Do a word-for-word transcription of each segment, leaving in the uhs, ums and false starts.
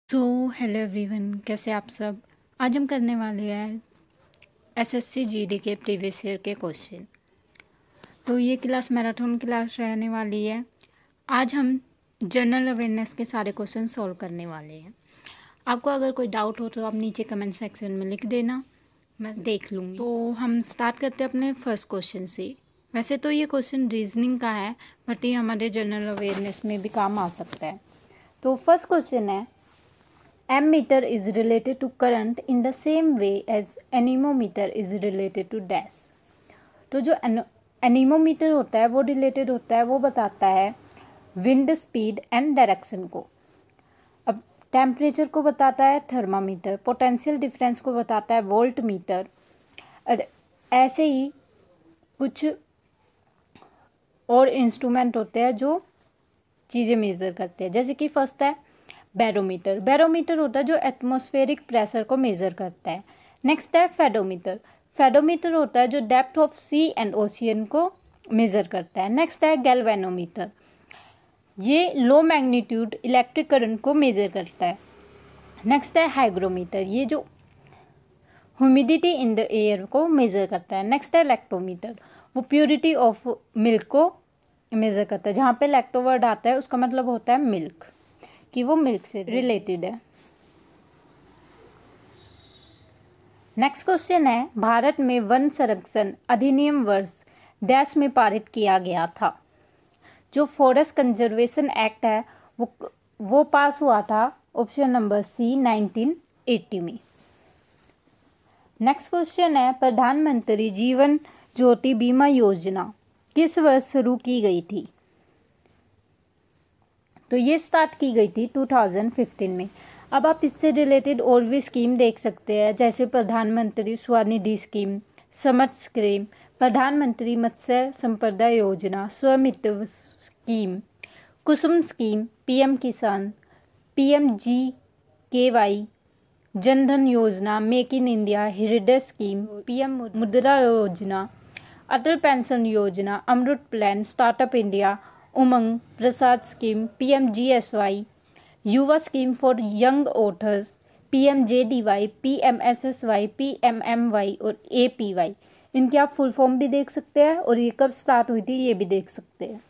So hello everyone, कैसे आप सब। आज हम करने वाले हैं एसएससी जीडी के प्रीवियस ईयर के क्वेश्चन। तो ये क्लास मैराथन क्लास रहने वाली है। आज हम जनरल अवेयरनेस के सारे क्वेश्चन सॉल्व करने वाले हैं। आपको अगर कोई डाउट हो तो आप नीचे कमेंट सेक्शन में लिख देना, मैं देख लूँगी। तो हम स्टार्ट करते हैं अपने फर्स्ट क्वेश्चन से। वैसे तो ये क्वेश्चन रीजनिंग का है, बट ये हमारे जनरल अवेयरनेस में भी काम आ सकता है। तो फर्स्ट क्वेश्चन है, ammeter is related to current in the same way as anemometer is related to dash। तो जो एनीमोमीटर होता है वो रिलेटेड होता है, वो बताता है विंड स्पीड एंड डायरेक्शन को। अब टेम्परेचर को बताता है थर्मामीटर, पोटेंशियल डिफरेंस को बताता है वोल्ट मीटर। और ऐसे ही कुछ और इंस्ट्रूमेंट होते हैं जो चीज़ें मेज़र करते हैं, जैसे कि फर्स्ट है बैरोमीटर। बैरोमीटर होता है जो एटमॉस्फेरिक प्रेशर को मेज़र करता है। नेक्स्ट है फेडोमीटर। फेडोमीटर होता है जो depth of sea and ocean को मेज़र करता है। नेक्स्ट है गैल्वेनोमीटर, ये लो मैग्नीट्यूड इलेक्ट्रिक करंट को मेज़र करता है। नेक्स्ट है हाइग्रोमीटर, ये जो ह्यूमिडिटी इन द एयर को मेज़र करता है। नेक्स्ट है लैक्टोमीटर, वो प्योरिटी ऑफ मिल्क को मेज़र करता है। जहाँ पे लैक्टो वर्ड आता है उसका मतलब होता है मिल्क, कि वो मिल्क से रिलेटेड है। नेक्स्ट क्वेश्चन है, भारत में वन संरक्षण अधिनियम वर्ष डैश में पारित किया गया था। जो फॉरेस्ट कंजर्वेशन एक्ट है वो वो पास हुआ था option number C nineteen eighty में। नेक्स्ट क्वेश्चन है, प्रधानमंत्री जीवन ज्योति बीमा योजना किस वर्ष शुरू की गई थी। तो ये स्टार्ट की गई थी टू थाउजेंड फिफ्टीन में। अब आप इससे रिलेटेड और भी स्कीम देख सकते हैं, जैसे प्रधानमंत्री स्वनिधि स्कीम, समर्थ स्कीम, प्रधानमंत्री मत्स्य Sampada Yojana, Svamitva scheme, Kusum scheme, PM Kisan, PM G K Y, Jan Dhan Yojana, make in India, Hriday scheme, PM Mudra Yojana, Atal pension Yojana, Amrut plan, startup India, Umang, Prasad scheme, PMGSY, Yuva scheme for young authors, PMJDY, PMSSY, PMMY और एपीवाई। इनके आप फुल फॉर्म भी देख सकते हैं और ये कब स्टार्ट हुई थी ये भी देख सकते हैं।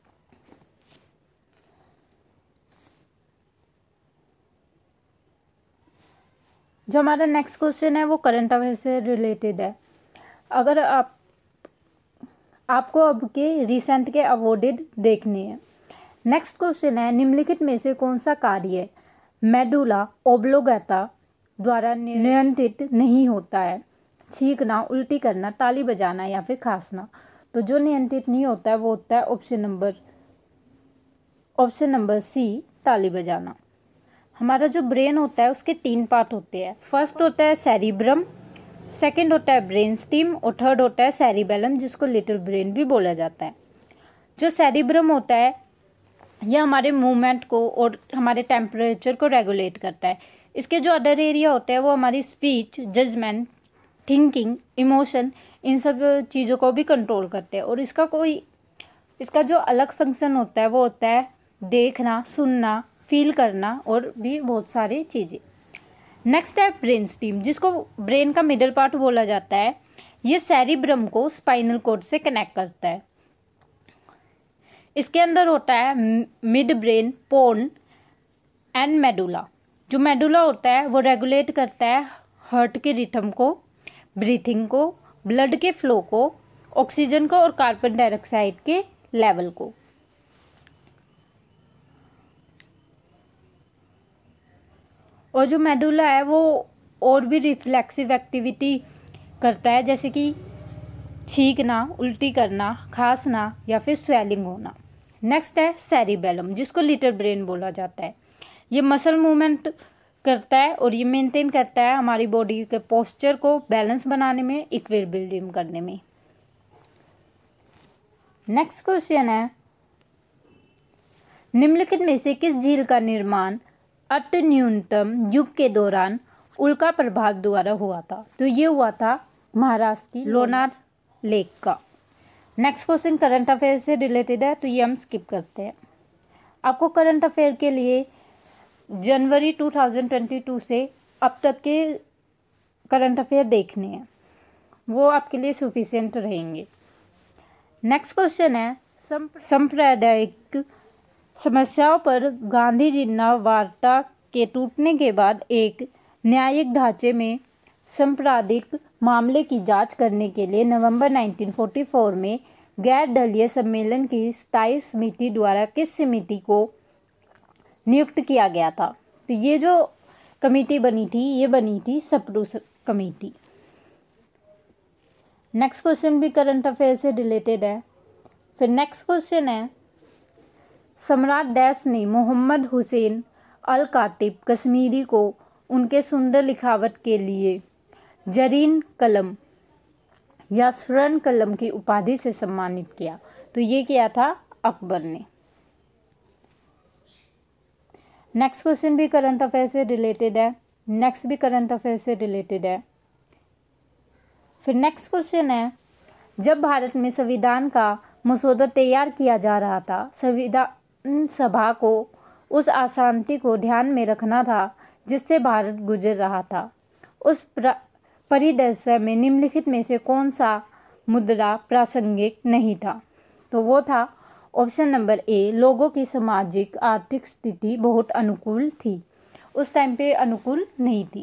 जो हमारा नेक्स्ट क्वेश्चन है वो करंट अफेयर से रिलेटेड है। अगर आप आपको अब के रिसेंट के अवॉर्डेड देखने हैं। नेक्स्ट क्वेश्चन है, निम्नलिखित में से कौन सा कार्य मेडुला ओब्लोगेटा द्वारा नियंत्रित नहीं होता है। छींकना, उल्टी करना, ताली बजाना या फिर खांसना। तो जो नियंत्रित नहीं होता है वो होता है option number option number C ताली बजाना। हमारा जो ब्रेन होता है उसके तीन पार्ट होते हैं। फर्स्ट होता है सेरिब्रम, सेकेंड होता है ब्रेन स्टीम और थर्ड होता है सेरिबेलम, जिसको लिटिल ब्रेन भी बोला जाता है। जो सेरिब्रम होता है यह हमारे मूवमेंट को और हमारे टेम्परेचर को रेगुलेट करता है। इसके जो अदर एरिया होते हैं वो हमारी स्पीच, जजमेंट, थिंकिंग, इमोशन, इन सब चीज़ों को भी कंट्रोल करते हैं। और इसका कोई इसका जो अलग फंक्शन होता है वो होता है देखना, सुनना, फील करना और भी बहुत सारी चीज़ें। नेक्स्ट है ब्रेन स्टीम, जिसको ब्रेन का मिडल पार्ट बोला जाता है। ये सेरिब्रम को स्पाइनल कॉर्ड से कनेक्ट करता है। इसके अंदर होता है mid brain, pons and medulla. जो मेडुला होता है वो रेगुलेट करता है हार्ट के रिथम को, ब्रीथिंग को, ब्लड के फ्लो को, ऑक्सीजन को और कार्बन डाइऑक्साइड के लेवल को। और जो मेडुला है वो और भी रिफ्लेक्सिव एक्टिविटी करता है, जैसे कि छींकना, उल्टी करना, खांसना या फिर स्वेलिंग होना। नेक्स्ट है सेरिबेलम, जिसको लिटिल ब्रेन बोला जाता है। ये मसल मूवमेंट करता है और ये मेंटेन करता है हमारी बॉडी के पोस्चर को बैलेंस बनाने में, इक्विलिब्रियम करने में। नेक्स्ट क्वेश्चन है, निम्नलिखित में से किस झील का निर्माण अट न्यूनतम युग के दौरान उल्का प्रभाव द्वारा हुआ था। तो ये हुआ था महाराष्ट्र की लोनार लेक का। नेक्स्ट क्वेश्चन करंट अफेयर से रिलेटेड है, तो ये हम स्किप करते हैं। आपको करंट अफेयर के लिए जनवरी टू थाउजेंड ट्वेंटी टू से अब तक के करंट अफेयर देखने हैं, वो आपके लिए सफिशिएंट रहेंगे। नेक्स्ट क्वेश्चन है, सांप्रदायिक समस्याओं पर गांधी जी नव वार्ता के टूटने के बाद एक न्यायिक ढांचे में सांप्रदायिक मामले की जांच करने के लिए नवंबर नाइनटीन फोर्टी फोर में गैर दलीय सम्मेलन की स्थायी समिति द्वारा किस समिति को नियुक्त किया गया था? तो ये जो कमेटी बनी थी ये बनी थी सप्रू कमेटी। नेक्स्ट क्वेश्चन भी करंट अफेयर से रिलेटेड है। फिर नेक्स्ट क्वेश्चन है, सम्राट डैश ने मोहम्मद हुसैन अल कातिब कश्मीरी को उनके सुंदर लिखावट के लिए जरीन कलम या स्वर्ण कलम की उपाधि से सम्मानित किया? तो ये किया था अकबर ने। नेक्स्ट क्वेश्चन भी करंट अफेयर से रिलेटेड है। नेक्स्ट भी करंट अफेयर से रिलेटेड है। फिर नेक्स्ट क्वेश्चन है, जब भारत में संविधान का मसौदा तैयार किया जा रहा था, संविधान सभा को उस अशांति को ध्यान में रखना था जिससे भारत गुजर रहा था। उस परिदृश्य में निम्नलिखित में से कौन सा मुद्दा प्रासंगिक नहीं था? तो वो था ऑप्शन नंबर ए, लोगों की सामाजिक आर्थिक स्थिति बहुत अनुकूल थी। उस टाइम पे अनुकूल नहीं थी।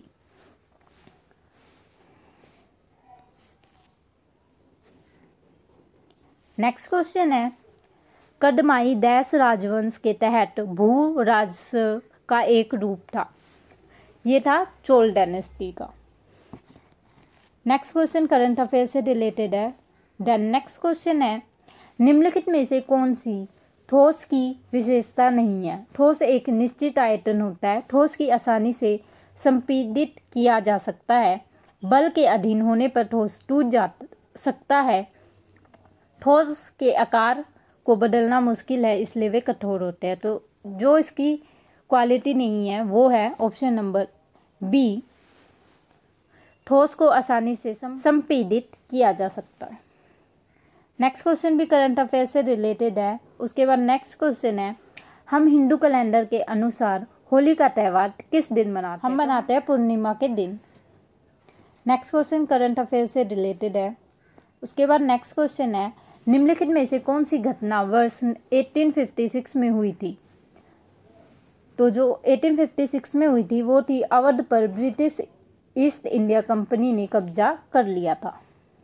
नेक्स्ट क्वेश्चन है, कदमाई देश राजवंश के तहत भू राजस्व का एक रूप था। ये था चोल डायनेस्टी का। नेक्स्ट क्वेश्चन करंट अफेयर से रिलेटेड है। देन नेक्स्ट क्वेश्चन है, निम्नलिखित में से कौन सी ठोस की विशेषता नहीं है? ठोस एक निश्चित आयतन होता है। ठोस की आसानी से संपीड़ित किया जा सकता है। बल के अधीन होने पर ठोस टूट जा सकता है। ठोस के आकार को बदलना मुश्किल है, इसलिए वे कठोर होते हैं। तो जो इसकी क्वालिटी नहीं है वो है ऑप्शन नंबर बी, ठोस को आसानी से संपीड़ित किया जा सकता है। नेक्स्ट क्वेश्चन भी करंट अफेयर से रिलेटेड है। उसके बाद नेक्स्ट क्वेश्चन है, हम हिंदू कैलेंडर के अनुसार होली का त्यौहार किस दिन मनाते हैं? हम मनाते हैं पूर्णिमा के दिन। नेक्स्ट क्वेश्चन करंट अफेयर से रिलेटेड है। उसके बाद नेक्स्ट क्वेश्चन है, निम्नलिखित में से कौन सी घटना वर्ष एटीन फिफ्टी सिक्स में हुई थी? तो जो एटीन फिफ्टी सिक्स में हुई थी वो थी अवध पर ब्रिटिश ईस्ट इंडिया कंपनी ने कब्जा कर लिया था।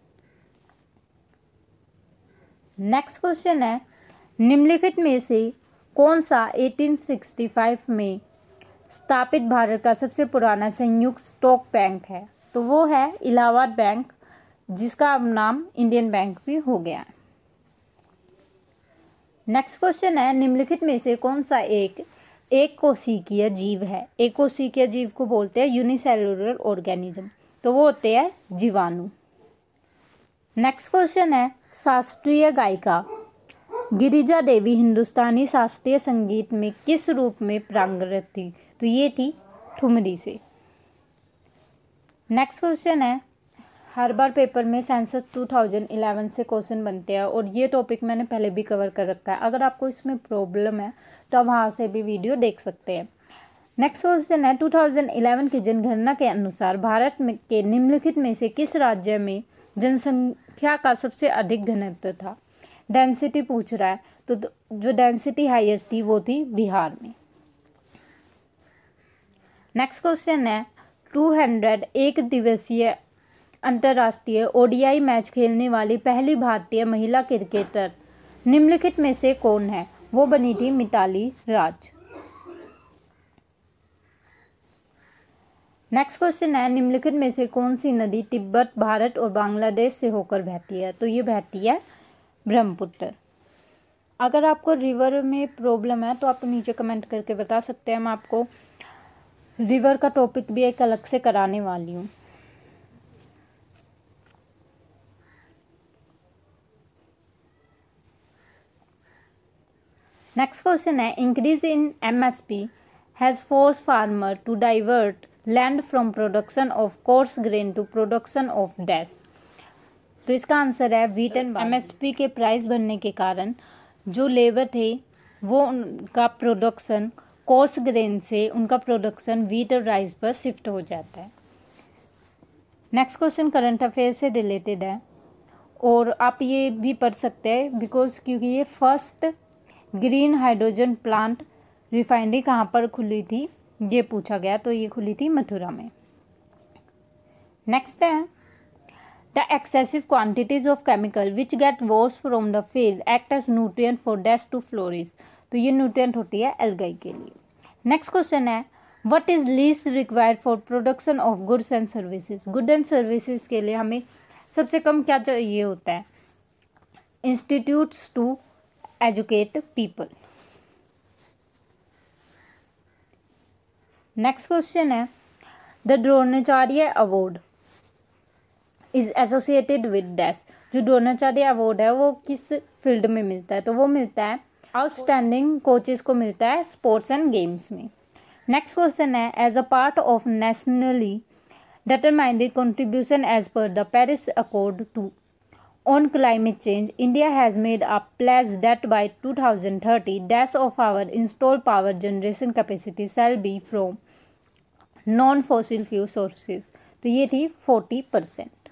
नेक्स्ट क्वेश्चन है, निम्नलिखित में से कौन सा एटीन सिक्सटी फाइव में स्थापित भारत का सबसे पुराना संयुक्त स्टॉक बैंक है? तो वो है इलाहाबाद बैंक, जिसका अब नाम इंडियन बैंक भी हो गया है। नेक्स्ट क्वेश्चन है, निम्नलिखित में से कौन सा एक एक कोशिकीय जीव है? एक कोशिकीय जीव को बोलते हैं यूनिसेलुलर ऑर्गेनिज्म। तो वो होते हैं जीवाणु। नेक्स्ट क्वेश्चन है, शास्त्रीय गायिका गिरिजा देवी हिंदुस्तानी शास्त्रीय संगीत में किस रूप में पारंगत थी? तो ये थी ठुमरी से। नेक्स्ट क्वेश्चन है, हर बार पेपर में सेंसस टू थाउजेंड इलेवन से क्वेश्चन बनते हैं और ये टॉपिक मैंने पहले भी कवर कर रखा है। अगर आपको इसमें प्रॉब्लम है तो आप वहाँ से भी वीडियो देख सकते हैं। नेक्स्ट क्वेश्चन है, टू थाउजेंड इलेवन की जनगणना के अनुसार भारत में के निम्नलिखित में से किस राज्य में जनसंख्या का सबसे अधिक घनत्व था? डेंसिटी पूछ रहा है, तो जो डेंसिटी हाईएस्ट थी वो थी बिहार में। नेक्स्ट क्वेश्चन है, टू हंड्रेड एक दिवसीय अंतर्राष्ट्रीय ओडीआई मैच खेलने वाली पहली भारतीय महिला क्रिकेटर निम्नलिखित में से कौन है? वो बनी थी मिताली राज। नेक्स्ट क्वेश्चन है, निम्नलिखित में से कौन सी नदी तिब्बत, भारत और बांग्लादेश से होकर बहती है? तो ये बहती है ब्रह्मपुत्र। अगर आपको रिवर में प्रॉब्लम है तो आप नीचे कमेंट करके बता सकते हैं। मैं आपको रिवर का टॉपिक भी एक अलग से कराने वाली हूँ। नेक्स्ट क्वेश्चन है, increase in MSP has force farmer to divert land from production of coarse grain to production of dash. तो इसका आंसर है व्हीट एंड बार्ली। एमएसपी के प्राइस बढ़ने के कारण जो लेबर थे वो उनका प्रोडक्शन कोर्स ग्रेन से उनका प्रोडक्शन व्हीट और राइस पर शिफ्ट हो जाता है। नेक्स्ट क्वेश्चन करंट अफेयर से रिलेटेड है और आप ये भी पढ़ सकते हैं बिकॉज क्योंकि ये first green hydrogen plant refinery कहाँ पर खुली थी ये पूछा गया, तो ये खुली थी मथुरा में। नेक्स्ट है the excessive quantities of chemical which get wash from the field act as nutrient for dash to flourish, तो ये न्यूट्रिएंट होती है एल्गाई के लिए। नेक्स्ट क्वेश्चन है what is least required for production of goods and services, good and services के लिए हमें सबसे कम क्या चाहिए होता है, institutes to educate people. Next question है the Dronacharya award is associated with dash, जो द्रोणाचार्य अवार्ड है वो किस फील्ड में मिलता है, तो वो मिलता है आउटस्टैंडिंग कोचेस को मिलता है स्पोर्ट्स एंड गेम्स में। नेक्स्ट क्वेश्चन है as a part of nationally determined contribution as per the Paris Accord to on climate change, India has made a pledge that by two thousand thirty, dash of our installed power generation capacity shall be from non-fossil fuel sources. तो ये थी forty percent.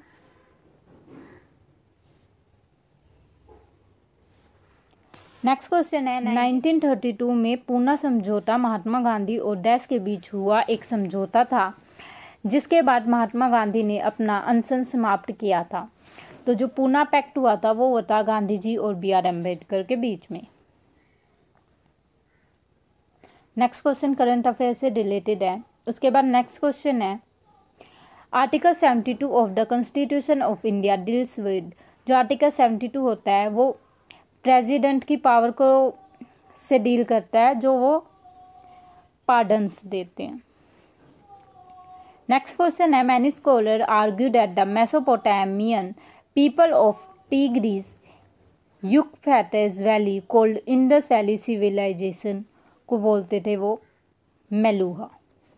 Next question है nineteen thirty two में पूना समझौता महात्मा गांधी और dash के बीच हुआ एक समझौता था जिसके बाद महात्मा गांधी ने अपना अनशन समाप्त किया था। तो जो पूना पैक्ट हुआ था वो हुआ था गांधी जी और बी आर अम्बेडकर के बीच में। नेक्स्ट क्वेश्चन करंट अफेयर से रिलेटेड है। उसके बाद नेक्स्ट क्वेश्चन है article seventy two of the constitution of India deals with, जो आर्टिकल सेवेंटी टू होता है वो प्रेसिडेंट की पावर को से डील करता है, जो वो पार्डन्स देते हैं। नेक्स्ट क्वेश्चन है many scholar argue that the Mesopotamian people of Tigris Euphrates valley called Indus valley civilization को बोलते थे वो मेलुहा।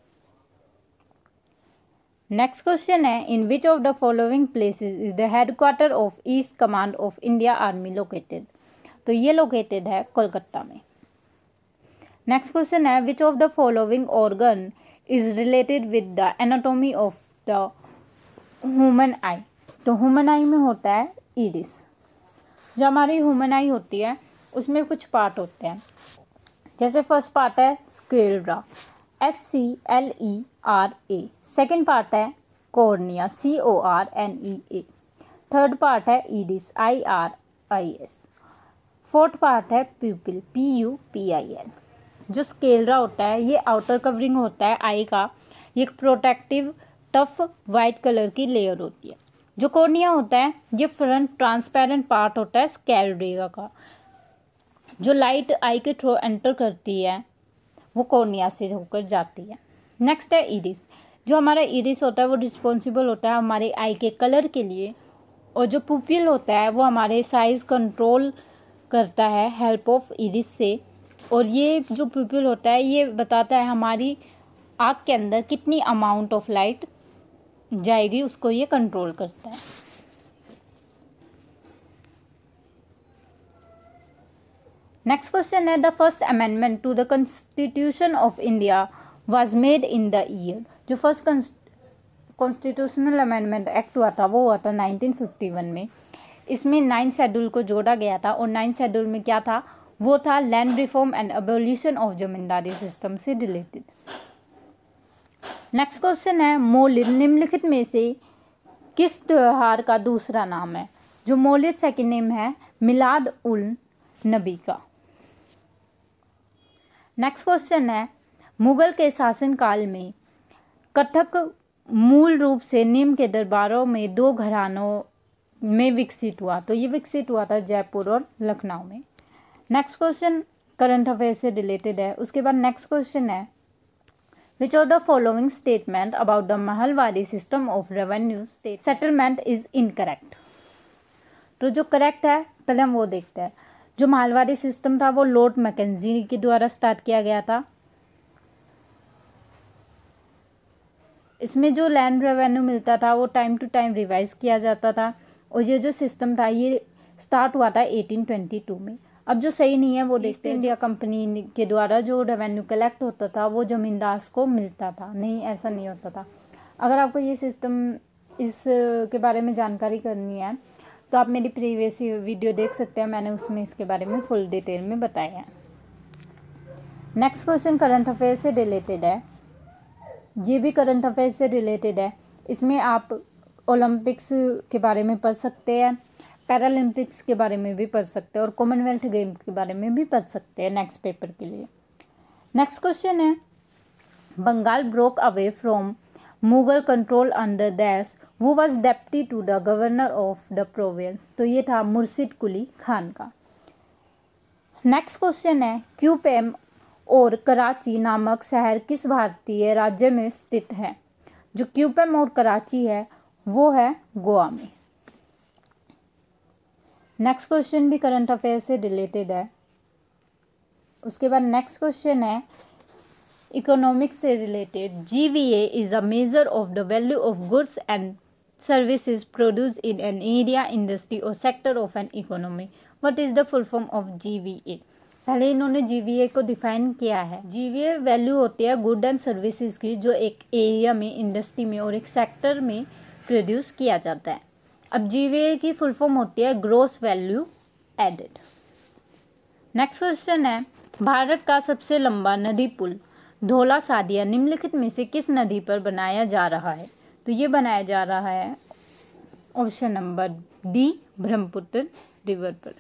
नेक्स्ट क्वेश्चन है in which of the following places is the headquarter of east command of India army located, तो ये located है कोलकाता में। Next question है which of the following organ is related with the anatomy of the human eye, तो human आई में होता है iris. जो हमारी ह्यूमन आई होती है उसमें कुछ पार्ट होते हैं, जैसे फर्स्ट पार्ट है sclera S C L E R A, second part है cornea C O R N E A, third part है iris I R I S, fourth part है pupil P U P I L. जो sclera होता है ये outer covering होता है आई का, ये एक प्रोटेक्टिव टफ वाइट कलर की लेयर होती है। जो कॉर्निया होता है ये फ्रंट ट्रांसपेरेंट पार्ट होता है स्क्लेरा का, जो लाइट आई के थ्रू एंटर करती है वो कॉर्निया से होकर जाती है। नेक्स्ट है इरिस, जो हमारा इरिस होता है वो रिस्पॉन्सिबल होता है हमारे आई के कलर के लिए, और जो पुपिल होता है वो हमारे साइज कंट्रोल करता है हेल्प ऑफ इरिस से, और ये जो पुपिल होता है ये बताता है हमारी आँख के अंदर कितनी अमाउंट ऑफ लाइट जाएगी, उसको ये कंट्रोल करता है। नेक्स्ट क्वेश्चन है the first amendment to the constitution of India was made in the year, जो फर्स्ट कॉन्स्टिट्यूशनल अमेंडमेंट एक्ट हुआ था वो हुआ था नाइनटीन फिफ्टी वन में। इसमें नाइन शेड्यूल को जोड़ा गया था, और नाइन शेड्यूल में क्या था वो था land reform and abolition of zamindari system से रिलेटेड। नेक्स्ट क्वेश्चन है मौलिद निम्नलिखित में से किस त्योहार का दूसरा नाम है, जो मौलिद सेकंड नेम है मिलाद उल नबी का। नेक्स्ट क्वेश्चन है मुगल के शासनकाल में कथक मूल रूप से निम्न के दरबारों में दो घरानों में विकसित हुआ, तो ये विकसित हुआ था जयपुर और लखनऊ में। नेक्स्ट क्वेश्चन करंट अफेयर से रिलेटेड है। उसके बाद नेक्स्ट क्वेश्चन है which of the following statement about the Mahalwari system of revenue state settlement is incorrect, तो जो करेक्ट है पहले हम वो देखते हैं। जो महलवारी सिस्टम था वो लॉर्ड मैकेंजी के द्वारा स्टार्ट किया गया था। इसमें जो लैंड रेवेन्यू मिलता था वो टाइम टू टाइम रिवाइज किया जाता था, और ये जो सिस्टम था ये स्टार्ट हुआ था एटीन ट्वेंटी टू में। अब जो सही नहीं है वो देखते हैं। इंडिया कंपनी के द्वारा जो रेवेन्यू कलेक्ट होता था वो जमींदार को मिलता था, नहीं ऐसा नहीं होता था। अगर आपको ये सिस्टम इस के बारे में जानकारी करनी है तो आप मेरी प्रीवियस वीडियो देख सकते हैं, मैंने उसमें इसके बारे में फुल डिटेल में बताया है। नेक्स्ट क्वेश्चन करंट अफेयर से रिलेटेड है, ये भी करंट अफेयर से रिलेटेड है। इसमें आप ओलंपिक्स के बारे में पढ़ सकते हैं, पैरालंपिक्स के बारे में भी पढ़ सकते हैं और कॉमनवेल्थ गेम के बारे में भी पढ़ सकते हैं नेक्स्ट पेपर के लिए। नेक्स्ट क्वेश्चन है, Bengal broke away from Mughal control under dash who was deputy to the governor of the province. तो ये था मुर्शिद कुली खान का। नेक्स्ट क्वेश्चन है, क्यूपेम और कराची नामक शहर किस भारतीय राज्य में स्थित है। जो क्यूपेम और कराची है वो है गोवा में। नेक्स्ट क्वेश्चन भी करंट अफेयर से रिलेटेड है। उसके बाद नेक्स्ट क्वेश्चन है इकोनॉमिक्स से related, GVA is a measure of the value of goods and services produce in an area, industry और sector of an economy. What is the full form of GVA. पहले इन्होंने GVA को define किया है। GVA value होती है good and services की जो एक एरिया में, इंडस्ट्री में और एक सेक्टर में प्रोड्यूस किया जाता है। अब जीवीए की फुल फॉर्म होती है gross value added. Next question है, भारत का सबसे लंबा नदी पुल धौला सादिया निम्नलिखित में से किस नदी पर बनाया जा रहा है। तो ये बनाया जा रहा है option number D, Brahmaputra river पर।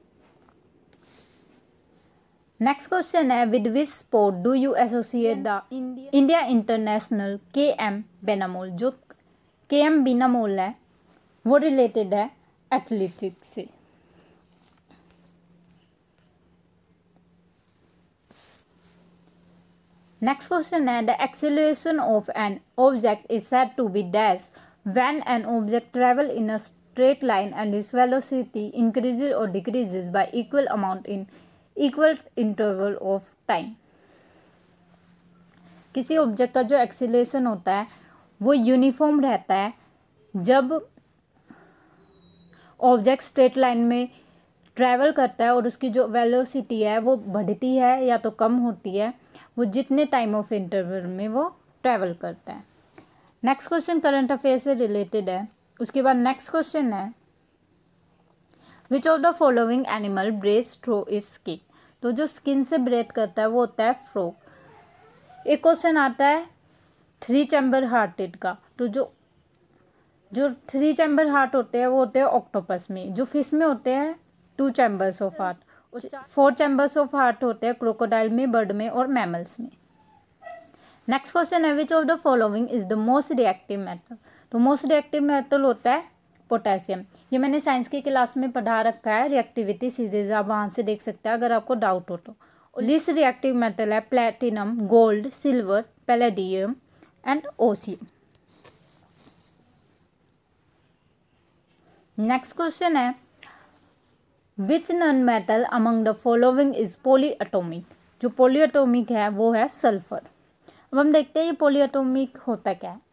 नेक्स्ट क्वेश्चन है, with which sport do you associate the India international K M Beenamol. जो के एम बेनामोल है वो रिलेटेड है एथलेटिक्स से। नेक्स्ट क्वेश्चन है, the acceleration of an object is said to be dash when an object travel in a straight line and its velocity increases और decreases by equal amount in equal interval of time. किसी object का जो acceleration होता है वो uniform रहता है जब ऑब्जेक्ट स्ट्रेट लाइन में ट्रैवल करता है और उसकी जो वेलोसिटी है वो बढ़ती है या तो कम होती है, वो जितने टाइम ऑफ इंटरवल में वो ट्रैवल करता है। नेक्स्ट क्वेश्चन करंट अफेयर से रिलेटेड है। उसके बाद नेक्स्ट क्वेश्चन है, which of the following animal breaths through its skin. तो जो स्किन से ब्रेथ करता है वो होता है फ्रॉग। एक क्वेश्चन आता है थ्री चैम्बर हार्टेड का। तो जो जो थ्री चैम्बर हार्ट होते हैं वो होते हैं ऑक्टोपस में। जो फिश में होते हैं two chambers of heart. Four chambers of heart होते हैं क्रोकोडाइल में, बर्ड में और मैमल्स में। नेक्स्ट क्वेश्चन है, which of the following is the most reactive metal. तो मोस्ट रिएक्टिव मेटल होता है पोटेशियम। ये मैंने साइंस की क्लास में पढ़ा रखा है, रिएक्टिविटी सीरीज, आप वहाँ से देख सकते हैं अगर आपको डाउट हो तो। लिस्ट रिएक्टिव मेटल है platinum, gold, silver, palladium and osmium. Next question है, which non metal among the following is polyatomic. जो पॉलीएटॉमिक है वो है सल्फर। अब हम देखते हैं ये पॉलीएटॉमिक होता क्या है।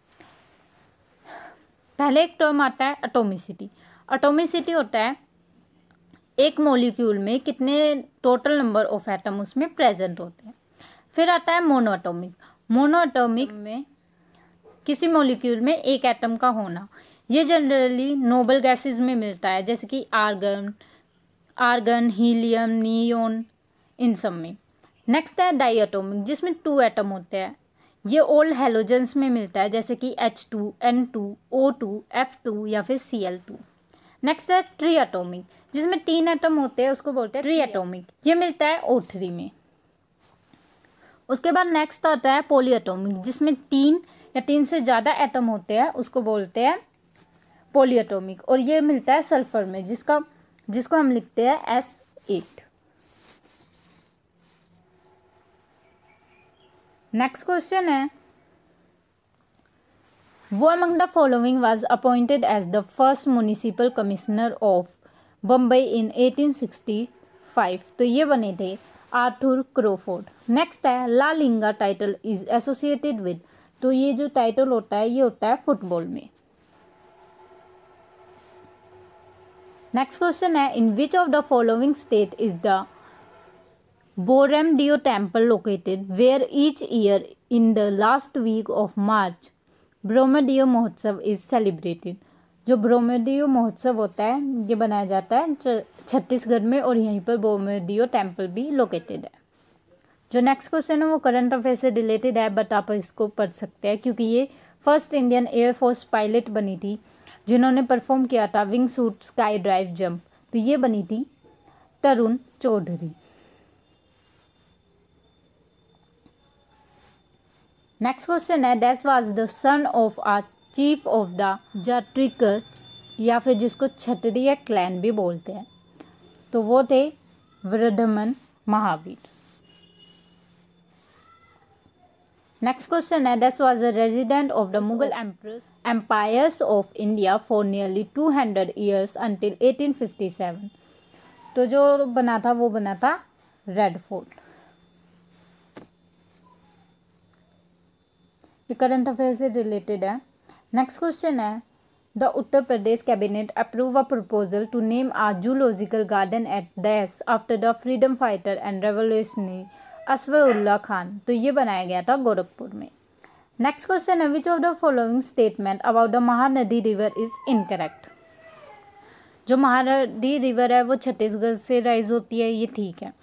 पहले एक टर्म आता है एटॉमिसिटी। एटॉमिसिटी होता है एक मॉलिक्यूल में कितने टोटल नंबर ऑफ एटम उसमें प्रेजेंट होते हैं। फिर आता है मोनोएटॉमिक। मोनोएटॉमिक में किसी मॉलिक्यूल में एक एटम का होना। ये जनरली नोबल गैसेस में मिलता है जैसे कि आर्गन आर्गन हीलियम, नियोन, इन सब में। नेक्स्ट है डाईएटॉमिक जिसमें टू एटम होते हैं। ये ऑल हेलोजेंस में मिलता है जैसे कि H two, N two, O two, F two या फिर सी एल टू। नेक्स्ट है ट्री एटॉमिक जिसमें तीन एटम होते हैं, उसको बोलते हैं ट्री एटॉमिक। ये मिलता है ओ थ्री में। उसके बाद नेक्स्ट आता है पॉली एटॉमिक जिसमें तीन या तीन से ज़्यादा एटम होते हैं, उसको बोलते हैं पॉली एटॉमिक। और ये मिलता है सल्फर में जिसका जिसको हम लिखते हैं एस एट। नेक्स्ट क्वेश्चन है, who among the following was appointed as the first municipal commissioner of Bombay in eighteen sixty five. तो ये बने थे आर्थर क्रॉफोर्ड। नेक्स्ट है ला लिंगा टाइटल इज एसोसिएटेड विद। तो ये जो टाइटल होता है ये होता है फुटबॉल में। नेक्स्ट क्वेश्चन है, in which of the following state is the Bhoramdeo temple located where each year in the last week of March Bhoramdeo Mahotsav is celebrated. जो ब्रोमेडियो महोत्सव होता है ये बनाया जाता है छत्तीसगढ़ में और यहीं पर ब्रोमेडियो टेम्पल भी लोकेटेड है। जो नेक्स्ट क्वेश्चन है वो करंट अफेयर से रिलेटेड है, बट आप इसको पढ़ सकते हैं क्योंकि ये फर्स्ट इंडियन एयरफोर्स पायलट बनी थी जिन्होंने परफॉर्म किया था wing suit sky drive jump. तो ये बनी थी तरुण चौधरी। नेक्स्ट क्वेश्चन है, that was the son of a chief of the Jatrikas, या फिर जिसको क्षत्रिय क्लैन भी बोलते हैं, तो वो थे वर्धमान महावीर। नेक्स्ट क्वेश्चन है, that was the resident of the Mughal emperors empires of India for nearly two hundred years until eighteen fifty seven. तो जो बना था वो बना था रेड फोर्ट। ये करंट अफेयर से रिलेटेड है। नेक्स्ट क्वेश्चन है, the Uttar Pradesh cabinet approve a proposal to name a zoological garden at this after the freedom fighter and revolutionary Ashfaqulla Khan. तो ये बनाया गया था गोरखपुर में। नेक्स्ट क्वेश्चन है, which of the following statement about the Mahanadi river is incorrect. जो Mahanadi river है वो छत्तीसगढ़ से राइज होती है, ये ठीक है।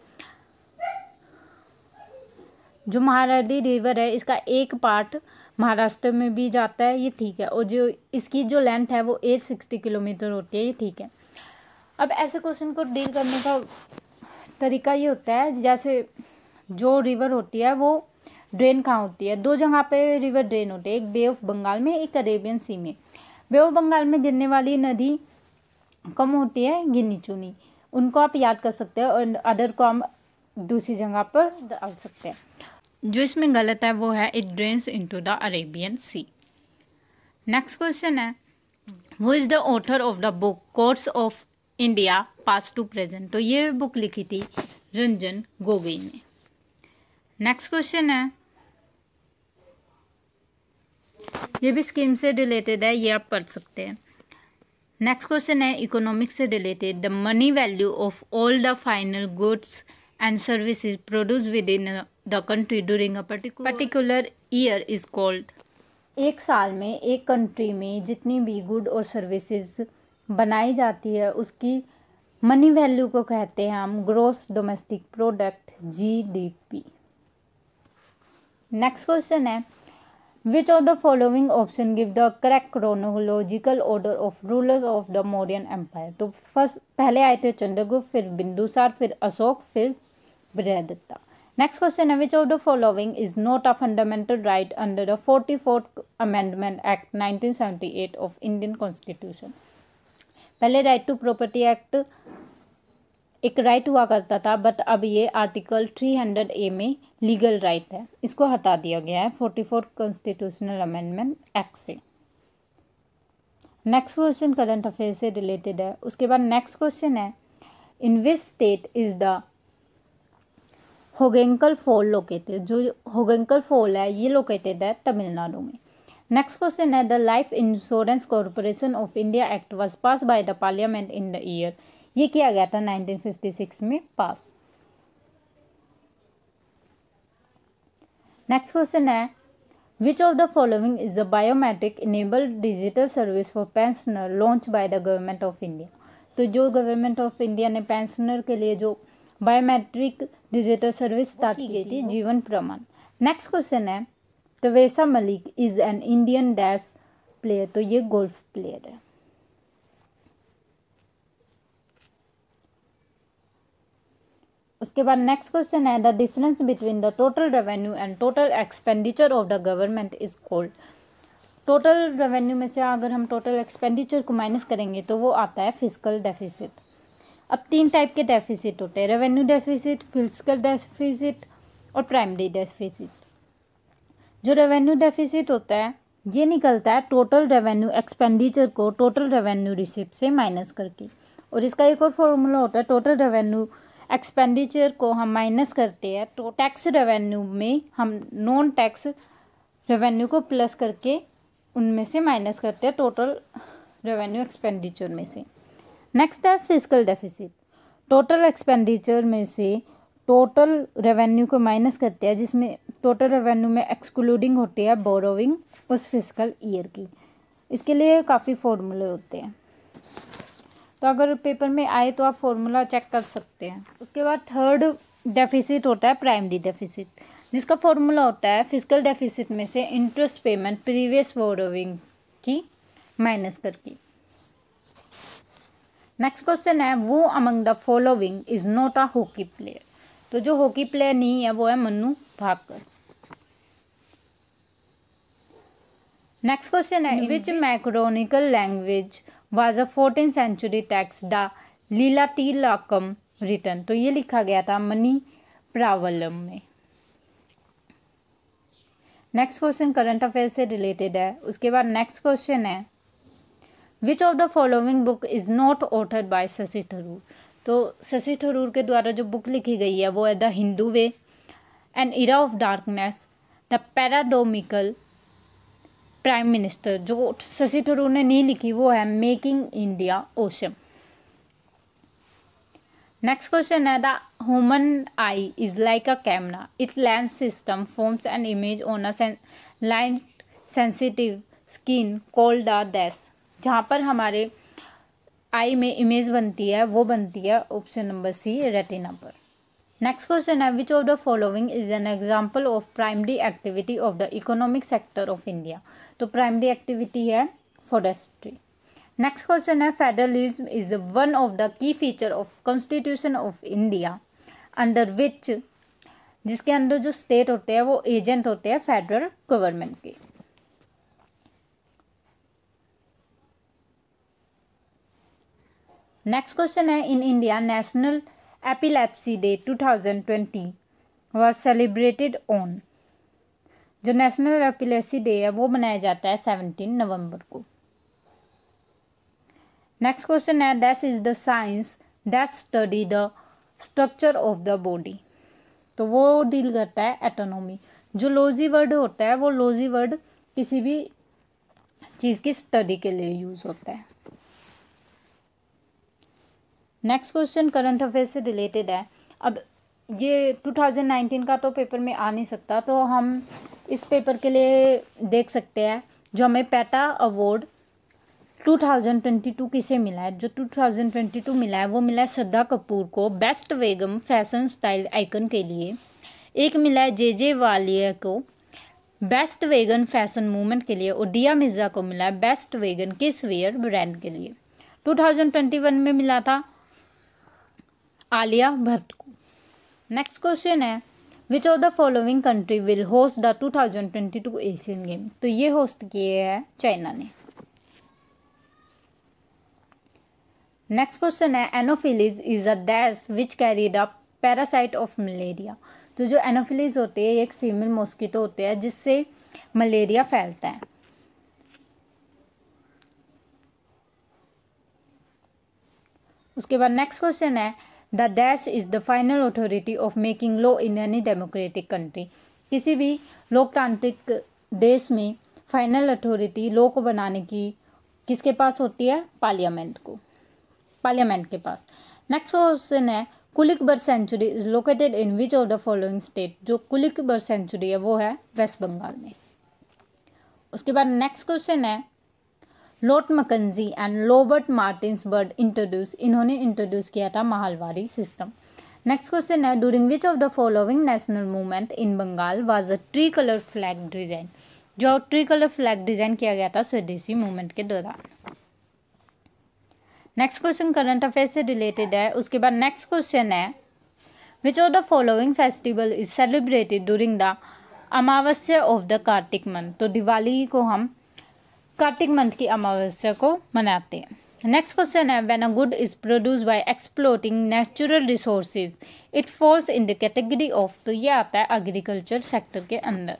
जो महानदी रिवर है इसका एक पार्ट महाराष्ट्र में भी जाता है, ये ठीक है। और जो इसकी जो लेंथ है वो एट सिक्सटी किलोमीटर होती है, ये ठीक है। अब ऐसे क्वेश्चन को डील करने का तरीका ये होता है, जैसे जो रिवर होती है वो ड्रेन कहाँ होती है, दो जगह पे रिवर ड्रेन होती है, एक बे ऑफ बंगाल में, एक अरेबियन सी में। बे ऑफ बंगाल में गिरने वाली नदी कम होती है गिनी चुनी, उनको आप याद कर सकते हैं, और अदर को हम दूसरी जगह पर डाल सकते हैं। जो इसमें गलत है वो है it drains into the Arabian sea. Next question है, who is the author of the book course of India past to present. तो ये बुक लिखी थी रंजन गोगोई ने। नेक्स्ट क्वेश्चन है, ये भी स्कीम से रिलेटेड है, ये आप पढ़ सकते हैं। नेक्स्ट क्वेश्चन है, इकोनॉमिक्स से related, the money value of all the final goods and services produce within the country during a particular year is called. एक साल में एक कंट्री में जितनी भी गुड और सर्विसेज बनाई जाती है उसकी मनी वैल्यू को कहते हैं हम gross domestic product, G D P. Next question है, which of the following option give the correct chronological order of rulers of the Mauryan empire. तो फर्स्ट पहले आए थे चंद्रगुप्त, फिर बिंदुसार, फिर अशोक, फिर बृहदत्ता। नेक्स्ट क्वेश्चन है, which of the following is not a fundamental right under the forty fourth amendment act nineteen seventy eight of Indian constitution. पहले right to property act एक राइट हुआ करता था, बट अब ये आर्टिकल थ्री हंड्रेड ए में legal right है, इसको हटा दिया गया है forty fourth constitutional amendment act से। नेक्स्ट क्वेश्चन करंट अफेयर से रिलेटेड है। उसके बाद नेक्स्ट क्वेश्चन है, in which state is the Hogenakkal fall located. जो होगेंकल फॉल है ये लोकेटेड है तमिलनाडु में। नेक्स्ट क्वेश्चन है, the life insurance corporation of India act was pass by the parliament in the year. ये किया गया था नाइनटीन फिफ्टी सिक्स में पास। नेक्स्ट क्वेश्चन है, which of the following is the biometric enabled digital service for pensioner launch by the government of India. तो जो government of India ने pensioner के लिए जो बायोमेट्रिक डिजिटल सर्विस स्टार्ट की गई थी, जीवन प्रमाण। नेक्स्ट क्वेश्चन है, Tvesa Malik is an Indian dash player. तो ये गोल्फ प्लेयर है। उसके बाद नेक्स्ट क्वेश्चन है, the difference between the total revenue and total expenditure of the government is called. Total revenue में से अगर हम टोटल एक्सपेंडिचर को माइनस करेंगे तो वो आता है फिस्कल डेफिसिट। अब तीन टाइप के डेफिसिट होते हैं, रेवेन्यू डेफिसिट, फिस्कल डेफिसिट और प्राइमरी डेफिसिट। जो रेवेन्यू डेफिसिट होता है ये निकलता है टोटल रेवेन्यू एक्सपेंडिचर को टोटल रेवेन्यू रिसिप्ट से माइनस करके। और इसका एक और फॉर्मूला होता है, टोटल रेवेन्यू एक्सपेंडिचर को हम माइनस करते हैं तो टैक्स रेवेन्यू में हम नॉन टैक्स रेवेन्यू को प्लस करके उनमें से माइनस करते हैं टोटल रेवेन्यू एक्सपेंडिचर में से। नेक्स्ट है फिजिकल डेफिसिट। टोटल एक्सपेंडिचर में से टोटल रेवेन्यू को माइनस करते हैं, जिसमें टोटल रेवेन्यू में एक्सक्लूडिंग होती है बोरोविंग उस फिजिकल ईयर की। इसके लिए काफ़ी फॉर्मूले होते हैं, तो अगर पेपर में आए तो आप फॉर्मूला चेक कर सकते हैं। उसके बाद थर्ड डेफिसिट होता है प्राइमरी डेफिसिट, जिसका फॉर्मूला होता है फिजिकल डेफिसिट में से इंटरेस्ट पेमेंट प्रीवियस बोरोविंग की माइनस करके। नेक्स्ट क्वेश्चन है who among the following is not a hockey player. तो जो हॉकी प्लेयर नहीं है वो है मन्नू भाकर। नेक्स्ट क्वेश्चन है which macaronic language was a fourteen century text the Lilatilakam written. तो ये लिखा गया था मनी प्रावलम में। नेक्स्ट क्वेश्चन करंट अफेयर से रिलेटेड है। उसके बाद नेक्स्ट क्वेश्चन है which of the following book is not authored by Shashi Tharoor. तो शशि थरूर के द्वारा जो बुक लिखी गई है वो है the Hindu way, an era of darkness, the paradoxical prime minister. जो शशि थरूर ने नहीं लिखी वो है making India awesome. Next question है the human eye is like a camera, its lens system forms an image on a light sensitive skin called a dash. जहाँ पर हमारे आई में इमेज बनती है वो बनती है ऑप्शन नंबर सी रेटिना पर। नेक्स्ट क्वेश्चन है which of the following is an example of primary activity of the economic sector of India. तो प्राइमरी एक्टिविटी है फॉरेस्ट्री। नेक्स्ट क्वेश्चन है federalism is one of the key feature of constitution of India under which, जिसके अंदर जो state होते हैं वो agent होते हैं फेडरल गवर्नमेंट के। नेक्स्ट क्वेश्चन है in India national epilepsy day two thousand twenty was celebrated on. जो नेशनल एपिलेप्सी डे है वो मनाया जाता है सेवनटीन नवंबर को। नेक्स्ट क्वेश्चन है that is the science that study the structure of the body. तो वो डील करता है एटोनॉमी। जो लॉजी वर्ड होता है वो लॉजी वर्ड किसी भी चीज़ की स्टडी के लिए यूज होता है। नेक्स्ट क्वेश्चन करंट अफेयर से रिलेटेड है। अब ये टू थाउजेंड नाइनटीन का तो पेपर में आ नहीं सकता, तो हम इस पेपर के लिए देख सकते हैं जो हमें PETA award two thousand twenty two किसे मिला है। जो टू थाउजेंड ट्वेंटी टू मिला है वो मिला है श्रद्धा कपूर को best vegan fashion style icon के लिए। एक मिला है जे जे वालिया को बेस्ट वेगन फैशन मूवमेंट के लिए, और दिया मिर्जा को मिला है best vegan kids wear brand के लिए। टू थाउजेंड ट्वेंटी वन में मिला था आलिया भट्ट को। नेक्स्ट क्वेश्चन है which of the following country will host the two thousand twenty two Asian game. तो ये होस्ट किए हैं चाइना ने। नेक्स्ट क्वेश्चन है anopheles is a dash which carry the parasite of malaria. तो जो एनोफिलीज होते हैं एक फीमेल मॉस्किटो होते हैं जिससे मलेरिया फैलता है। उसके बाद नेक्स्ट क्वेश्चन है the dash is the final authority of making law in any democratic country. किसी भी लोकतांत्रिक देश में फाइनल अथॉरिटी लॉ को बनाने की किसके पास होती है? पार्लियामेंट को, पार्लियामेंट के पास। नेक्स्ट क्वेश्चन है Kulik bird sanctuary is located in which of the following state. जो कुलिक बर्ड सेंचुरी है वो है वेस्ट बंगाल में। उसके बाद नेक्स्ट क्वेश्चन है lord Mackenzie and Robert Martins Bird introduce. इन्होंने इंट्रोड्यूस किया था महालवारी सिस्टम। नेक्स्ट क्वेश्चन है during which of the following national movement in Bengal was a tricolour flag design. जो ट्री कलर फ्लैग डिजाइन किया गया था Swadeshi movement के दौरान। नेक्स्ट क्वेश्चन करंट अफेयर से रिलेटेड है। उसके बाद नेक्स्ट क्वेश्चन है which of the following festival is celebrated during the Amavasya of the Kartik month. तो दिवाली को हम कार्तिक मंथ की अमावस्या को मनाते हैं। नेक्स्ट क्वेश्चन है when a good is produce by exploiting natural resources it falls in the category of. तो ये आता है एग्रीकल्चर सेक्टर के अंदर।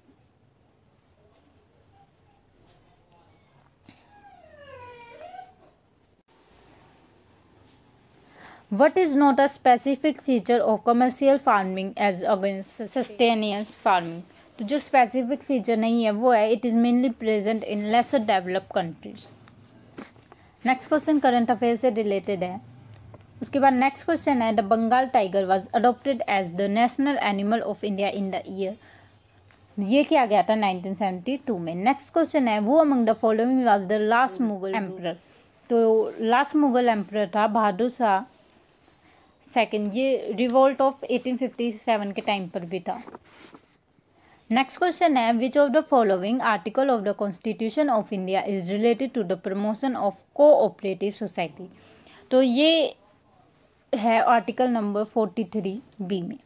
What is not a specific feature of commercial farming as against sustainable farming। तो जो specific feature नहीं है वो है it is mainly present in lesser developed countries. Next question current affair से रिलेटेड है। उसके बाद नेक्स्ट क्वेश्चन है the Bengal tiger was adopted as the national animal of India in the year. ये किया गया था नाइनटीन सेवेंटी टू में। नेक्स्ट क्वेश्चन है who among the following was the last Mughal emperor. तो लास्ट मुगल एम्परर था बहादुर शाह सेकंड। ये revolt of eighteen fifty seven के टाइम पर भी था। नेक्स्ट क्वेश्चन है which of the following article of the constitution of India is related to the promotion of cooperative society. तो ये है article number forty three B में।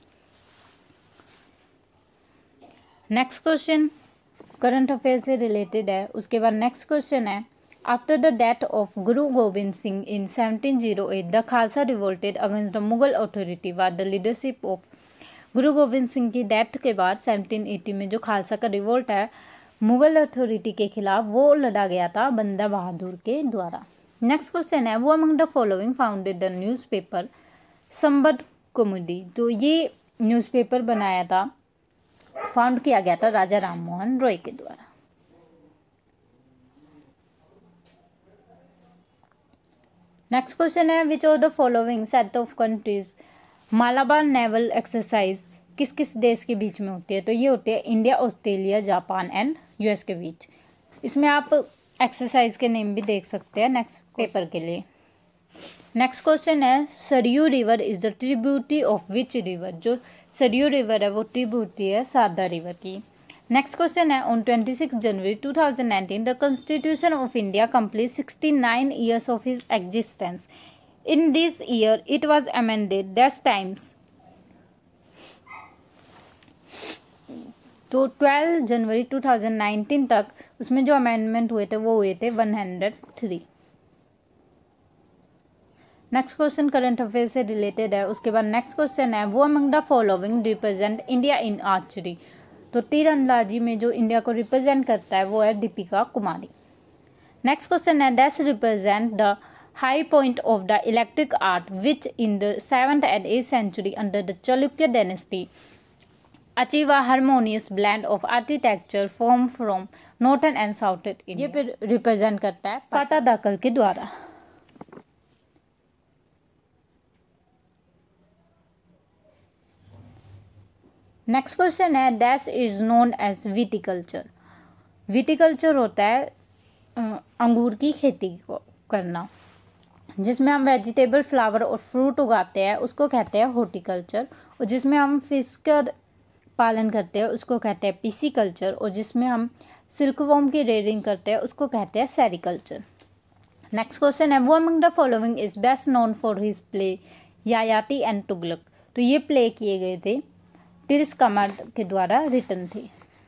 Next question current affair से रिलेटेड है। उसके बाद नेक्स्ट क्वेश्चन है after the death of Guru Gobind Singh in seventeen O eight the Khalsa revolted against the Mughal authority was the leadership of. Guru Gobind Singh की डेथ के बाद सेवनटीन एटी में जो खालसा का रिवोल्ट है मुगल अथॉरिटी के खिलाफ, वो लड़ा गया था बंदा बहादुर के द्वारा। नेक्स्ट क्वेश्चन है who among the following founded the newspaper Sambad Kaumudi. तो ये न्यूज़पेपर बनाया था, फाउंड किया गया था राजा राम मोहन रॉय के द्वारा। नेक्स्ट क्वेश्चन है which of the following set of countries Malabar naval exercise किस किस देश के बीच में होती है। तो ये होती है India, Australia, Japan and US के बीच। इसमें आप एक्सरसाइज के नेम भी देख सकते हैं नेक्स्ट पेपर के लिए। नेक्स्ट क्वेश्चन है Saryu river is the tributary of which river. जो सरयू रिवर है वो ट्रिब्यूटी है शारदा रिवर की। नेक्स्ट क्वेश्चन है on twenty six January two thousand nineteen the constitution of India complete sixty nine years of his existence. In this year it was amended that times. तो twelve January two thousand nineteen तक उसमें जो amendment हुए थे वो हुए थे one hundred three. Next question current affair से रिलेटेड है। उसके बाद नेक्स्ट क्वेश्चन है who among the following represent India in archery. तो तीरंदाजी में जो इंडिया को रिप्रेजेंट करता है वो है दीपिका कुमारी। नेक्स्ट क्वेश्चन है dash represent the high point of the electric art which in the seventh and eighth century under the Chalukya dynasty achieve a harmonious blend of architecture form from northern and southern India. ये फिर represent करता है पाटादाकल के द्वारा। Next question है dash is known as viticulture. Viticulture होता है अंगूर की खेती को करना, जिसमें हम वेजिटेबल, फ्लावर और फ्रूट उगाते हैं उसको कहते हैं हॉर्टिकल्चर। और जिसमें हम फिश का पालन करते हैं उसको कहते हैं पिसीकल्चर। और जिसमें हम सिल्कवॉर्म की रेयरिंग करते हैं उसको कहते हैं सेरिकल्चर। नेक्स्ट क्वेश्चन है who among the following is best known for his play Yayati and Tughlaq. तो ये प्ले किए गए थे तिरिस कमर के द्वारा रिटन थे।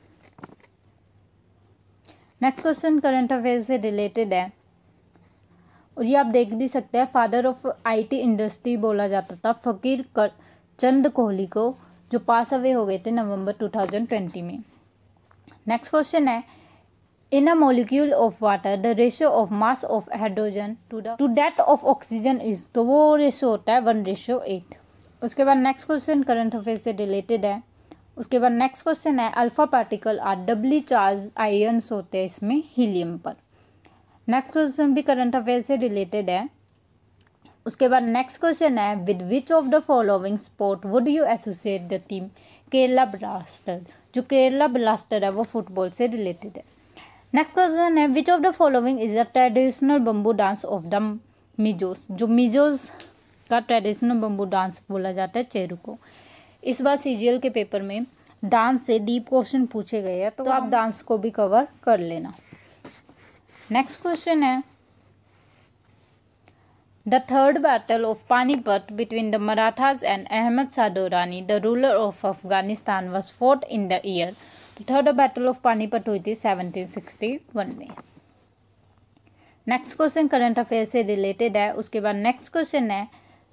नेक्स्ट क्वेश्चन करंट अफेयर से रिलेटेड है और ये आप देख भी सकते हैं फादर ऑफ आईटी इंडस्ट्री बोला जाता था फकीर चंद कोहली को, जो पास अवे हो गए थे नवंबर टू थाउजेंड ट्वेंटी में। नेक्स्ट क्वेश्चन है in a molecule of water the ratio of mass of hydrogen to the to that of oxygen is. तो वो रेशियो होता है वन रेशियो एट। उसके बाद नेक्स्ट क्वेश्चन करंट अफेयर से related है। उसके बाद नेक्स्ट क्वेश्चन है alpha particle are doubly charge ions होते हैं इसमें हीलियम पर। नेक्स्ट क्वेश्चन भी करंट अफेयर से रिलेटेड है। उसके बाद नेक्स्ट क्वेश्चन है with which of the following sport would you associate the team Kerala blaster. जो केरला ब्लास्टर है वो फुटबॉल से रिलेटेड है। नेक्स्ट क्वेश्चन है which of the following is the traditional bamboo dance of the Mizos. जो मिजोस का ट्रेडिशनल बम्बू डांस बोला जाता है चेरू को। इस बार सीजीएल के पेपर में डांस से डीप क्वेश्चन पूछे गए हैं तो, तो आप डांस को भी कवर कर लेना। नेक्स्ट क्वेश्चन है the third battle of Panipat between the Marathas and Ahmad Shah Durrani the ruler of Afghanistan was fought in the year. तो थर्ड बैटल ऑफ पानीपत हुई थी सेवनटीन सिक्सटी वन में। नेक्स्ट क्वेश्चन करंट अफेयर से रिलेटेड है। उसके बाद नेक्स्ट क्वेश्चन है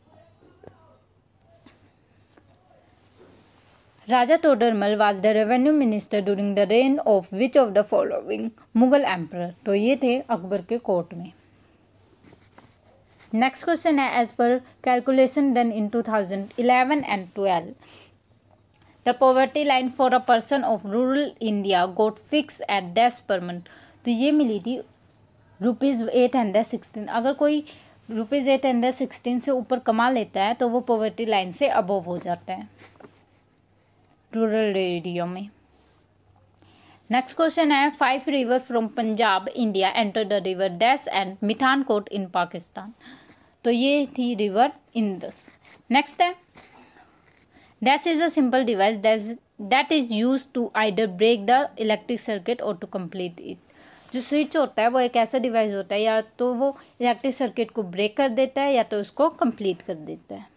Raja Todarmal was the revenue minister during the reign of which of the following Mughal emperor. तो ये थे अकबर के कोर्ट में। नेक्स्ट क्वेश्चन है as per calculation done in two thousand eleven and twelve the poverty line for a person of rural India got fixed at dash per month. तो ये मिली थी rupees eight hundred sixteen. अगर कोई rupees eight hundred sixteen से ऊपर कमा लेता है तो वो पॉवर्टी लाइन से अबव हो जाता है रूरल एरिया में। नेक्स्ट क्वेश्चन है, five river from Punjab India enter the river dash and Mithankot in Pakistan. तो ये थी रिवर इंदस। नेक्स्ट है, dash is a simple device that is use to either break the electric circuit or to complete it. जो switch होता है वो एक ऐसा डिवाइस होता है, या तो वो इलेक्ट्रिक सर्किट को ब्रेक कर देता है या तो उसको कंप्लीट कर देता है।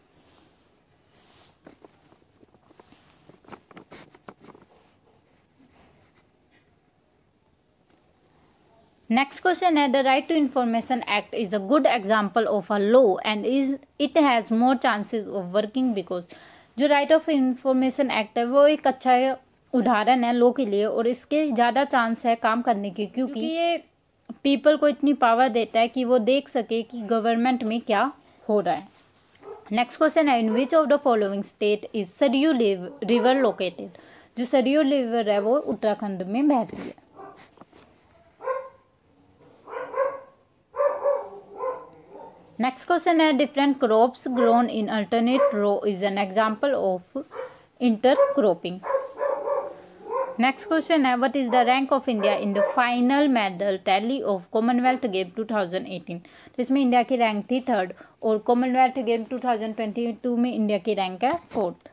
नेक्स्ट क्वेश्चन है, the right to information act is a good example of a law and is it has more chances of working because. जो राइट ऑफ इंफॉर्मेशन एक्ट है वो एक अच्छा उदाहरण है लॉ के लिए और इसके ज़्यादा चांस है काम करने के, क्योंकि ये पीपल को इतनी पावर देता है कि वो देख सके कि गवर्नमेंट में क्या हो रहा है। नेक्स्ट क्वेश्चन है, in which of the following state is Saryu river located. जो सरयू रिवर है वो उत्तराखंड में बहती है। नेक्स्ट क्वेश्चन है, different crops grown in alternate row is an example of intercropping. Next question है, what is the rank of India in the final medal tally of commonwealth game two thousand eighteen. तो इसमें India की rank थी third और commonwealth game two thousand twenty two में India की rank है fourth.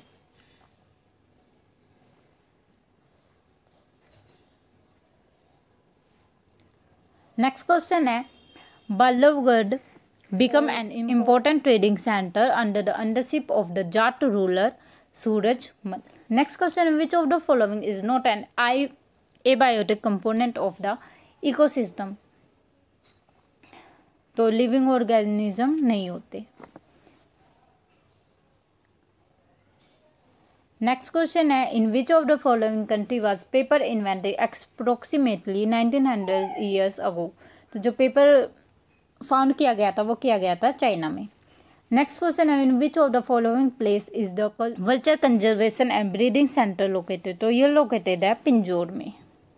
Next question है, Ballabhgarh become an important trading center under the undership of the Jat ruler Surajmal. Next question, which of the following is not an abiotic component of the ecosystem? तो living organism नहीं होते। Next question है, in which of the following country was paper invented approximately nineteen hundred years ago. तो जो paper found किया गया था वो किया गया था चाइना में। नेक्स्ट क्वेश्चन है, in which of the following place is the vulture conservation and breeding centre located. तो ये लोकेटेड है पिंजौर में।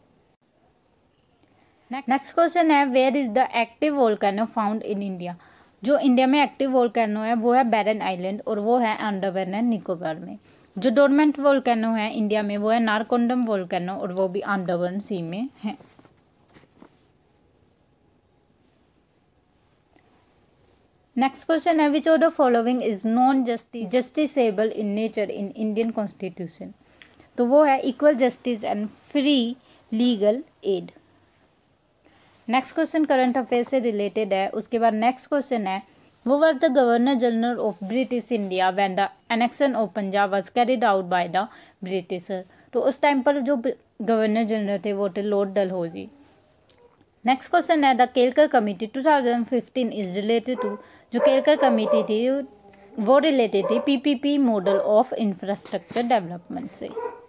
नेक्स्ट क्वेश्चन है, where is the active volcano found in India. जो इंडिया में एक्टिव वोल्केनो है वो है बैरन आइलैंड और वो है अंडमान एंड निकोबार में। जो डोरमेंट वोल्केनो है इंडिया में वो है नारकोंडम वोल्केनो और वो भी अंडमान सी में है। नेक्स्ट क्वेश्चन है, which of the following is non justice justiciable in nature in Indian constitution. तो वो है equal justice and free legal aid. Next question current affair से रिलेटेड है। उसके बाद नेक्स्ट क्वेश्चन है, who was the governor general of British India when the annexation of Punjab was carried out by the britisher. तो उस time पर जो governor general थे वो थे लॉर्ड डलहौजी। नेक्स्ट क्वेश्चन है, the Kelkar committee two thousand fifteen is related to. जो Kelkar committee थी वो रिलेटेड थी PPP model of infrastructure development से।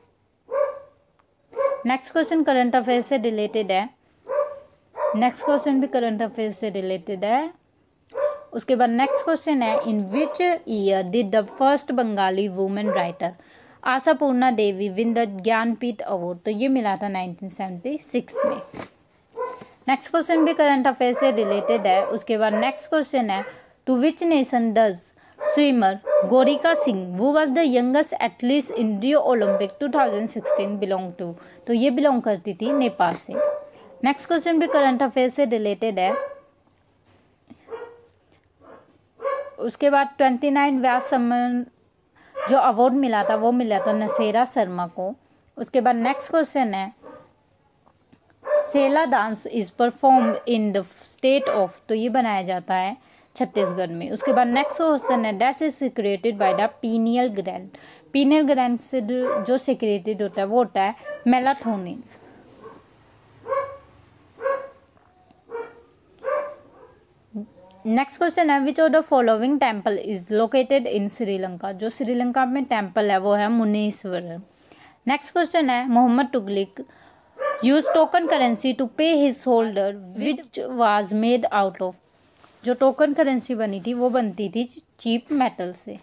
नेक्स्ट क्वेश्चन करंट अफेयर से रिलेटेड है। नेक्स्ट क्वेश्चन भी करंट अफेयर से रिलेटेड है। उसके बाद नेक्स्ट क्वेश्चन है, in which year did the first Bengali women writer Ashapurna Devi win the Jnanpith award. तो ये मिला था नाइनटीन सेवेंटी सिक्स में। नेक्स्ट क्वेश्चन भी करंट अफेयर से रिलेटेड है। उसके बाद नेक्स्ट क्वेश्चन है, to which nation does swimmer Gaurika Singh who was the youngest athlete in Rio Olympic two thousand sixteen belong to. तो ये बिलोंग करती थी नेपाल से। नेक्स्ट क्वेश्चन भी करंट अफेयर से रिलेटेड है। उसके बाद ट्वेंटी नाइन व्यास सम्मान जो अवार्ड मिला था वो मिला था नसेरा शर्मा को। उसके बाद नेक्स्ट क्वेश्चन है, Saila dance is perform in the state of. तो ये बनाया जाता है छत्तीसगढ़ में। उसके बाद नेक्स्ट क्वेश्चन है, dash is secreted by the pineal gland. Pineal gland से जो सिक्रेटेड होता है वो होता है मेलाटोनिन। नेक्स्ट क्वेश्चन है, which of the following temple is located in Sri Lanka. जो श्रीलंका में टेम्पल है वो है मुनीश्वर। नेक्स्ट क्वेश्चन है, Mohammad Tughlaq use token currency to pay his holder which was made out of. जो टोकन करेंसी बनी थी वो बनती थी चीप मेटल से।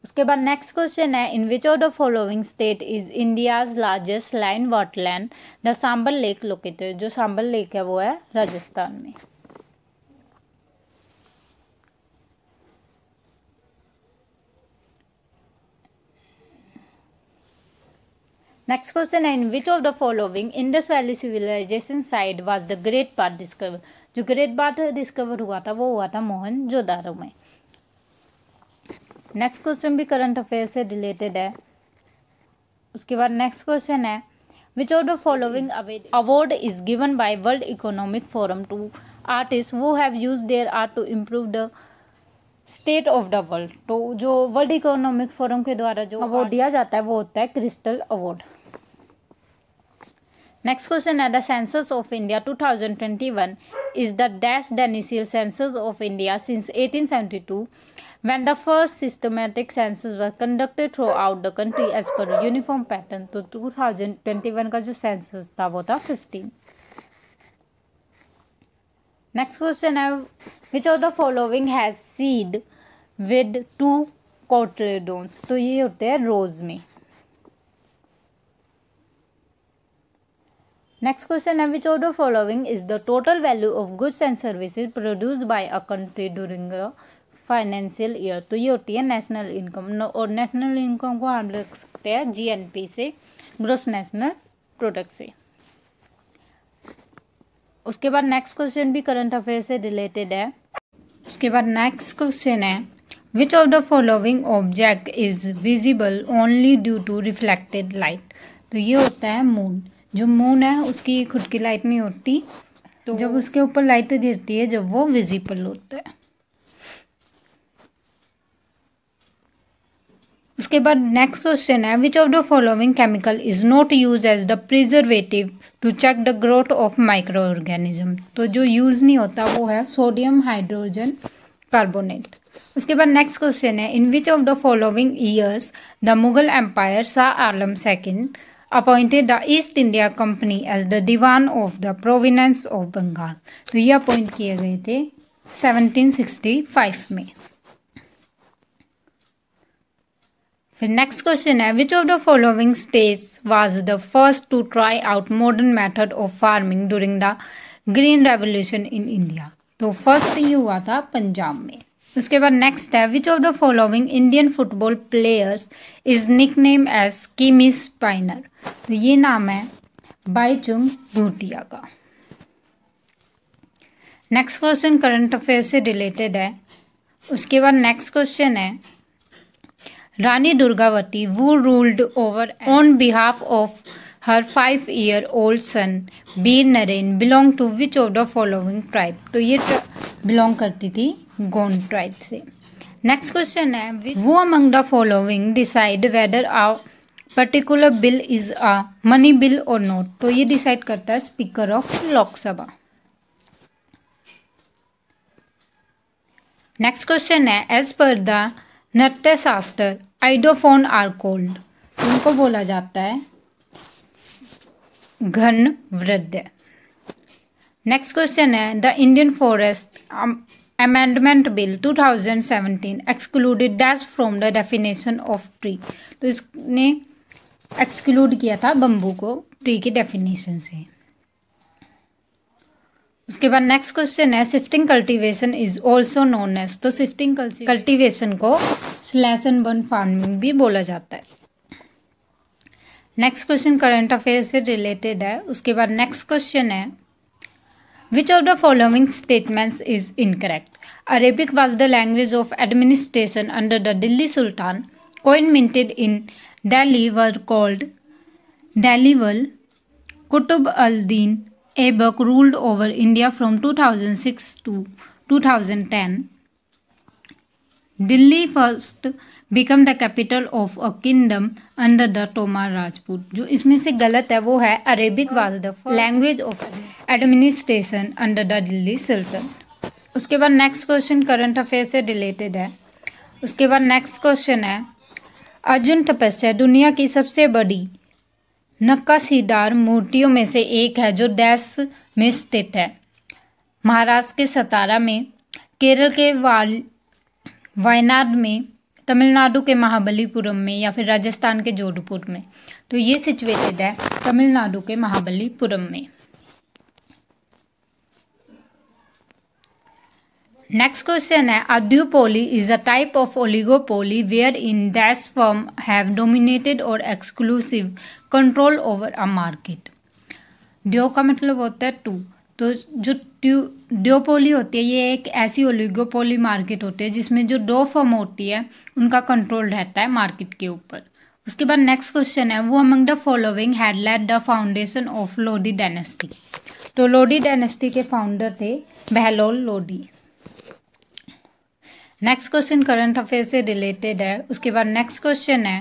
उसके बाद नेक्स्ट क्वेश्चन है, in which of the following state is India's largest line waterland the Sambhar lake located. जो सांबल लेक है वो है राजस्थान में। नेक्स्ट क्वेश्चन है, in which of the following Indus valley civilization site was the great bath discover. जो great bath discover हुआ था वो हुआ था मोहनजोदारो में। नेक्स्ट क्वेश्चन भी करंट अफेयर से रिलेटेड है। उसके बाद नेक्स्ट क्वेश्चन है, which of the following award is given by world economic forum to artist who have use their art to improve the state of the world. तो जो world economic forum के द्वारा जो award दिया जाता है वो होता है क्रिस्टल अवार्ड। नेक्स्ट क्वेश्चन है, the census of India two thousand twenty one is the dash the initial census of India since eighteen seventy two when the first systematic census were conducted throughout the country as per uniform pattern। तो two thousand twenty one का जो census था वो था fifteen. Next question है, which of the following has seed with two cotyledons. तो ये होते हैं रोज में। नेक्स्ट क्वेश्चन है, which of the following is the total value of goods and services produced by a country during a financial year. तो ये होती है नेशनल इनकम, और नेशनल इनकम को हम लिख सकते हैं जीएनपी से, ग्रोस नेशनल प्रोडक्ट से। उसके बाद नेक्स्ट क्वेश्चन भी करंट अफेयर से रिलेटेड है। उसके बाद नेक्स्ट क्वेश्चन है, which of the following object is visible only due to reflected light. तो ये होता है मून। जो मून है उसकी खुद की लाइट नहीं होती, तो जब उसके ऊपर लाइट गिरती है जब वो विजिबल होता है। उसके बाद नेक्स्ट क्वेश्चन है, which of the following chemical is not use as the preservative to check the growth of micro organism. तो जो यूज नहीं होता वो है सोडियम हाइड्रोजन कार्बोनेट। उसके बाद नेक्स्ट क्वेश्चन है, in which of the following years the Mughal empire Shah Alam second appointed the East India company as the Diwan of the provinces of Bengal. तो ये अपॉइंट किए गए थे सेवनटीन सिक्सटी फाइव में। फिर नेक्स्ट क्वेश्चन है, which of the following states was the first to try out modern method of farming during the green revolution in India. तो first ये हुआ था पंजाब में। उसके बाद नेक्स्ट है, which of the following Indian football players is nickname as Sikkimese sniper. तो ये नाम है बाईचुंग भूटिया का। नेक्स्ट क्वेश्चन करंट अफेयर से रिलेटेड है। उसके बाद नेक्स्ट क्वेश्चन है, Rani Durgavati who ruled over on behalf of her five year old son Bir Naren belong to which of the following tribe। तो ये बिलोंग करती थी गोंड ट्राइब से। नेक्स्ट क्वेश्चन है, who among the following decide whether a particular bill is a money bill or not। तो ये decide करता है speaker of Lok Sabha. Next question है, as per the Nritya Shastra आइडोफोन are cold. उनको बोला जाता है घन वृद्ध। नेक्स्ट क्वेश्चन है, the Indian forest amendment bill two thousand seventeen excluded dash from the definition of tree. तो इसने एक्सक्लूड किया था बम्बू को ट्री की डेफिनेशन से। उसके बाद नेक्स्ट क्वेश्चन है, shifting cultivation is also known as. तो शिफ्टिंग कल्टीवेशन को स्लैश एंड बर्न फार्मिंग भी बोला जाता है। नेक्स्ट क्वेश्चन करंट अफेयर से रिलेटेड है। उसके बाद नेक्स्ट क्वेश्चन है, which of the following statements is incorrect. Arabic was the language of administration under the Delhi sultan. Coin minted in Delhi were called Dehliwal. Qutb al din Aibak ruled over India from two thousand six to two thousand ten. Delhi first became the capital of a kingdom under the Tomar Rajput। जो इसमें से गलत है वो है Arabic was the language of administration under the Delhi Sultan। उसके बाद next question current affair से रिलेटेड है। उसके बाद नेक्स्ट क्वेश्चन है, अर्जुन तपस्या दुनिया की सबसे बड़ी नक्काशीदार मूर्तियों में से एक है जो डैश में स्थित है। महाराष्ट्र के सतारा में, केरल के वाल वायनाड में, तमिलनाडु के महाबलीपुरम में या फिर राजस्थान के जोधपुर में? तो ये सिचुएटेड है तमिलनाडु के महाबलीपुरम में। नेक्स्ट क्वेश्चन है, a duopoly is a type of oligopoly wherein dash firm have dominated or exclusive control over a market। Duo का मतलब होता है टू, तो जो ड्योपोली होती है ये एक ऐसी ओलिगोपोली मार्केट होती है जिसमें जो दो फर्म होती है उनका कंट्रोल रहता है मार्केट के ऊपर। उसके बाद नेक्स्ट क्वेश्चन है, who among the following had led the foundation of Lodi dynasty. तो लोडी डायनेस्टी के फाउंडर थे Bahlol Lodi. Next question current affair से रिलेटेड है। उसके बाद नेक्स्ट क्वेश्चन है,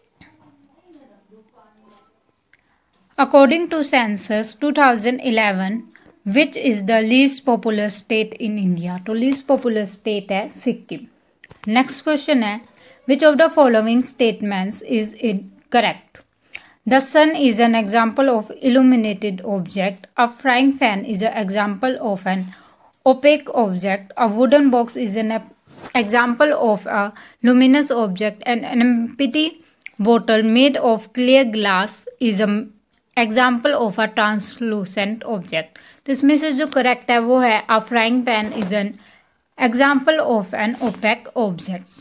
according to census two thousand eleven which is the least popular state in India. तो least popular state है सिक्किम। नेक्स्ट क्वेश्चन है, which of the following statements is incorrect? The sun is an example of illuminated object, a frying pan is an example of an opaque object, a wooden box is an example of a luminous object, and an empty bottle made of clear glass is an example of a translucent object। तो इसमें से जो correct है वो है a frying pan is an example of an opaque object।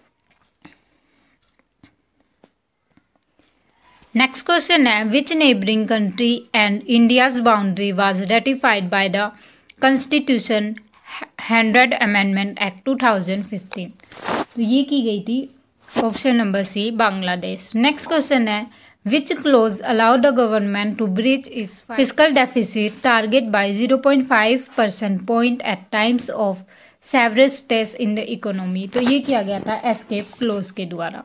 Next question है, which neighboring country and India's boundary was ratified by the Constitution hundred amendment act two thousand fifteen. तो ये की गई थी option number C Bangladesh. Next question है, which clause allow the government to breach its fiscal deficit target by zero point five percent point at times of several stress in the economy. तो ये किया गया था एस्केप क्लोज के द्वारा।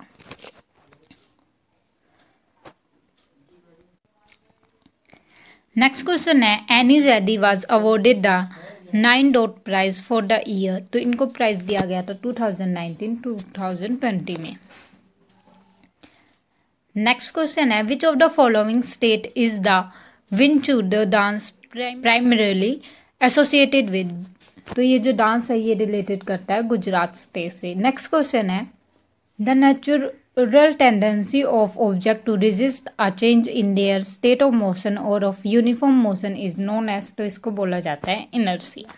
Next question है, Annie Reddy was awarded the nine dot prize for the year. तो इनको प्राइज दिया गया था two thousand nineteen two thousand twenty में। नेक्स्ट क्वेश्चन है, which of the following state is the Vinchur dance primarily associated with. तो ये जो डांस है ये रिलेटेड करता है गुजरात स्टेट से। नेक्स्ट क्वेश्चन है, the natural tendency of object to resist a change in their state of motion or of uniform motion is known as. तो इसको बोला जाता है इनर्शिया।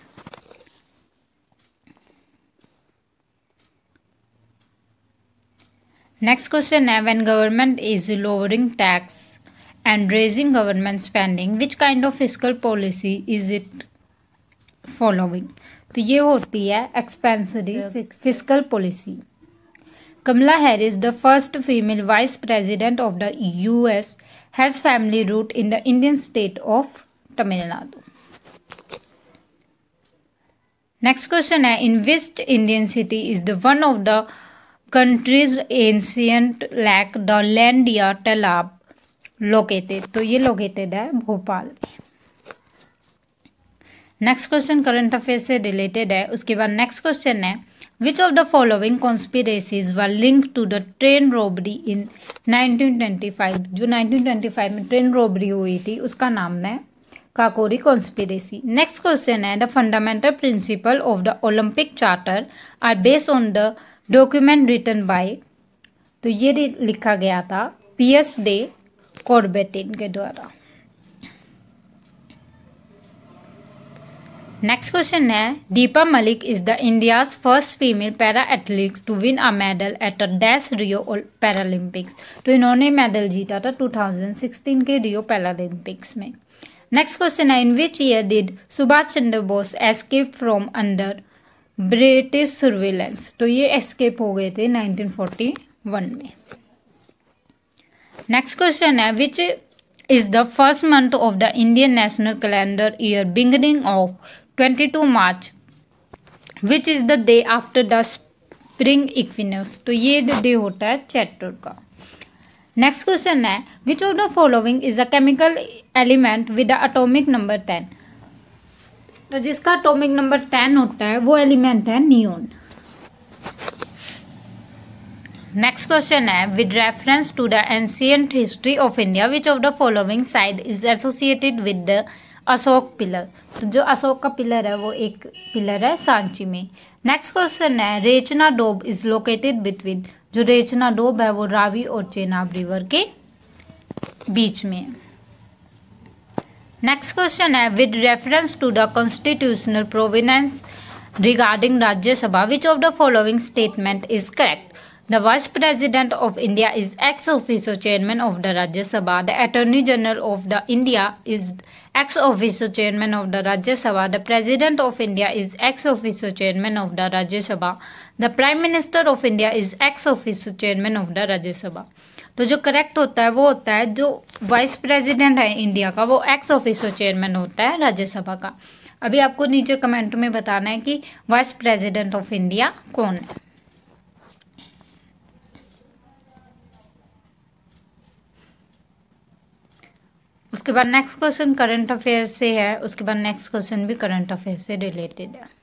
नेक्स्ट क्वेश्चन है, when government is lowering tax and raising government spending which kind of fiscal policy is it following. तो ये होती है expensive fiscal policy. Kamala Harris, the first female vice president of the U S, has family root in the Indian state of Tamil Nadu। Next question है, in which Indian city is the one of the country's ancient lake, the Landia Talab, located? तो ये located है भोपाल में। Next question current affair से related है। उसके बाद next question है, Which of the following conspiracies were linked to the train robbery in nineteen twenty five? जो नाइनटीन ट्वेंटी फाइव में ट्रेन रॉबरी हुई थी उसका नाम है काकोरी कॉन्स्पिरेसी। नेक्स्ट क्वेश्चन है, the fundamental principle of the Olympic charter are based on the document written by. तो ये लिखा गया था पीएस डे कॉर्बेटिन के द्वारा। नेक्स्ट क्वेश्चन है, Deepa Malik is the India's first female para athlete to win a medal at a dash Rio Paralympics. तो इन्होंने मेडल जीता था टू थाउजेंड सिक्सटीन के रियो पैरालंपिक्स में। नेक्स्ट क्वेश्चन है, in which year did Subhash Chandra Bose escape from under British surveillance. तो ये escape हो गए थे नाइनटीन फोर्टी वन में। नेक्स्ट क्वेश्चन है, which is the first month of the Indian national calendar year beginning of twenty two March which is the day after the spring equinox. तो ये day होता है chatter का। Next question है, which of the following is a chemical element with the atomic number ten. तो जिसका atomic number ten होता है वो एलिमेंट है नियोन। नेक्स्ट क्वेश्चन है, with reference to the ancient history of India which of the following site is associated with the Ashoka pillar. तो जो अशोक का पिलर है वो एक पिलर है सांची में। नेक्स्ट क्वेश्चन है Rechna Doab is located between, जो रेचना डोब है वो रावी और चेनाब रिवर के बीच में है। नेक्स्ट क्वेश्चन है with reference to the constitutional Providence regarding Rajya Sabha which of the following statement is correct. The Vice President of India is ex officio Chairman of the Rajya Sabha. The Attorney General of the India is ex officio Chairman of the Rajya Sabha. The President of India is ex officio Chairman of the Rajya Sabha. The Prime Minister of India is ex officio Chairman of the Rajya Sabha. तो जो correct होता है वो होता है जो vice president है India का वो एक्स ऑफिसो चेयरमैन होता है राज्यसभा का। अभी आपको नीचे कमेंट में बताना है कि वाइस प्रेसिडेंट ऑफ इंडिया कौन है। उसके बाद नेक्स्ट क्वेश्चन करंट अफेयर से है, उसके बाद नेक्स्ट क्वेश्चन भी करंट अफेयर से रिलेटेड है।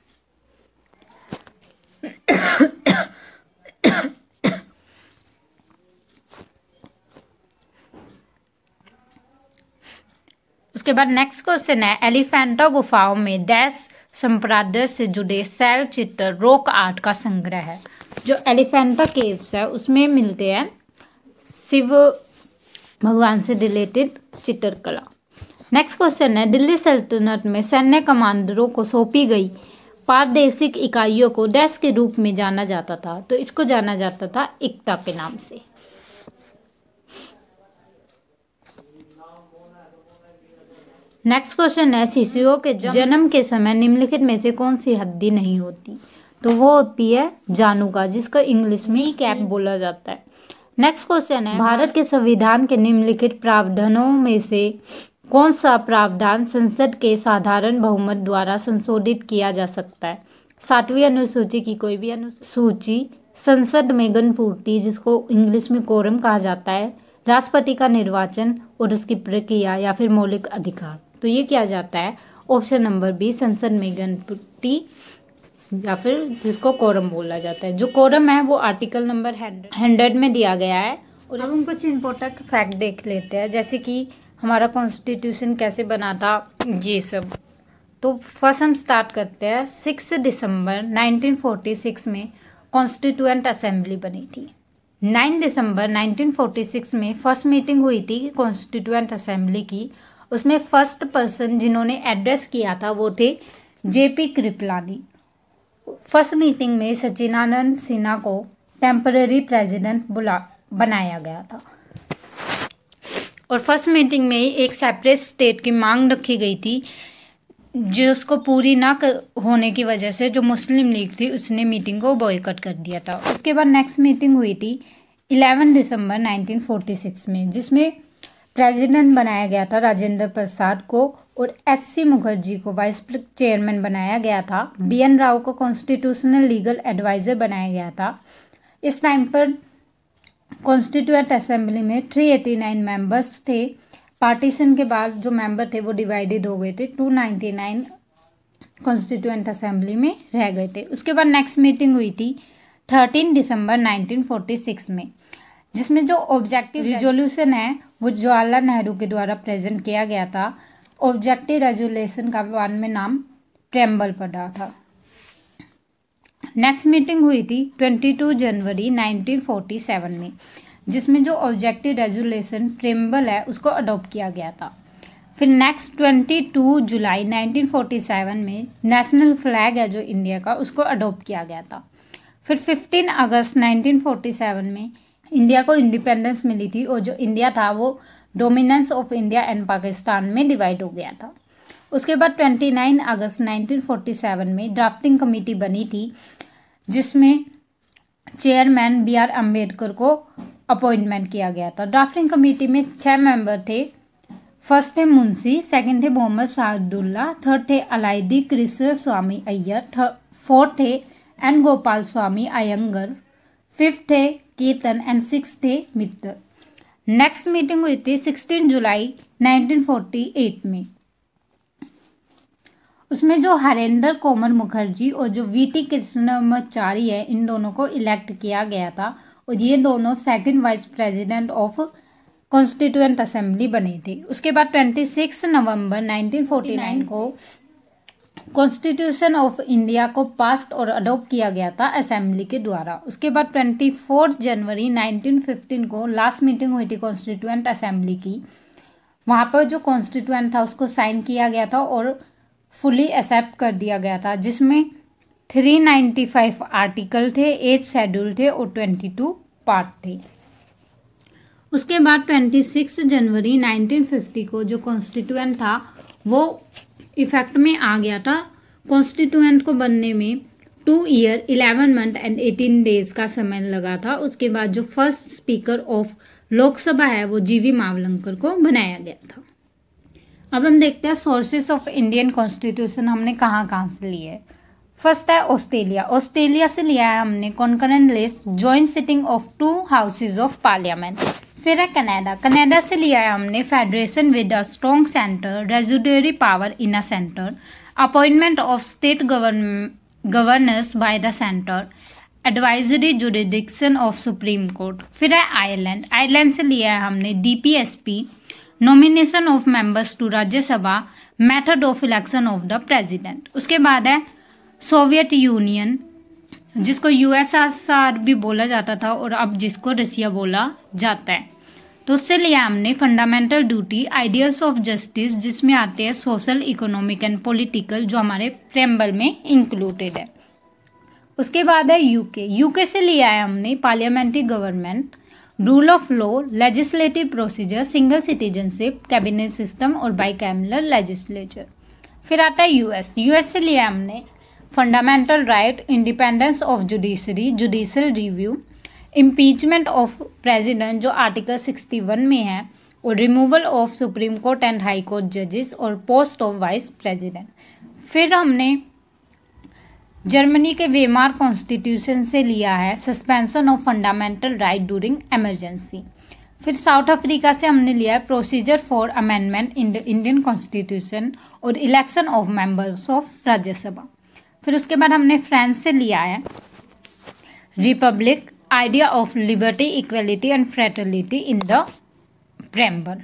उसके बाद नेक्स्ट क्वेश्चन है एलिफेंटा गुफाओं में देश संप्रदाय से जुड़े शैल चित्र रॉक आर्ट का संग्रह है। जो एलिफेंटा केव्स है उसमें मिलते हैं शिव भगवान से रिलेटेड चित्रकला। नेक्स्ट क्वेश्चन है दिल्ली सल्तनत में सैन्य कमांडरों को सौंपी गई प्रादेशिक इकाइयों को डैश के रूप में जाना जाता था, तो इसको जाना जाता था इक्ता के नाम से। नेक्स्ट क्वेश्चन है शिशुओं के जन्म के समय निम्नलिखित में से कौन सी हड्डी नहीं होती, तो वो होती है जानुका, जिसका इंग्लिश में ही कैप बोला जाता है। नेक्स्ट क्वेश्चन है भारत के संविधान के निम्नलिखित प्रावधानों में से कौन सा प्रावधान संसद के साधारण बहुमत द्वारा संशोधित किया जा सकता है। सातवीं अनुसूची की कोई भी अनुसूची, संसद में गणपूर्ति जिसको इंग्लिश में कोरम कहा जाता है, राष्ट्रपति का निर्वाचन और उसकी प्रक्रिया या फिर मौलिक अधिकार। तो ये किया जाता है ऑप्शन नंबर बी संसद में गणपूर्ति या फिर जिसको कोरम बोला जाता है। जो कोरम है वो आर्टिकल नंबर हंड्रेड में दिया गया है। और अब हम कुछ इम्पोर्टेंट फैक्ट देख लेते हैं, जैसे कि हमारा कॉन्स्टिट्यूशन कैसे बना था ये सब। तो फर्स्ट हम स्टार्ट करते हैं सिक्स दिसंबर नाइनटीन फोर्टी सिक्स में कॉन्स्टिट्यूएंट असेंबली बनी थी। नाइन दिसंबर नाइनटीन फोर्टी सिक्स में फर्स्ट मीटिंग हुई थी कॉन्स्टिट्यूएंट असेंबली की। उसमें फर्स्ट पर्सन जिन्होंने एड्रेस किया था वो थे जेपी कृपलानी। फर्स्ट मीटिंग में सचिदानंद सिन्हा को टेम्पररी प्रेसिडेंट बुला बनाया गया था। और फर्स्ट मीटिंग में एक सेपरेट स्टेट की मांग रखी गई थी, जिसको पूरी ना होने की वजह से जो मुस्लिम लीग थी उसने मीटिंग को बॉयकॉट कर दिया था। उसके बाद नेक्स्ट मीटिंग हुई थी इलेवन दिसंबर नाइनटीन फोर्टी सिक्स में, जिसमें प्रेसिडेंट बनाया गया था राजेंद्र प्रसाद को और एच सी मुखर्जी को वाइस चेयरमैन बनाया गया था। बी एन राव को कॉन्स्टिट्यूशनल लीगल एडवाइज़र बनाया गया था। इस टाइम पर कॉन्स्टिट्यूएंट असेंबली में थ्री एटी नाइन मेंबर्स थे। पार्टीशन के बाद जो मेंबर थे वो डिवाइडेड हो गए थे, two ninety nine constituent assembly में रह गए थे। उसके बाद नेक्स्ट मीटिंग हुई थी थर्टीन दिसंबर नाइनटीन फोर्टी सिक्स में, जिसमें जो ऑब्जेक्टिव रिजोल्यूशन है वो जवाहरलाल नेहरू के द्वारा प्रेजेंट किया गया था। ऑब्जेक्टिव रेजोल्यूशन का बाद में नाम ट्रेम्बल पड़ा था। नेक्स्ट मीटिंग हुई थी बाईस जनवरी नाइनटीन फोर्टी सेवन में, जिसमें जो ऑब्जेक्टिव रेजोल्यूशन ट्रेम्बल है उसको अडॉप्ट किया गया था। फिर नेक्स्ट बाईस जुलाई नाइनटीन फोर्टी सेवन में नेशनल फ्लैग है जो इंडिया का उसको अडॉप्ट किया गया था। फिर पंद्रह अगस्त नाइनटीन फोर्टी सेवन में इंडिया को इंडिपेंडेंस मिली थी और जो इंडिया था वो dominance of India and Pakistan में डिवाइड हो गया था। उसके बाद उनतीस अगस्त नाइनटीन फोर्टी सेवन में ड्राफ्टिंग कमेटी बनी थी, जिसमें चेयरमैन बी आर अम्बेडकर को अपॉइंटमेंट किया गया था। ड्राफ्टिंग कमेटी में छः मेंबर थे। फर्स्ट थे मुंशी, सेकंड थे मोहम्मद सादुल्ला, थर्ड थे अलाइदी कृष्ण स्वामी अय्यर, फोर्थ थे एन गोपाल स्वामी अयंगर, फिफ्थ थे कीर्तन एंड सिक्स थे मित्तर। नेक्स्ट मीटिंग हुई थी सोलह जुलाई नाइनटीन फोर्टी एट में। उसमें जो हरेंद्र कोमल मुखर्जी और जो वी टी कृष्णमाचारी है इन दोनों को इलेक्ट किया गया था और ये दोनों second vice president of constituent assembly बने थे। उसके बाद छब्बीस नवंबर नाइनटीन फोर्टी नाइन को कॉन्स्टिट्यूशन ऑफ इंडिया को पास्ट और अडॉप्ट किया गया था असेंबली के द्वारा। उसके बाद चौबीस जनवरी नाइनटीन फिफ्टीन को लास्ट मीटिंग हुई थी कॉन्स्टिट्यूएंट असेंबली की। वहाँ पर जो कॉन्स्टिट्यूएंट था उसको साइन किया गया था और फुली एक्सेप्ट कर दिया गया था, जिसमें तीन सौ पचानवे आर्टिकल थे, एट शेड्यूल थे और बाईस पार्ट थे। उसके बाद छब्बीस जनवरी नाइनटीन फिफ्टी को जो कॉन्स्टिट्यूएंट था वो इफेक्ट में आ गया था। कॉन्स्टिट्यूएंट को बनने में two year eleven month and eighteen days का समय लगा था। उसके बाद जो फर्स्ट स्पीकर ऑफ लोकसभा है वो जीवी मावलंकर को बनाया गया था। अब हम देखते हैं सोर्सेस ऑफ इंडियन कॉन्स्टिट्यूशन हमने कहाँ कहाँ से लिए है। फर्स्ट है ऑस्ट्रेलिया। ऑस्ट्रेलिया से लिया है हमने concurrent list joint sitting of to houses of parliament. फिर है कनाडा। कनाडा से लिया है हमने federation with a strong centre, रेजुडरी power in a centre, appointment of state governors by the centre, advisory jurisdiction of supreme court. फिर है Ireland. Ireland से लिया है हमने DPSP, nomination of members to Rajya Sabha, method of election of the president. उसके बाद है Soviet union, जिसको यूएसएसआर भी बोला जाता था और अब जिसको रसिया बोला जाता है। तो उससे लिया हमने fundamental duty, ideals of justice, जिसमें आते हैं सोशल, इकोनॉमिक एंड पॉलिटिकल, जो हमारे प्रेम्बल में इंक्लूडेड है। उसके बाद है यूके। यूके से लिया है हमने parliamentary government, rule of law, legislative procedure, single citizenship, cabinet system और बाइकैमरल लेजिस्लेचर। फिर आता है यूएस। यूएस से लिया हमने fundamental right, independence of judiciary, judicial review, impeachment of president जो आर्टिकल सिक्सटी वन में है, और removal of supreme court and high court जजेस और पोस्ट ऑफ वाइस प्रेसिडेंट। फिर हमने जर्मनी के वेमार कॉन्स्टिट्यूशन से लिया है suspension of fundamental right during emergency. फिर साउथ अफ्रीका से हमने लिया है procedure for amendment in the Indian constitution और election of members of Rajya Sabha. फिर उसके बाद हमने फ्रांस से लिया है Republic, idea of liberty, equality and fraternity in the preamble.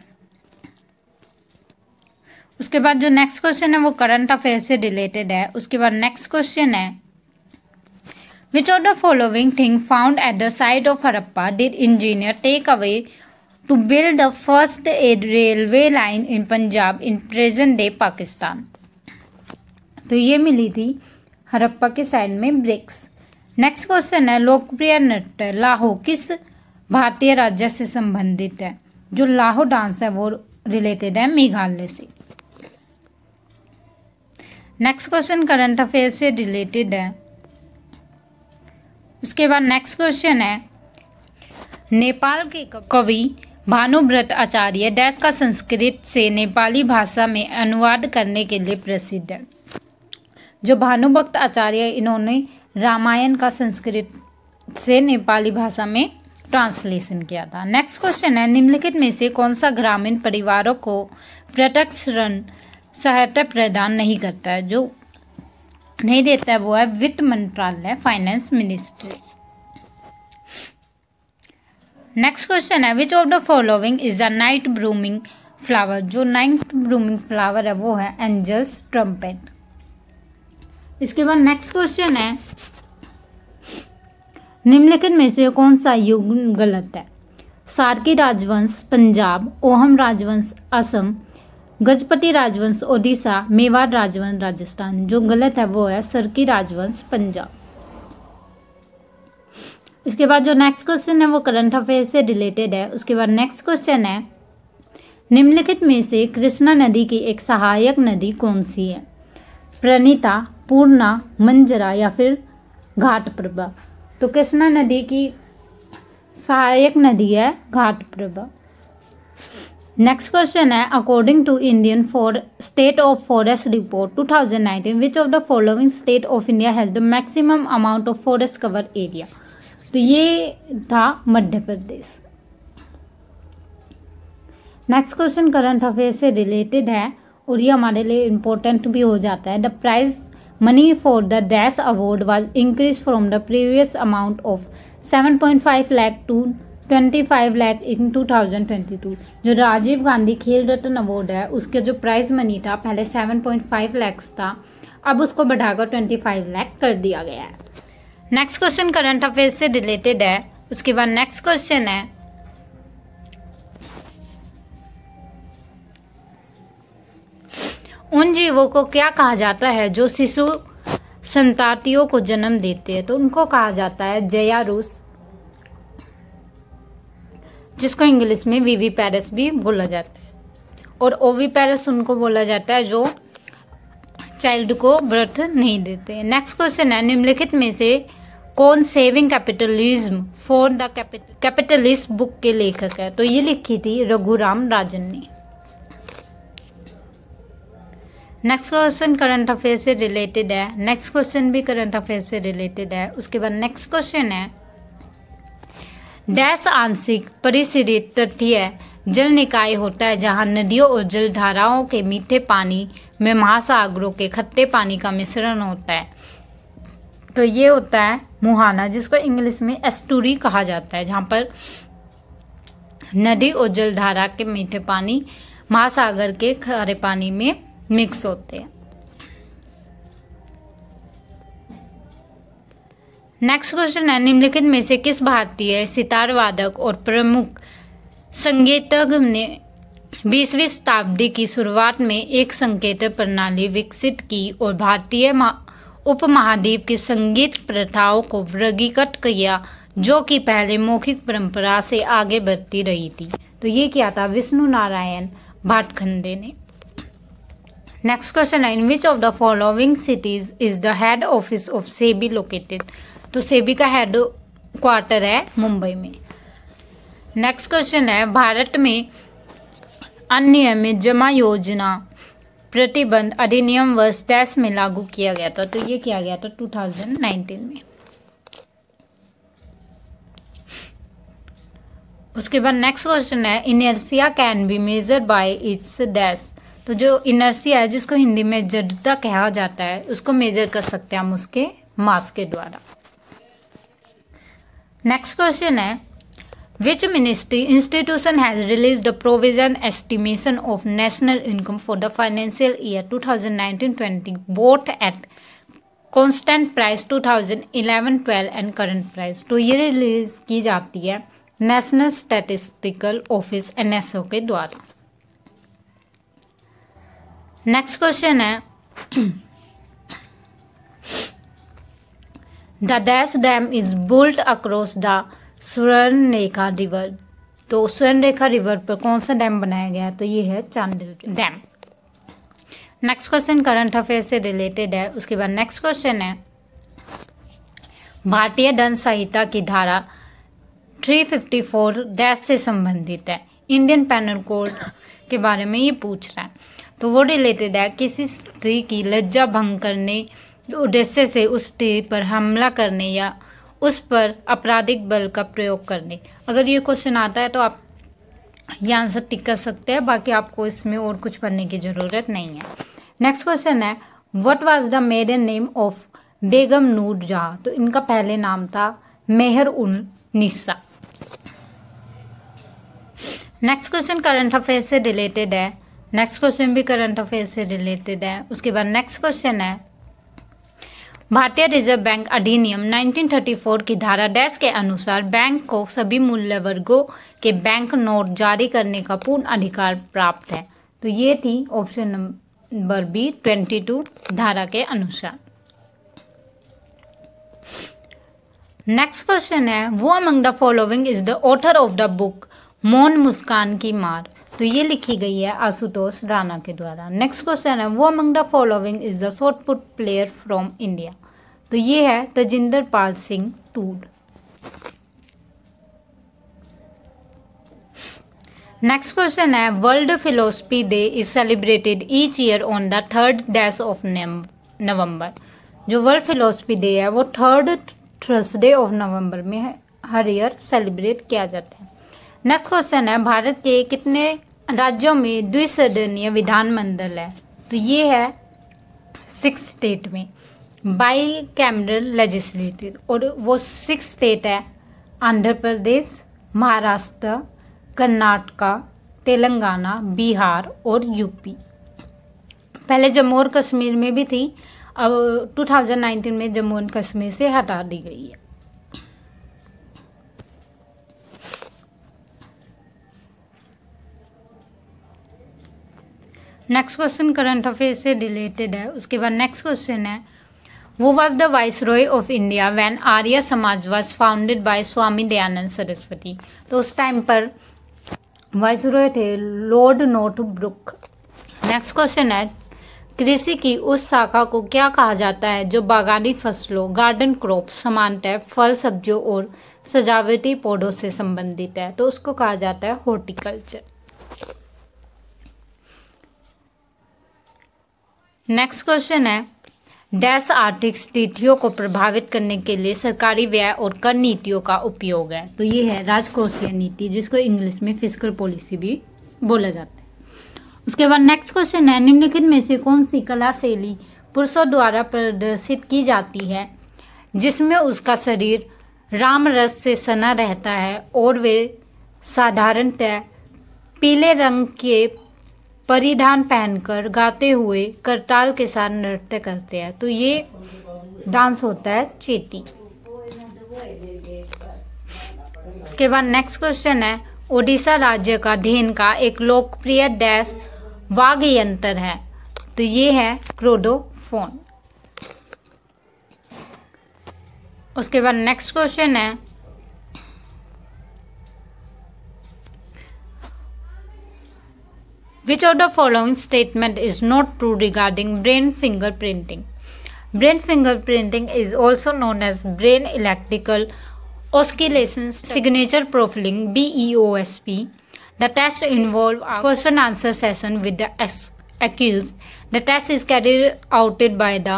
उसके बाद जो नेक्स्ट क्वेश्चन है वो करंट अफेयर से रिलेटेड है। उसके बाद नेक्स्ट क्वेश्चन है which of the following thing found at the site of Harappa did engineer take away to build the first railway line in Punjab in present day Pakistan. तो ये मिली थी हड़प्पा के साइड में ब्रिक्स। नेक्स्ट क्वेश्चन है लोकप्रिय नृत्य लाहो किस भारतीय राज्य से संबंधित है। जो लाहो डांस है वो रिलेटेड है मेघालय से। नेक्स्ट क्वेश्चन करंट अफेयर से रिलेटेड है। उसके बाद नेक्स्ट क्वेश्चन है नेपाल के कवि भानुभक्त आचार्य डैश का संस्कृत से नेपाली भाषा में अनुवाद करने के लिए प्रसिद्ध है। जो भानुभक्त आचार्य इन्होंने रामायण का संस्कृत से नेपाली भाषा में ट्रांसलेशन किया था। नेक्स्ट क्वेश्चन है निम्नलिखित में से कौन सा ग्रामीण परिवारों को प्रत्यक्ष ऋण सहायता प्रदान नहीं करता है। जो नहीं देता है वो है वित्त मंत्रालय, फाइनेंस मिनिस्ट्री। नेक्स्ट क्वेश्चन है which of the following is a night blooming flower. जो नाइट ब्लूमिंग फ्लावर है वो है एंजल्स ट्रम्पेट। इसके बाद नेक्स्ट क्वेश्चन है निम्नलिखित में से कौन सा युग गलत है। सार्की राजवंश पंजाब, ओहम राजवंश असम, गजपति राजवंश ओडिशा, मेवाड़ राजवंश राजस्थान। जो गलत है वो है सरकी राजवंश पंजाब। इसके बाद जो नेक्स्ट क्वेश्चन है वो करंट अफेयर से रिलेटेड है। उसके बाद नेक्स्ट क्वेश्चन है निम्नलिखित में से कृष्णा नदी की एक सहायक नदी कौन सी है। प्रणीता, पूर्णा, मंजरा या फिर घाटप्रभा। तो कृष्णा नदी की सहायक नदी है घाटप्रभा। नेक्स्ट क्वेश्चन है according to Indian for state of forest report two thousand nineteen which of the following state of India has the maximum amount of forest cover area. तो ये था Madhya Pradesh. Next question current affair से related है और ये हमारे लिए important भी हो जाता है। The prize money for the dash award was increase from the previous amount of seven point five lakh to twenty five lakh in two thousand twenty two. जो राजीव गांधी खेल रत्न अवार्ड है उसके जो प्राइज मनी था पहले सेवन पॉइंट फाइव लाख था, अब उसको बढ़ाकर ट्वेंटी फाइव लाख कर दिया गया है। नेक्स्ट क्वेश्चन करंट अफेयर से रिलेटेड है। उसके बाद नेक्स्ट क्वेश्चन है, उन जीवों को क्या कहा जाता है जो शिशु संततियों को जन्म देते हैं? तो उनको कहा जाता है जयारुस, जिसको इंग्लिश में विविपेरस भी बोला जाता है, और ओविपेरस उनको बोला जाता है जो चाइल्ड को बर्थ नहीं देते। नेक्स्ट क्वेश्चन है, निम्नलिखित में से कौन saving capitalism for the capitalist book के लेखक है? तो ये लिखी थी रघुराम राजन ने। नेक्स्ट क्वेश्चन करंट अफेयर से रिलेटेड है। नेक्स्ट क्वेश्चन भी करंट अफेयर से रिलेटेड है। उसके बाद नेक्स्ट क्वेश्चन है, डैश आंशिक परिसीरित तटीय जल निकाय होता है जहां नदियों और जलधाराओं के मीठे पानी में महासागरों के खट्टे पानी का मिश्रण होता है? तो ये होता है मुहाना, जिसको इंग्लिश में एस्टूरी कहा जाता है, जहां पर नदी और जलधारा के मीठे पानी महासागर के खारे पानी में मिक्स होते हैं। नेक्स्ट क्वेश्चन है, निम्नलिखित में से किस भारतीय सितार वादक और प्रमुख संगीतज्ञ ने बीसवीं शताब्दी की शुरुआत में एक संकेत प्रणाली विकसित की और भारतीय उपमहाद्वीप की संगीत प्रथाओं को वर्गीकृत किया, जो कि पहले मौखिक परंपरा से आगे बढ़ती रही थी? तो ये किया था विष्णु नारायण भाटखंडे ने। नेक्स्ट क्वेश्चन है, in which of the following cities is the head office of SEBI located? तो सेबी का हेड क्वार्टर है मुंबई में। नेक्स्ट क्वेश्चन है, भारत में अनियमित जमा योजना प्रतिबंध अधिनियम वर्ष डैश में लागू किया गया था? तो ये किया गया था टू थाउजेंड नाइनटीन में। उसके बाद नेक्स्ट क्वेश्चन है, inertia can be measure by its dash? तो जो इनर्शिया है, जिसको हिंदी में जड़ता कहा जाता है, उसको मेजर कर सकते हैं हम उसके मास के द्वारा। नेक्स्ट क्वेश्चन है, which ministry institution has release the provision estimation of national income for the financial year two thousand nineteen twenty both at constant price two thousand eleven twelve and current price? तो ये release की जाती है national statistical office N S O के द्वारा। Next question है, the dash dam is built across the Swarnarekha river? तो Swarnarekha river पर कौन सा डैम बनाया गया? तो ये है Chandil dam. Next question current affair से रिलेटेड है। उसके बाद नेक्स्ट क्वेश्चन है, भारतीय दंड संहिता की धारा थ्री फिफ्टी फोर डैश से संबंधित है? इंडियन पैनल कोड के बारे में ये पूछ रहा है। तो वो रिलेटेड है किसी स्त्री की लज्जा भंग करने उद्देश्य से उस स्त्री पर हमला करने या उस पर आपराधिक बल का प्रयोग करने। अगर ये क्वेश्चन आता है तो आप ये आंसर टिक कर सकते हैं, बाकी आपको इसमें और कुछ पढ़ने की ज़रूरत नहीं है। नेक्स्ट क्वेश्चन है, what was the maiden name of Begum Noor Jahan? तो इनका पहले नाम था Mehr un Nisa. Next question current affair से रिलेटेड है। नेक्स्ट क्वेश्चन भी करंट अफेयर से रिलेटेड है। उसके बाद नेक्स्ट क्वेश्चन है, भारतीय रिजर्व बैंक अधिनियम नाइनटीन थर्टी फोर की धारा डैश के अनुसार बैंक को सभी मूल्य वर्गों के बैंक नोट जारी करने का पूर्ण अधिकार प्राप्त है? तो ये थी option number B twenty two धारा के अनुसार। नेक्स्ट क्वेश्चन है, who among the following is the author of the book Maun Muskaan की मार? तो ये लिखी गई है आशुतोष राणा के द्वारा। नेक्स्ट क्वेश्चन है, who among the following is the shot put player from India? तो ये है तजिंदर पाल सिंह टूड। नेक्स्ट क्वेश्चन है, world philosophy day is celebrated each year on the third dash of November? जो वर्ल्ड फिलोसफी डे है वो third Thursday of November में है, हर year celebrate किया जाता है। नेक्स्ट क्वेश्चन है, भारत के कितने राज्यों में द्विसदनीय विधानमंडल है? तो ये है सिक्स स्टेट में बाई कैमरल लेजिस्लेटिव, और वो सिक्स स्टेट है आंध्र प्रदेश, महाराष्ट्र, कर्नाटका, तेलंगाना, बिहार और यूपी। पहले जम्मू और कश्मीर में भी थी, अब टू थाउजेंड नाइनटीन में जम्मू एंड कश्मीर से हटा दी गई है। नेक्स्ट क्वेश्चन करंट अफेयर से रिलेटेड है। उसके बाद नेक्स्ट क्वेश्चन है, who was the viceroy of India when Arya Samaj was founded by Swami Dayanand Saraswati. तो उस टाइम पर वाइसरॉय थे लॉर्ड नॉर्थब्रुक। नेक्स्ट क्वेश्चन है, कृषि की उस शाखा को क्या कहा जाता है जो बागानी फसलों, गार्डन क्रॉप, सामान्यतः फल सब्जियों और सजावटी पौधों से संबंधित है। तो उसको कहा जाता है हॉर्टिकल्चर। नेक्स्ट क्वेश्चन है, डैश आर्थिक स्थितियों को प्रभावित करने के लिए सरकारी व्यय और कर नीतियों का उपयोग है। तो ये है राजकोषीय नीति, जिसको इंग्लिश में फिस्कल पॉलिसी भी बोला जाता है। उसके बाद नेक्स्ट क्वेश्चन है, निम्नलिखित में से कौन सी कला शैली पुरुषों द्वारा प्रदर्शित की जाती है जिसमें उसका शरीर राम रस से सना रहता है और वे साधारणतः पीले रंग के परिधान पहनकर गाते हुए करताल के साथ नृत्य करते हैं। तो ये डांस होता है चेती। उसके बाद नेक्स्ट क्वेश्चन है, ओडिशा राज्य का धेन का एक लोकप्रिय डैश वाद्य यंत्र है। तो ये है क्रोडोफोन। उसके बाद नेक्स्ट क्वेश्चन है, which of the following statement is not true regarding brain fingerprinting? Brain fingerprinting is also known as brain electrical oscillation signature profiling (B E O S P). The test involves a question answer session with the accused. The test is carried out by the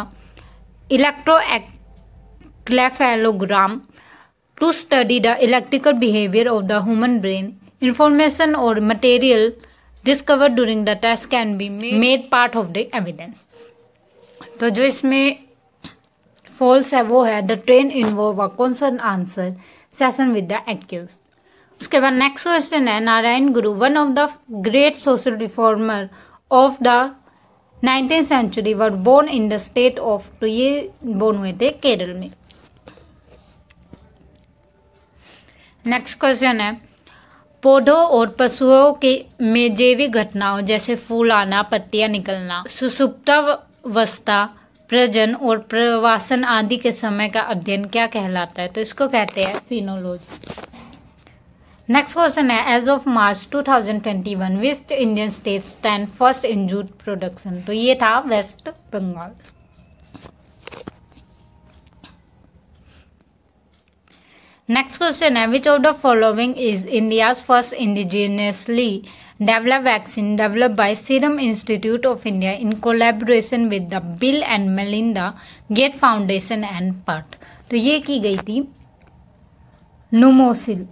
electroencephalogram to study the electrical behavior of the human brain. Information or material discovered during the test can be made part of the evidence. तो जो इसमें false है वो है the train involve a question answer session with the accuse. उसके बाद next question है, Narayana Guru one of the great social reformer of the nineteen century were born in the state of. तो ये बोर्न हुए थे केरल में। नेक्स्ट क्वेश्चन है, पौधों और पशुओं के में जैविक घटनाओं जैसे फूल आना, पत्तियां निकलना, सुषुप्तावस्था, प्रजन और प्रवासन आदि के समय का अध्ययन क्या कहलाता है? तो इसको कहते हैं फिनोलॉजी। नेक्स्ट क्वेश्चन है, as of March two thousand twenty one west Indian state stand first in jute production. तो ये था वेस्ट बंगाल। नेक्स्ट क्वेश्चन है, which of the following is India's first indigenously developed vaccine developed by Serum Institute of India in collaboration with the Bill and Melinda Gate foundation and पर्थ। तो ये की गई थी नुमोसिल।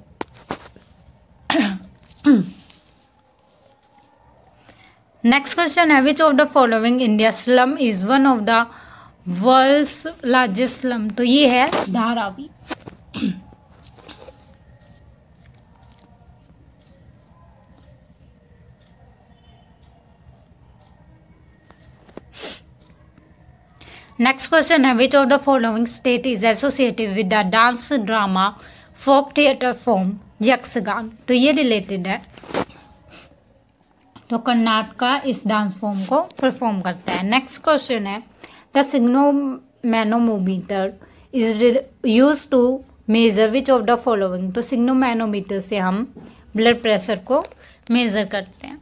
नेक्स्ट क्वेश्चन है, which of the following India slum is one of the world's largest slum. तो ये है धारावी। नेक्स्ट क्वेश्चन है, which of the following state is associated with the dance drama folk theatre form Yakshagana. तो ये related है। तो कर्नाटका इस डांस फॉर्म को परफॉर्म करता है। नेक्स्ट क्वेश्चन है, the sphygmomanometer is use to measure which of the following. तो सिग्नोमैनोमीटर से हम ब्लड प्रेशर को मेजर करते हैं।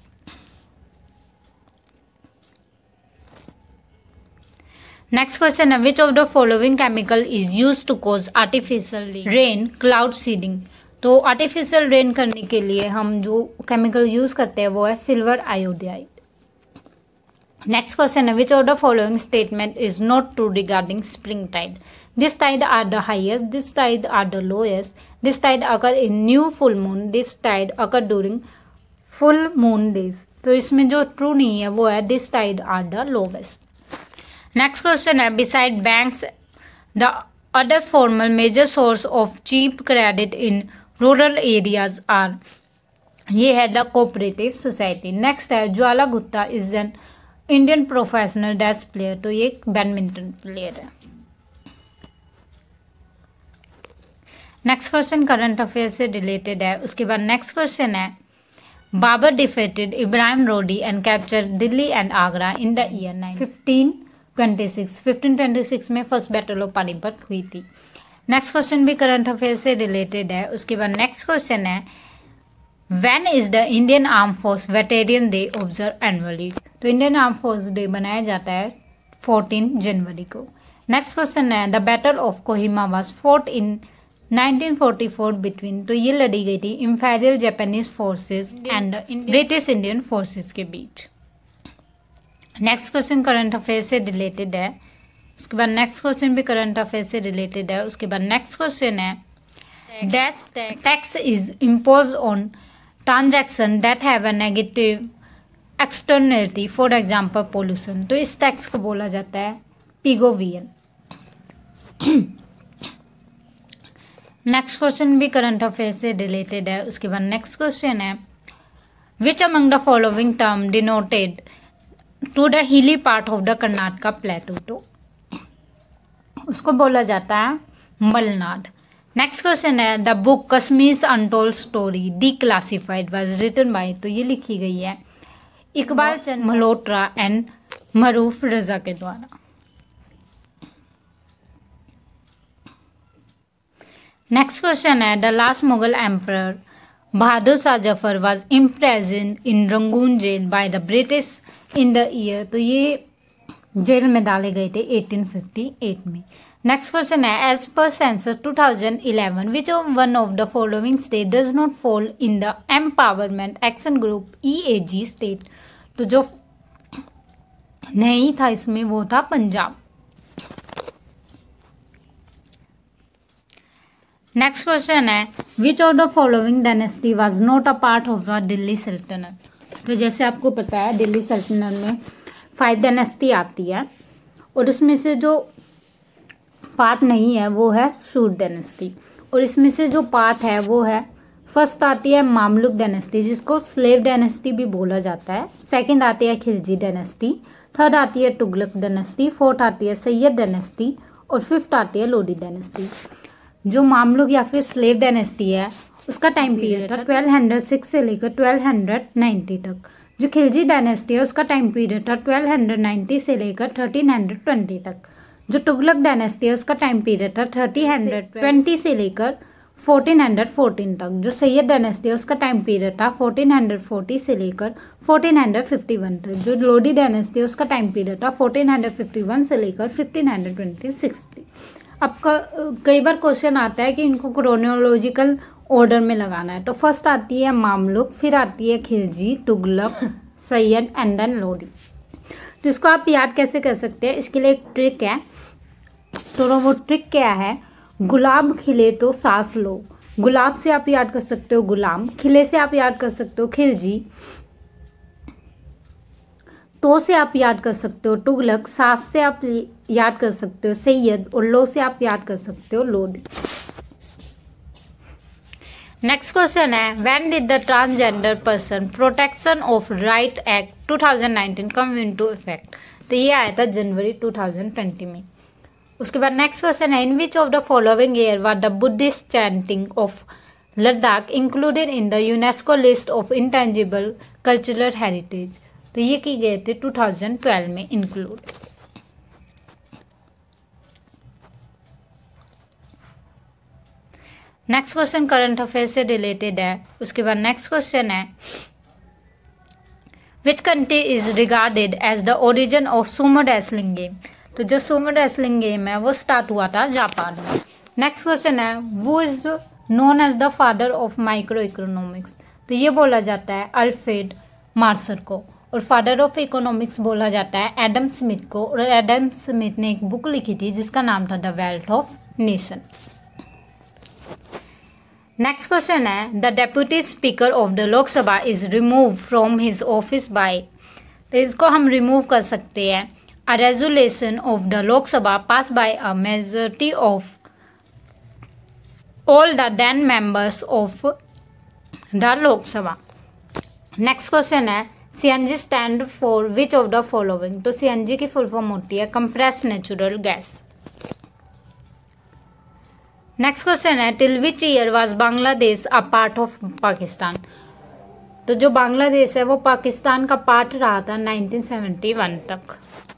नेक्स्ट क्वेश्चन है, which of the following chemical is use to cause artificial rain cloud seeding. तो artificial rain करने के लिए हम जो केमिकल यूज करते हैं वो है सिल्वर आयोडाइड। नेक्स्ट क्वेश्चन है, which of the following statement is not true regarding spring tide. This tide are the highest, this tide are the lowest, this tide occur in new full moon, this tide occur during full moon days. तो इसमें जो true नहीं है वो है this tide are the lowest. Next question है, beside banks the other formal major source of cheap credit in rural areas are. ये है द कोऑपरेटिव सोसाइटी। नेक्स्ट है, Jwala Gutta is an Indian professional dash player, तो ये एक badminton player है। Next question current affair से related है। उसके बाद नेक्स्ट क्वेश्चन है, Babur defeated Ibrahim Lodi and capture Delhi and Agra in the year fifteen twenty six. Fifteen twenty six में फर्स्ट बैटल ऑफ पानीपत हुई थी। नेक्स्ट क्वेश्चन भी करंट अफेयर से रिलेटेड है। उसके बाद नेक्स्ट क्वेश्चन है, when is the Indian arm force veteran day observe annually. तो इंडियन आर्म फोर्स डे बनाया जाता है फोर्टीन जनवरी को। नेक्स्ट क्वेश्चन है, the battle of Kohima was fought in nineteen forty four between. तो ये लड़ी गई थी imperial Japanese forces and British Indian forces के बीच। नेक्स्ट क्वेश्चन करंट अफेयर से रिलेटेड है। उसके बाद नेक्स्ट क्वेश्चन भी करंट अफेयर से रिलेटेड है। उसके बाद नेक्स्ट क्वेश्चन है, dash tax is impose on transaction that have a negative externality, for example pollution. तो इस टैक्स को बोला जाता है पिगोवियन। नेक्स्ट क्वेश्चन भी करंट अफेयर से रिलेटेड है। उसके बाद नेक्स्ट क्वेश्चन है, which among the following term denoted to the hilly part of the Karnataka plateau. तो उसको बोला जाता है मलनाड। नेक्स्ट क्वेश्चन है, the book Kashmir untold story declassified was written by. तो ये लिखी गई है इकबाल चंद मल्होत्रा एंड मरूफ रजा के द्वारा। नेक्स्ट क्वेश्चन है, the last Mughal emperor Bahadur Shah Zafar was imprisoned in Rangoon jail by the British in the year. तो ये जेल में डाले गए थे एटीन फिफ्टी एट में। नेक्स्ट क्वेश्चन है, as per census two thousand eleven which one of the following state does not fall in the empowerment action group E A ji state. तो जो नहीं था इसमें वो था पंजाब। नेक्स्ट क्वेश्चन है, which of the following dynasty was not a part of the Delhi Sultanate. तो जैसे आपको पता है दिल्ली सल्तनत में फाइव डायनेस्टी आती है और इसमें से जो पार्ट नहीं है वो है सूट डायनेस्टी, और इसमें से जो पार्ट है वो है, फर्स्ट आती है मामलुक डायनेस्टी जिसको स्लेव डायनेस्टी भी बोला जाता है। सेकंड आती है खिलजी डायनेस्टी, थर्ड आती है तुगलक डायनेस्टी, फोर्थ आती है सैयद डायनेस्टी और फिफ्थ आती है लोधी डायनेस्टी। जो मामलुक या फिर स्लेव डायनेस्टी है उसका टाइम पीरियड था ट्वेल्व हंड्रेड सिक्स से लेकर ट्वेल्व हंड्रेड नाइन्टी तक। जो खिलजी डायनेस्टी है उसका टाइम पीरियड था ट्वेल्व हंड्रेड नाइन्टी से लेकर थर्टीन हंड्रेड ट्वेंटी तक। जो तुगलक डायनेस्टी है उसका टाइम पीरियड था थर्टी हंड्रेड ट्वेंटी से लेकर फोर्टीन हंड्रेड फोर्टीन तक। जो सैयद डायनेस्टी है उसका टाइम पीरियड था फोर्टीन हंड्रेड फोर्टी से लेकर फोर्टीन हंड्रेड फिफ्टी वन तक। जो लोधी डायनेस्टी है उसका टाइम पीरियड था फोर्टीन हंड्रेड फिफ्टी वन से लेकर फिफ्टीन हंड्रेड ट्वेंटी सिक्स तक। अब कई बार क्वेश्चन आता है कि इनको क्रोनोलॉजिकल ऑर्डर में लगाना है। तो फर्स्ट आती है मामलुक, फिर आती है खिलजी, तुगलक, सैयद एंड देन लोधी। तो इसको आप याद कैसे कर सकते हैं, इसके लिए एक ट्रिक है। तो वो ट्रिक क्या है, गुलाब खिले तो सांस लो। गुलाब से आप याद कर सकते हो गुलाम, खिले से आप याद कर सकते हो खिलजी, तो से आप याद कर सकते हो तुगलक, सास से आप याद कर सकते हो सैयद और लो से आप याद कर सकते हो लोधी। नेक्स्ट क्वेश्चन है, when did the transgender person protection of right act two thousand nineteen come into effect. तो ये आया था जनवरी टू थाउजेंड ट्वेंटी में। उसके बाद नेक्स्ट क्वेश्चन है, in which of the following year was the Buddhist chanting of Ladakh included in the UNESCO list of intangible cultural heritage. तो ये की गए थे टू थाउजेंड ट्वेल्व में include. Next question current affair से रिलेटेड है। उसके बाद नेक्स्ट क्वेश्चन है, which country is regarded as the origin of sumo wrestling game. तो जो सुमो रेसलिंग गेम है वो स्टार्ट हुआ था जापान में। नेक्स्ट क्वेश्चन है, who is known as the father of micro economics. तो ये बोला जाता है अल्फ्रेड मार्शल को, और फादर ऑफ इकोनॉमिक्स बोला जाता है एडम स्मिथ को। और एडम स्मिथ ने एक बुक लिखी थी जिसका नाम था the wealth of nation. Next question है, the deputy speaker of the Lok Sabha is remove from his office by. तो इसको हम रिमूव कर सकते हैं, a resolution of the Lok Sabha pass by a majority of all the then members of the Lok Sabha. Next question है, C N G stand for which of the following, तो C N G की full form होती है compress natural gas. Next question है till which year was Bangladesh a part of Pakistan, तो जो बांग्लादेश है वो पाकिस्तान का पार्ट रहा था नाइनटीन सेवेंटी वन तक।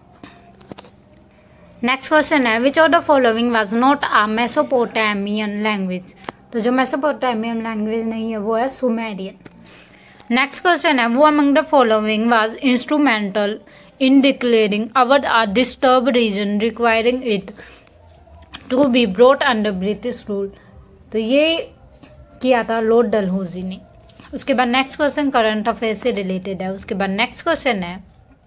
नेक्स्ट क्वेश्चन है which of the following was not a Mesopotamian language, तो जो मेसोपोटामियन लैंग्वेज नहीं है वो है सुमेरियन। नेक्स्ट क्वेश्चन है who among the following was instrumental in declaring our a disturb region requiring it to be brought under British rule, तो ये किया था लॉर्ड डलहौजी ने। उसके बाद नेक्स्ट क्वेश्चन करंट अफेयर से रिलेटेड है। उसके बाद नेक्स्ट क्वेश्चन है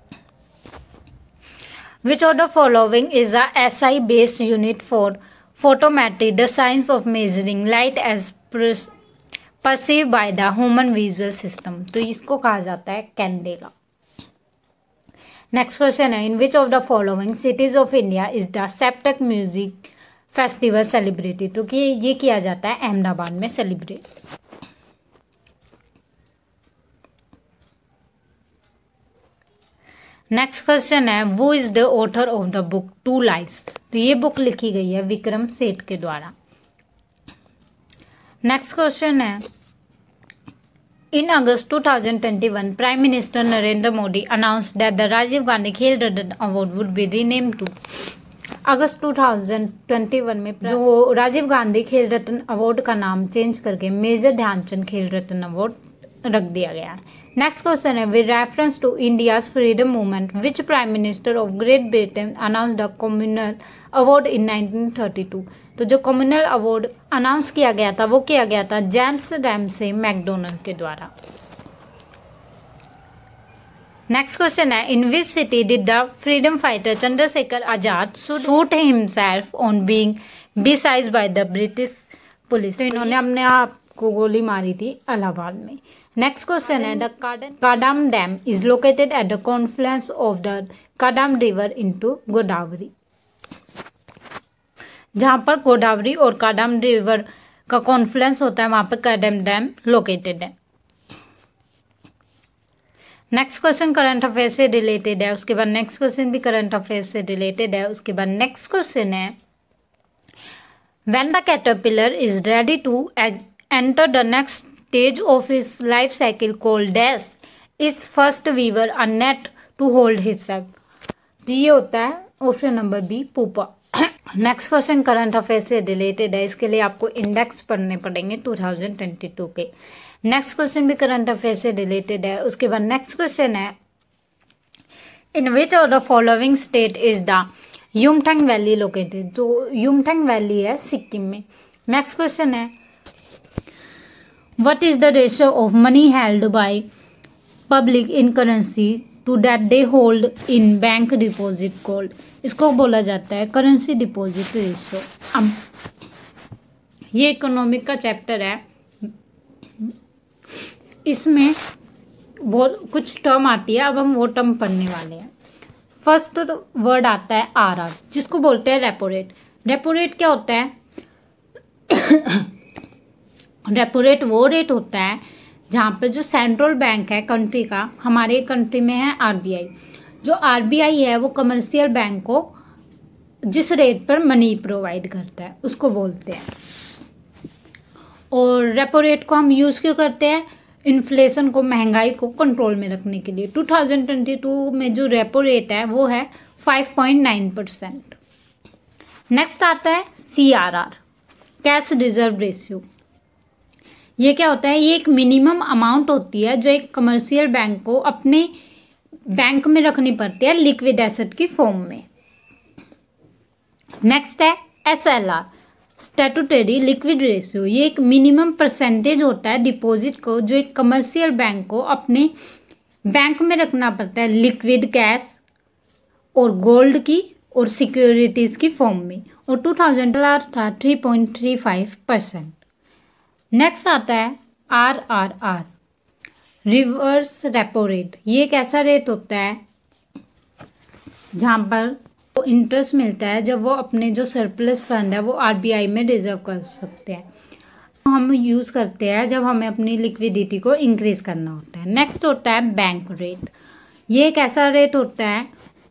which of the following is a S I based unit for photometry the science of measuring light as perceive by the human visual system, तो इसको कहा जाता है कैंडेला। नेक्स्ट क्वेश्चन है in which of the following cities of India is the Saptak music festival celebrated, तो कि ये किया जाता है अहमदाबाद में सेलिब्रेट। नेक्स्ट क्वेश्चन है who is the author of the book Two Lives, तो ये बुक लिखी गई है विक्रम सेठ के द्वारा। नेक्स्ट क्वेश्चन है in August two thousand twenty one prime minister Narendra Modi announce that the Rajiv Gandhi Khel Ratna award would be renamed to, August two thousand twenty one में जो राजीव गांधी खेल रत्न अवार्ड का नाम चेंज करके मेजर ध्यानचंद खेल रत्न अवार्ड रख दिया गया है। नेक्स्ट क्वेश्चन है with reference to India's freedom movement which prime minister of Great Britain announce the communal award in nineteen thirty two, तो जो कम्युनल अवार्ड अनाउंस किया गया था वो किया गया था जेम्स रैमसे मैकडोनल्ड के द्वारा। नेक्स्ट क्वेश्चन है in which city did the freedom fighter Chandrashekhar Azad shoot himself on being besieged by the British police, तो इन्होंने अपने आप को गोली मारी थी इलाहाबाद में। नेक्स्ट क्वेश्चन है the Kadam dam is located at the confluence of the Kadam river into Godavari, जहां पर गोदावरी और काडाम रिवर का कॉन्फ्लुएंस होता है वहां पर काडाम डैम लोकेटेड है। नेक्स्ट क्वेश्चन करंट अफेयर से रिलेटेड है। उसके बाद नेक्स्ट क्वेश्चन भी करंट अफेयर से रिलेटेड है। उसके बाद नेक्स्ट क्वेश्चन है when the caterpillar is ready to enter the next stage of his life cycle called dash is first weaver a net to hold himself, तो ये होता है option number B pupa. Next question current affair से related है। इसके लिए आपको index पढ़ने पड़ेंगे टू थाउजेंड ट्वेंटी टू के। नेक्स्ट क्वेश्चन भी करंट अफेयर से रिलेटेड है। उसके बाद नेक्स्ट क्वेश्चन है in which of the following state is the Yumthang valley located, जो युमथांग वैली है सिक्किम में। नेक्स्ट क्वेश्चन है what is the ratio of money held by public in currency to that they hold in bank deposit called, इसको बोला जाता है currency deposit ratio. अब ये इकोनॉमिक का चैप्टर है, इसमें बहुत कुछ टर्म आती है। अब हम वो टर्म पढ़ने वाले हैं। फर्स्ट वर्ड आता है आर आर, जिसको बोलते हैं रेपो रेट। रेपो रेट क्या होता है? रेपो रेट वो रेट होता है जहाँ पे जो सेंट्रल बैंक है कंट्री का, हमारे कंट्री में है आरबीआई, जो आरबीआई है वो कमर्शियल बैंक को जिस रेट पर मनी प्रोवाइड करता है उसको बोलते हैं। और रेपो रेट को हम यूज़ क्यों करते हैं? इन्फ्लेशन को, महंगाई को कंट्रोल में रखने के लिए। टू थाउजेंड ट्वेंटी टू में जो रेपो रेट है वो है five point nine percent. Next आता है C R R, cash reserve ratio. ये क्या होता है? ये एक मिनिमम अमाउंट होती है जो एक कमर्शियल बैंक को अपने बैंक में रखनी पड़ती है लिक्विड एसेट की फॉर्म में। नेक्स्ट है S L R, statutory liquid ratio. ये एक मिनिमम परसेंटेज होता है डिपॉजिट को जो एक कमर्शियल बैंक को अपने बैंक में रखना पड़ता है लिक्विड कैश और गोल्ड की और सिक्योरिटीज की फॉर्म में। और टू थाउजेंड था three point three five percent. Next आता है R R R, reverse repo rate. ये एक ऐसा रेट होता है जहाँ पर वो इंटरेस्ट मिलता है जब वो अपने जो सरप्लस फंड है वो आरबीआई में रिजर्व कर सकते हैं। हम यूज़ करते हैं जब हमें अपनी लिक्विडिटी को इंक्रीज करना होता है। नेक्स्ट होता है बैंक रेट। ये एक ऐसा रेट होता है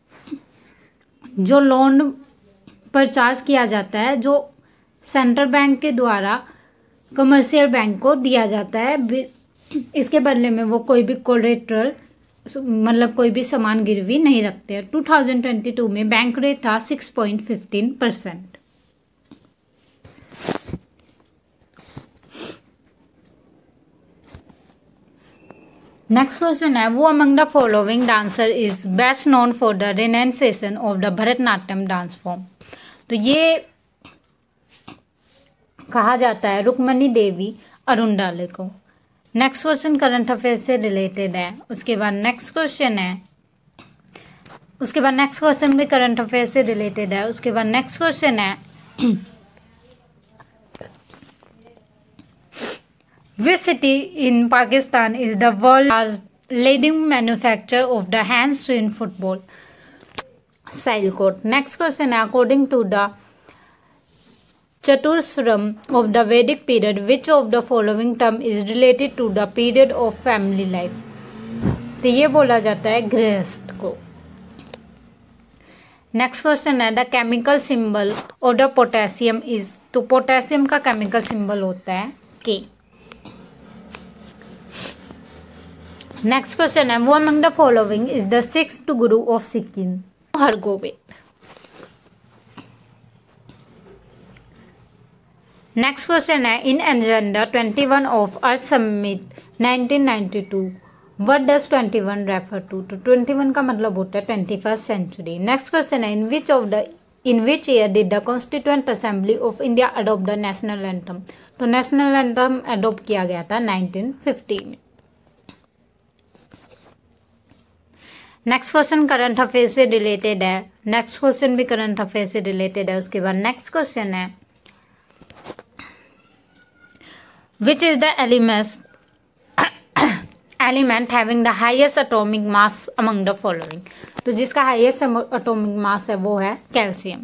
जो लोन पर चार्ज किया जाता है, जो सेंट्रल बैंक के द्वारा कमर्शियल बैंक को दिया जाता है। इसके बदले में वो कोई भी कोलेटरल मतलब कोई भी सामान गिरवी नहीं रखते हैं। टू थाउजेंड ट्वेंटी टू में बैंक रेट था six point fifteen percent. Next question है, who among the following dancer is best known for the renunciation of the Bharatanatyam dance form. तो ये कहा जाता है रुक्मणी देवी अरुणडाले को। नेक्स्ट क्वेश्चन करंट अफेयर से रिलेटेड है। उसके बाद नेक्स्ट क्वेश्चन है उसके बाद नेक्स्ट क्वेश्चन भी करंट अफेयर से रिलेटेड है। उसके बाद नेक्स्ट क्वेश्चन है Which city in Pakistan is the world's leading manufacturer of the hand-spin football? Sialkot. Next question है, according to the Chaturshram of the Vedic period, which of the following term is related to the period of family life? तो ये बोला जाता है गृहस्थ को। Next question है, the chemical symbol of the potassium is. तो पोटेशियम का केमिकल सिंबल होता है के। नेक्स्ट क्वेश्चन है, who among the following is the sixth guru of Sikkim? Hargobind. Next question है, in agenda twenty one of earth summit nineteen ninety two what does twenty one refer to? तो twenty one का मतलब होता है twenty first century. Next question है, in which of the in which year did the constituent assembly of India adopt the national anthem? तो national anthem adopt किया गया था नाइनटीन फिफ्टी में। नेक्स्ट क्वेश्चन करंट अफेयर से related है। Next question भी current affair से related है। उसके बाद नेक्स्ट क्वेश्चन है, which is the element element having the highest atomic mass among the following? तो जिसका हाईएस्ट एटॉमिक मास है वो है कैल्शियम।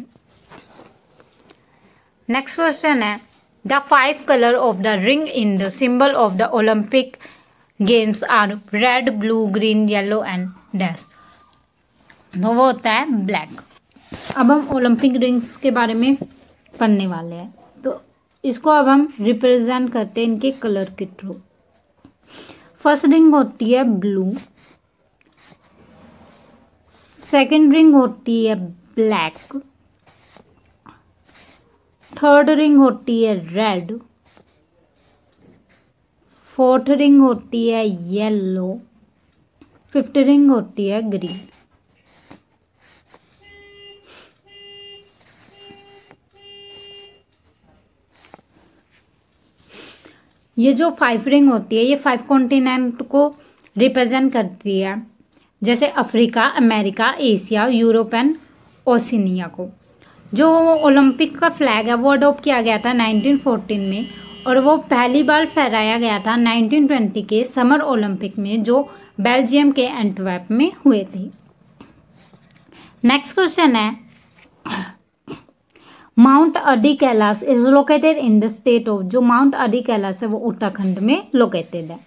नेक्स्ट क्वेश्चन है, the five colour of the ring in the symbol of the Olympic games are red, blue, green, yellow and dash. तो वो होता है ब्लैक। अब हम ओलंपिक रिंग्स के बारे में पढ़ने वाले हैं। तो इसको अब हम रिप्रेजेंट करते हैं इनके कलर के थ्रू। फर्स्ट रिंग होती है ब्लू, सेकंड रिंग होती है ब्लैक, थर्ड रिंग होती है रेड, फोर्थ रिंग होती है येलो, फिफ्थ रिंग होती है ग्रीन। ये जो फाइव रिंग होती है ये फाइव कॉन्टिनेंट को रिप्रेजेंट करती है, जैसे Africa, America, Asia, Europe and Oceania को। जो ओलंपिक का फ्लैग है वो अडॉप्ट किया गया था नाइनटीन फोर्टीन में और वो पहली बार फहराया गया था नाइनटीन ट्वेंटी के समर ओलंपिक में, जो बेल्जियम के एंटवर्प में हुए थे। नेक्स्ट क्वेश्चन है, mount Adi Kailash is located in the state of. जो माउंट आदि कैलाश है वो उत्तराखंड में लोकेटेड है।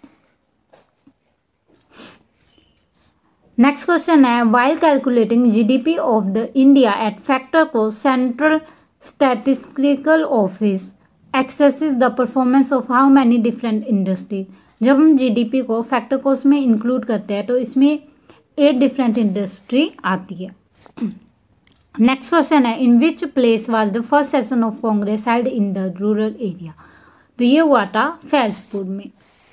नेक्स्ट क्वेश्चन है, while calculating GDP of the India at factor को central statistical office assesses the performance of how many different industry. जब हम जीडीपी को फैक्टर कोर्स में इंक्लूड करते हैं तो इसमें एट डिफरेंट इंडस्ट्री आती है। नेक्स्ट क्वेश्चन है, in which place was the first session of Congress held in the rural area? तो ये हुआ था फैजपुर में।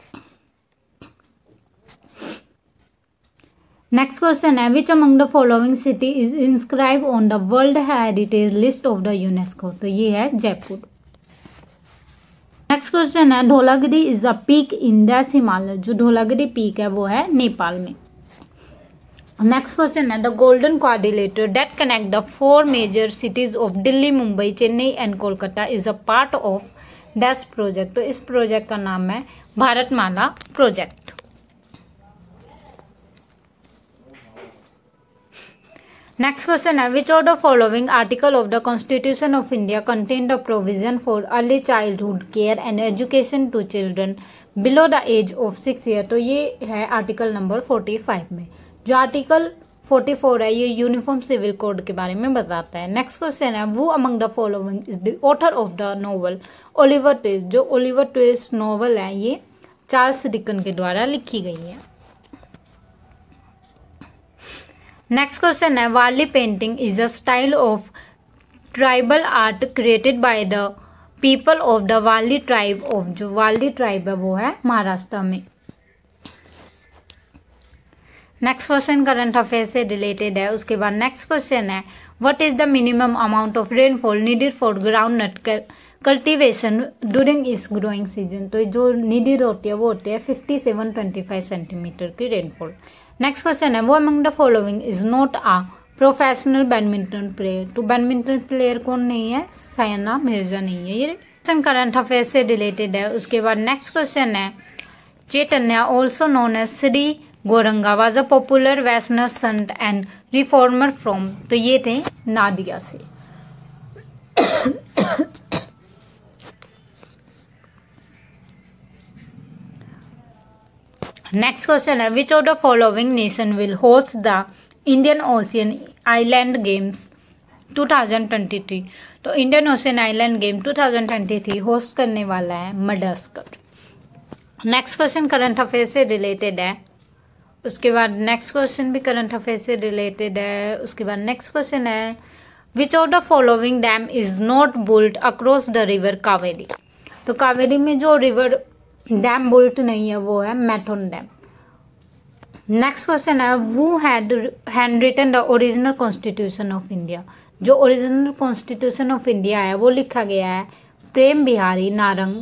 नेक्स्ट क्वेश्चन है, which among the following city is inscribe on the world heritage list of the UNESCO? तो ये है जयपुर। नेक्स्ट क्वेश्चन है, Dhaulagiri is a peak in the Himalaya. जो धौलागिरी पीक है वो है नेपाल में। नेक्स्ट क्वेश्चन है, the golden quadrilateral that connect the four major cities of Delhi, Mumbai, Chennai and Kolkata is a part of dash project. तो इस प्रोजेक्ट का नाम है भारतमाला प्रोजेक्ट। नेक्स्ट क्वेश्चन है which of the following article of the constitution of India contain the provision for early childhood care and education to children below the age of six year. तो ये है article number forty five में। जो article forty four है ये uniform civil code के बारे में बताता है। नेक्स्ट क्वेश्चन है who among the following is the author of the novel Oliver Twist. जो ओलिवर ट्विस्ट नॉवल है ये चार्ल्स डिकन के द्वारा लिखी गई है। नेक्स्ट क्वेश्चन है Warli painting is a style of tribal art created by the people of the Warli tribe of. जो वारली ट्राइब है वो है महाराष्ट्र में। नेक्स्ट क्वेश्चन करंट अफेयर से रिलेटेड है। उसके बाद नेक्स्ट क्वेश्चन है what is the minimum amount of rainfall needed for ground nut cultivation during this growing season. तो जो नीडेड होती है वो होती है fifty seven twenty five centimetre की रेनफॉल। नेक्स्ट क्वेश्चन है who among the following is not a professional badminton player. तो बैडमिंटन प्लेयर कौन नहीं है? सायना मिर्जा नहीं है। ये क्वेश्चन करंट अफेयर से रिलेटेड है। उसके बाद नेक्स्ट क्वेश्चन है Chaitanya also known as Shri Gauranga was a popular Vaishnav sant and reformer from. तो ये थे नादिया से। नेक्स्ट क्वेश्चन है which of the following nation will host the Indian Ocean island games two thousand twenty three. तो Indian Ocean island game two thousand twenty three host करने वाला है Madagascar. Next question current affair से related है। उसके बाद next question भी current affair से रिलेटेड है। उसके बाद नेक्स्ट क्वेश्चन है which of the following dam is not built across the river Kaveri. तो कावेरी में जो रिवर डैम बुल्ट नहीं है वो है मैथोन डैम। नेक्स्ट क्वेश्चन है who had hand written the original constitution of India. जो ओरिजिनल कॉन्स्टिट्यूशन ऑफ इंडिया है वो लिखा गया है प्रेम बिहारी नारंग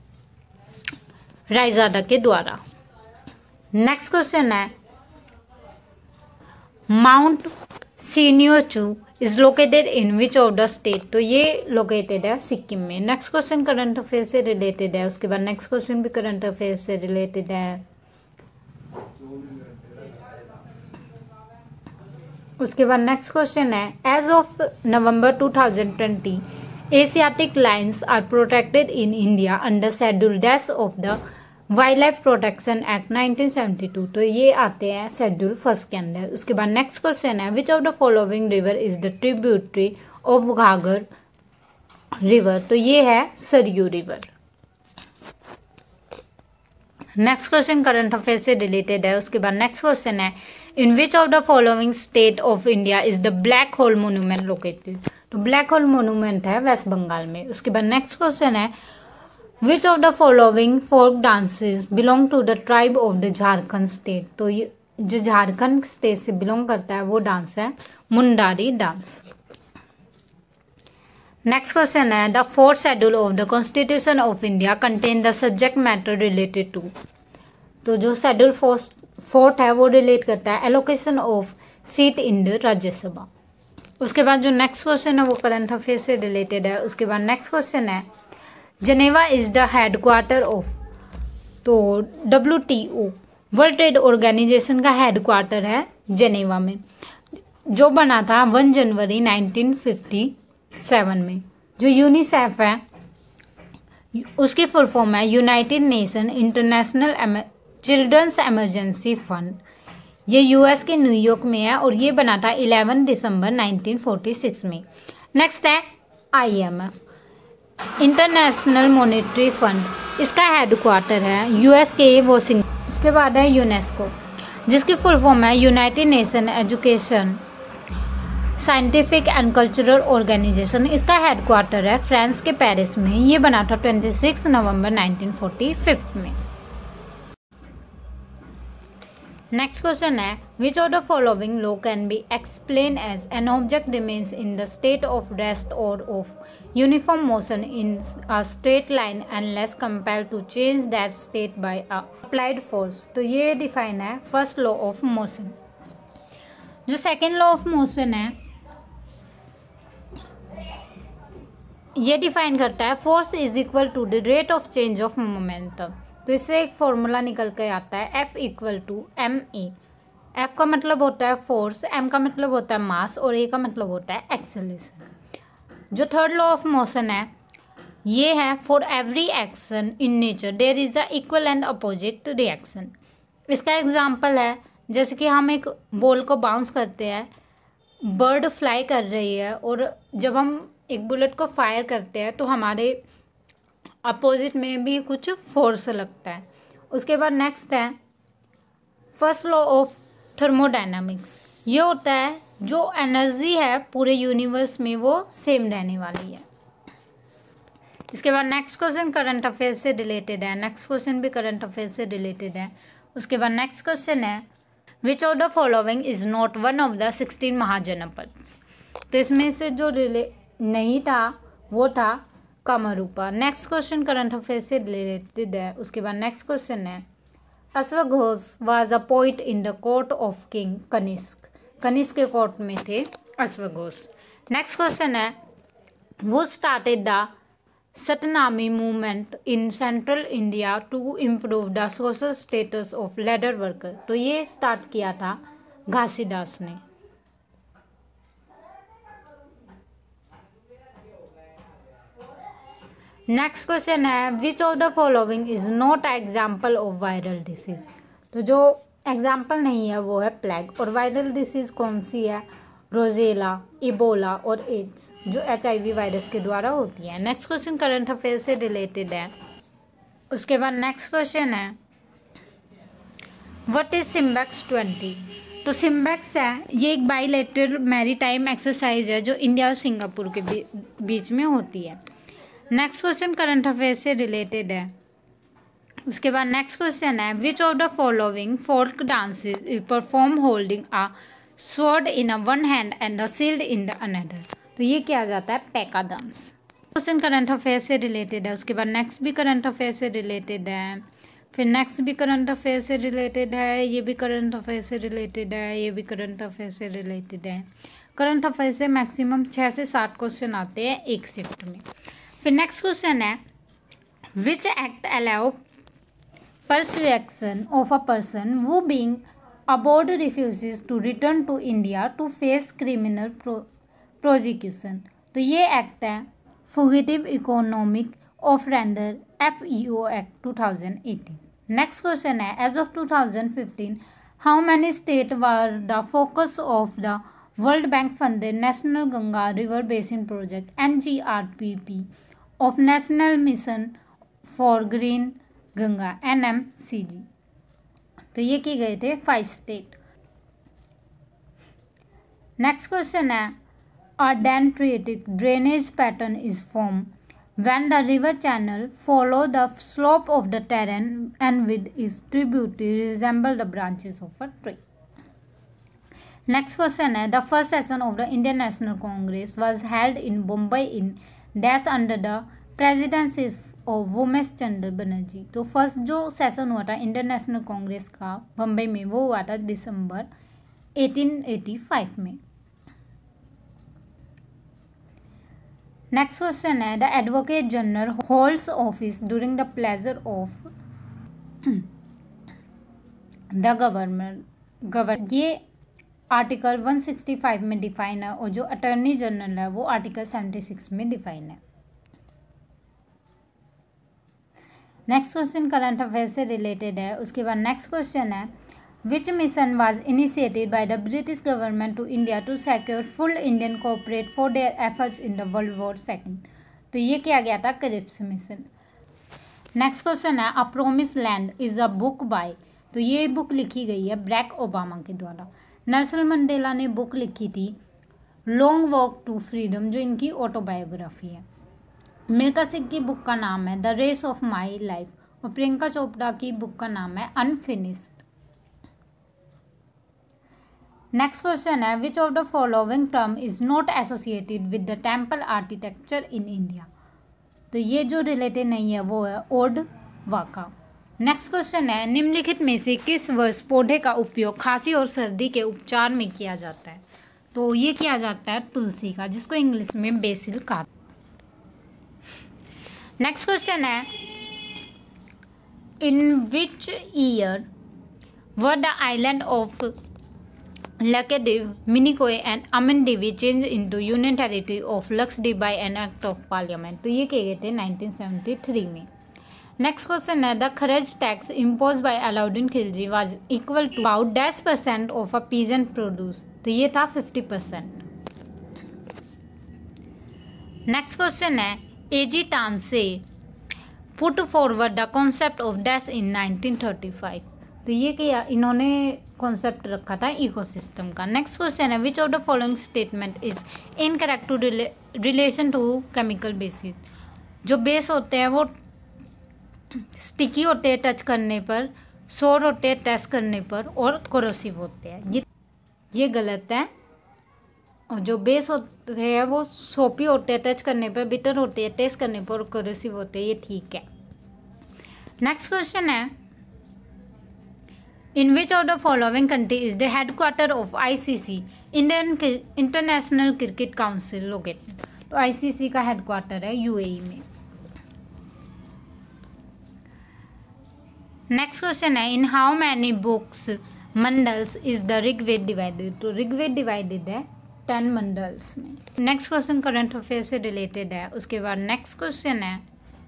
रायजादा के द्वारा। नेक्स्ट क्वेश्चन है mount Siniolchu is located in which of the state. तो ये लोकेटेड है सिक्किम में। नेक्स्ट क्वेश्चन करंट अफेयर से रिलेटेड है। उसके बाद नेक्स्ट क्वेश्चन भी करंट अफेयर से रिलेटेड है। उसके बाद नेक्स्ट क्वेश्चन है as of November two thousand twenty Asiatic lions are protected in India under schedule dash of the wild life protection act nineteen seventy two. तो ये आते हैं शेड्यूल फर्स्ट के अंदर। उसके बाद नेक्स्ट क्वेश्चन है which of the following river is the tributary of Ghaghar river. तो ये है Saryu river. Next question current affair से रिलेटेड है। उसके बाद नेक्स्ट क्वेश्चन है in which of the following state of India is the black hole monument located. तो black hole monument है वेस्ट बंगाल में। उसके बाद नेक्स्ट क्वेश्चन है which of the following folk dances belong to the tribe of the Jharkhand state. तो ये जो Jharkhand state से बिलोंग करता है वो डांस है मुंडारी डांस। नेक्स्ट क्वेश्चन है the fourth schedule of the constitution of India contain the subject matter related to. तो जो शेड्यूल फोर्थ फोर्थ है वो रिलेट करता है allocation of seat in the Rajya Sabha. उसके बाद जो नेक्स्ट क्वेश्चन है वो करंट अफेयर से रिलेटेड है। उसके बाद नेक्स्ट क्वेश्चन है Geneva is the headquarter of. तो W T O world trade organization का हेडक्वार्टर है जेनेवा में, जो बना था वन जनवरी नाइनटीन फिफ्टी सेवन में। जो यूनिसेफ है उसकी फुल फॉर्म है United Nation International Children's Emergency Fund. ये यूएस के न्यूयॉर्क में है और ये बना था इलेवन दिसंबर नाइनटीन फोर्टी सिक्स में। नेक्स्ट है आईएमएफ इंटरनेशनल मॉनेटरी फंड, इसका हेडक्वार्टर है यूएस के वॉशिंगटन। उसके बाद है यूनेस्को जिसकी फुल फॉर्म है United Nation Education Scientific and Cultural Organization. इसका हेडक्वार्टर है फ्रांस के पेरिस में। ये बना था छब्बीस नवंबर नाइनटीन फोर्टी फाइव में। नेक्स्ट क्वेश्चन है which of the following law can be explain as an object remains in the state of rest or of uniform motion in a straight line unless compelled to change that state by applied force. तो ये define है first law of motion. जो second law of motion है ये define करता है force is equal to the rate of change of momentum. तो इससे एक फॉर्मूला निकल के आता है F equal to M A F का मतलब होता है फोर्स, एम का मतलब होता है मास और ए का मतलब होता है एक्सेलरेशन। जो थर्ड लॉ ऑफ मोशन है ये है for every action in nature there is a equal and opposite reaction. इसका एग्जांपल है जैसे कि हम एक बॉल को बाउंस करते हैं, बर्ड फ्लाई कर रही है और जब हम एक बुलेट को फायर करते हैं तो हमारे अपोजिट में भी कुछ फोर्स लगता है। उसके बाद नेक्स्ट है फर्स्ट लॉ ऑफ थर्मोडायनामिक्स। ये होता है जो एनर्जी है पूरे यूनिवर्स में वो सेम रहने वाली है। इसके बाद नेक्स्ट क्वेश्चन करंट अफेयर से रिलेटेड है, नेक्स्ट क्वेश्चन भी करंट अफेयर से रिलेटेड है। उसके बाद नेक्स्ट क्वेश्चन है which of the following is not one of the sixteen mahajanapads. तो इसमें से जो रिले नहीं था वो था Kamarupa. Next question current affair से रिलेटेड है। उसके बाद नेक्स्ट क्वेश्चन है अश्वघोष was a poet in the court of king Kanishka. Kanishka के कोर्ट में थे अश्वघोष। नेक्स्ट क्वेश्चन है वो started the Satnami movement in central India to improve the social status of leather worker. तो ये स्टार्ट किया था घासीदास ने। नेक्स्ट क्वेश्चन है which of the following is not example of viral disease. तो जो एग्जाम्पल नहीं है वो है प्लेग। और वायरल डिसीज कौन सी है? रोजेला, इबोला और एड्स जो एच आई वी वायरस के द्वारा होती है। नेक्स्ट क्वेश्चन करंट अफेयर से रिलेटेड है। उसके बाद नेक्स्ट क्वेश्चन है व्हाट इज सिम्बेक्स ट्वेंटी। तो सिम्बेक्स है ये एक बाईलेटरल मैरीटाइम एक्सरसाइज है जो इंडिया और सिंगापुर के बी, बीच में होती है। नेक्स्ट क्वेश्चन करंट अफेयर से रिलेटेड है। उसके बाद नेक्स्ट क्वेश्चन है which of the following folk dances is perform holding a sword in a one hand and a shield in the another. तो ये किया जाता है Paika dance. Question current affair से रिलेटेड है। उसके बाद नेक्स्ट भी करंट अफेयर से रिलेटेड है, फिर नेक्स्ट भी करंट अफेयर से रिलेटेड है, ये भी करंट अफेयर से रिलेटेड है, ये भी करंट अफेयर से रिलेटेड है। करंट अफेयर से मैक्सिमम छः से सात क्वेश्चन आते हैं एक शिफ्ट में। फिर नेक्स्ट क्वेश्चन है which act allow persuasion of a person who being aboard refuses to return to India to face criminal pro prosecution। तो ये एक्ट है fugitive economic offender F E O act two thousand eighteen. Next question है as of two thousand fifteen how many state were the focus of the World Bank funded national Ganga river basin project N G R P P of national mission for green Ganga N M C G. तो ये किए गए थे five state. Next question है a dendritic drainage pattern is form when the river channel follow the slope of the terrain and with is tributary resemble the branches of a tree. Next question है the first session of the Indian national Congress was held in Mumbai in dash under the presidency of Womesh चंद्र बनर्जी। तो first जो session हुआ था Indian national Congress का बम्बई में वो हुआ था दिसंबर एटीन एटी फाइव में। नेक्स्ट क्वेश्चन है the advocate general holds office during the pleasure of the government governor ये आर्टिकल वन सिक्सटी फाइव में डिफाइन है और जो अटॉर्नी जनरल है वो आर्टिकल सेवेंटी सिक्स में डिफाइन है। नेक्स्ट क्वेश्चन करंट अफेयर से रिलेटेड है। उसके बाद नेक्स्ट क्वेश्चन है which mission was initiated by the British government to India to secure full Indian cooperate for their efforts in the world war second. तो ये किया गया था क्रिप्स मिशन। नेक्स्ट क्वेश्चन है a promise land is a book by. तो ये book लिखी गई है ब्रैक ओबामा के द्वारा। नेल्सन मंडेला ने बुक लिखी थी लॉन्ग वॉक टू फ्रीडम जो इनकी ऑटोबायोग्राफी है। मिल्खा सिंह की बुक का नाम है the race of my life और प्रियंका चोपड़ा की बुक का नाम है अनफिनिश्ड। नेक्स्ट क्वेश्चन है which of the following term is not associated with the temple architecture in India. तो ये जो रिलेटेड नहीं है वो है ओड वाका। नेक्स्ट क्वेश्चन है निम्नलिखित में से किस वर्ष पौधे का उपयोग खांसी और सर्दी के उपचार में किया जाता है। तो ये किया जाता है तुलसी का जिसको इंग्लिश में बेसिल कहा। नेक्स्ट क्वेश्चन है in which year were the island of Laccadive, Minicoy and Amendivi changed into Union Territory of Luxembourg by an act of parliament. तो ये किए गए थे नाइनटीन सेवेंटी थ्री में. नेक्स्ट क्वेश्चन है, the Kharaj tax impose by Alauddin Khilji was equal to about dash percent of a peasant produce. तो ये था फिफ्टी परसेंट. नेक्स्ट क्वेश्चन है, A G Tansley put forward the concept of dash in nineteen thirty five. तो ये क्या इन्होंने concept रखा था इकोसिस्टम का. नेक्स्ट क्वेश्चन है, which of the following statement is incorrect to relation to chemical bases. जो बेस होते हैं वो स्टिकी होते हैं टच करने पर, सोर होते हैं टेस्ट करने पर, और कोरोसिव होते हैं. ये ये गलत है. और जो बेस होते हैं वो सोपी होते हैं टच करने पर, बिटर होते हैं टेस्ट करने पर, और कोरोसिव होते हैं. ये ठीक है. नेक्स्ट क्वेश्चन है, in which of the following country is the headquarter of ICC Indian International Cricket Council located. तो आईसीसी का हेडक्वार्टर है यूएई में. नेक्स्ट क्वेश्चन है, इन हाउ मैनी बुक्स मंडल्स इज द ऋग्वेद डिवाइडेड. तो ऋग्वेद डिवाइडेड है ten मंडल्स में. नेक्स्ट क्वेश्चन करंट अफेयर से रिलेटेड है. उसके बाद नेक्स्ट क्वेश्चन है,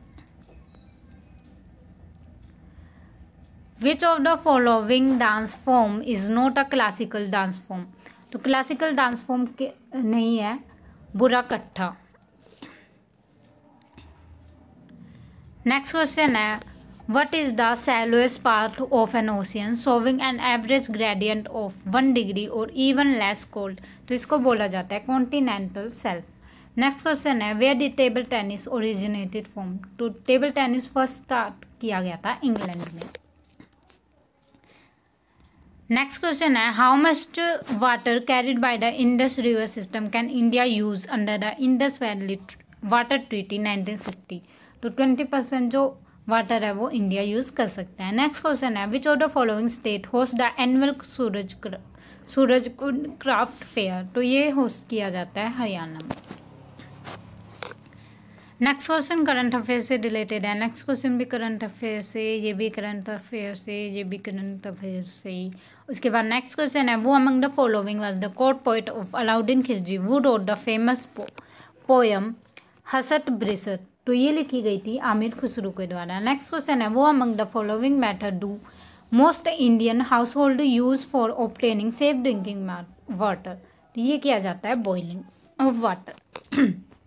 which of the following dance form is not a classical dance form. तो क्लासिकल डांस फॉर्म के नहीं है बुरा कट्ठा. नेक्स्ट क्वेश्चन है, what is the shallowest part of an ocean showing an average gradient of one degree or even less cold. तो इसको बोला जाता है कॉन्टिनेंटल शेल्फ. नेक्स्ट क्वेश्चन है, where did table tennis originated from. तो table tennis first start किया गया था इंग्लैंड में. नेक्स्ट क्वेश्चन है, how much water carried by the Indus river system can India use under the Indus valley water treaty nineteen sixty. तो twenty percent जो water है वो इंडिया यूज कर सकता है. नेक्स्ट क्वेश्चन है, which of the following state host the annual Suraj Suraj Kund craft fair. तो ये होस्ट किया जाता है हरियाणा में. नेक्स्ट क्वेश्चन करंट अफेयर से रिलेटेड है. नेक्स्ट क्वेश्चन भी करंट अफेयर से, ये भी करंट अफेयर से, ये भी करंट अफेयर से. उसके बाद नेक्स्ट क्वेश्चन है, who among the following was the court poet of Alauddin Khilji who wrote the famous poem Hasht Bihisht. तो ये लिखी गई थी आमिर खुसरो के द्वारा. नेक्स्ट क्वेश्चन है, who among the following method do most Indian household use for obtaining safe drinking water. तो ये किया जाता है boiling of water.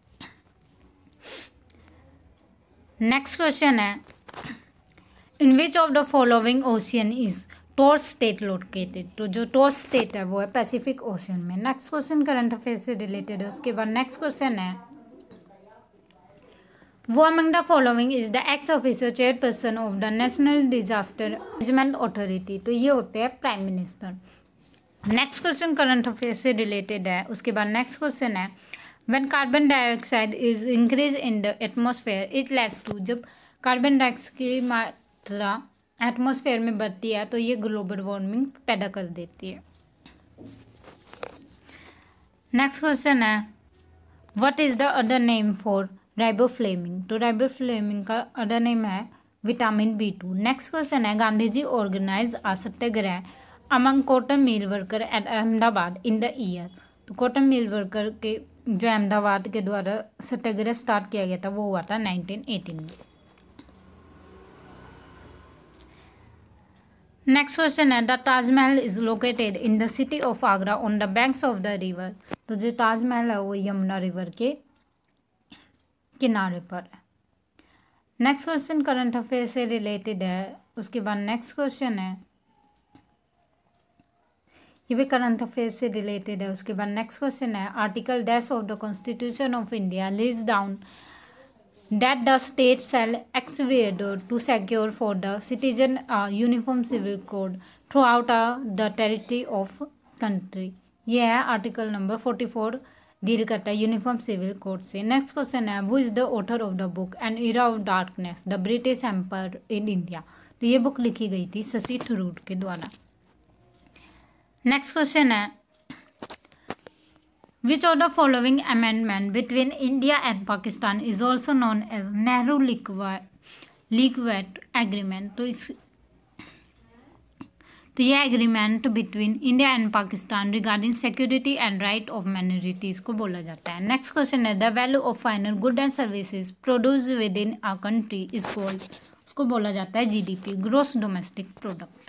Next question है, in which of the following ocean is Torres Strait located. तो जो Torres Strait है वो है पैसिफिक ओशियन में. नेक्स्ट क्वेश्चन करंट अफेयर से रिलेटेड है. उसके बाद नेक्स्ट क्वेश्चन है, who among the following is the ex officer chairperson of the National Disaster Management Authority. तो ये होते हैं prime minister. Next question current affair से रिलेटेड है. उसके बाद नेक्स्ट क्वेश्चन है, when carbon dioxide is increase in the atmosphere it leads to. जब कार्बन डाइऑक्साइड की मात्रा एटमॉस्फेयर में बढ़ती है तो ये ग्लोबल वार्मिंग पैदा कर देती है. नेक्स्ट क्वेश्चन है, what is the other name for riboflavin. तो राइबोफ्लेविन का अदर नेम है vitamin B two. Next question है, Gandhi ji organise a satyagraha among cotton mill worker at Ahmedabad in the year. तो कॉटन मिल वर्कर के जो अहमदाबाद के द्वारा सत्याग्रह स्टार्ट किया गया था वो हुआ था नाइनटीन एटीन में. नेक्स्ट क्वेश्चन है, the Taj Mahal is located in the city of Agra on the banks of the river. तो जो ताजमहल है वो यमुना रिवर के किनारे पर है. नेक्स्ट क्वेश्चन करंट अफेयर से रिलेटेड है. उसके बाद नेक्स्ट क्वेश्चन है, ये भी करंट अफेयर से रिलेटेड है. उसके बाद नेक्स्ट क्वेश्चन है, article dash of the constitution of India lays down that the state shall execute to secure for the citizen a uniform civil code throughout uh, the territory of country. ये है article number forty four deal करता है uniform civil code से. Next question है, who is the author of the book an era of darkness the British empire in India. तो ये book लिखी गई थी शशि थरूर के द्वारा. नेक्स्ट क्वेश्चन है, which of the following amendment between India and Pakistan is also known as Nehru Liquid Agreement. तो इस तो ये agreement between India and Pakistan regarding security and right of minorities को बोला जाता है। नेक्स्ट क्वेश्चन है the value of final good and services produce within a country is called, उसको बोला जाता है GDP, gross domestic product.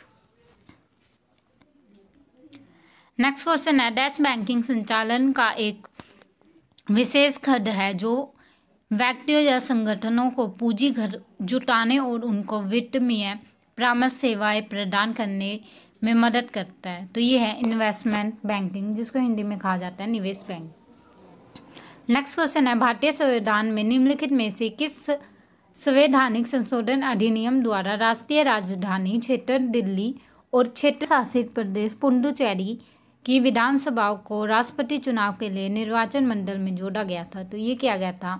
Next question है डैश बैंकिंग संचालन का एक विशेष खंड है जो व्यक्तियों या संगठनों को पूंजी घर जुटाने और उनको वित्तीय परामर्श सेवाएं प्रदान करने में मदद करता है। तो ये है इन्वेस्टमेंट बैंकिंग, जिसको हिंदी में कहा जाता है निवेश बैंक। नेक्स्ट क्वेश्चन है भारतीय संविधान में निम्नलिखित में से किस संवैधानिक संशोधन अधिनियम द्वारा राष्ट्रीय राजधानी क्षेत्र दिल्ली और क्षेत्र शासित प्रदेश पुडुचेरी की विधानसभाओं को राष्ट्रपति चुनाव के लिए निर्वाचन मंडल में जोड़ा गया था? तो ये किया गया था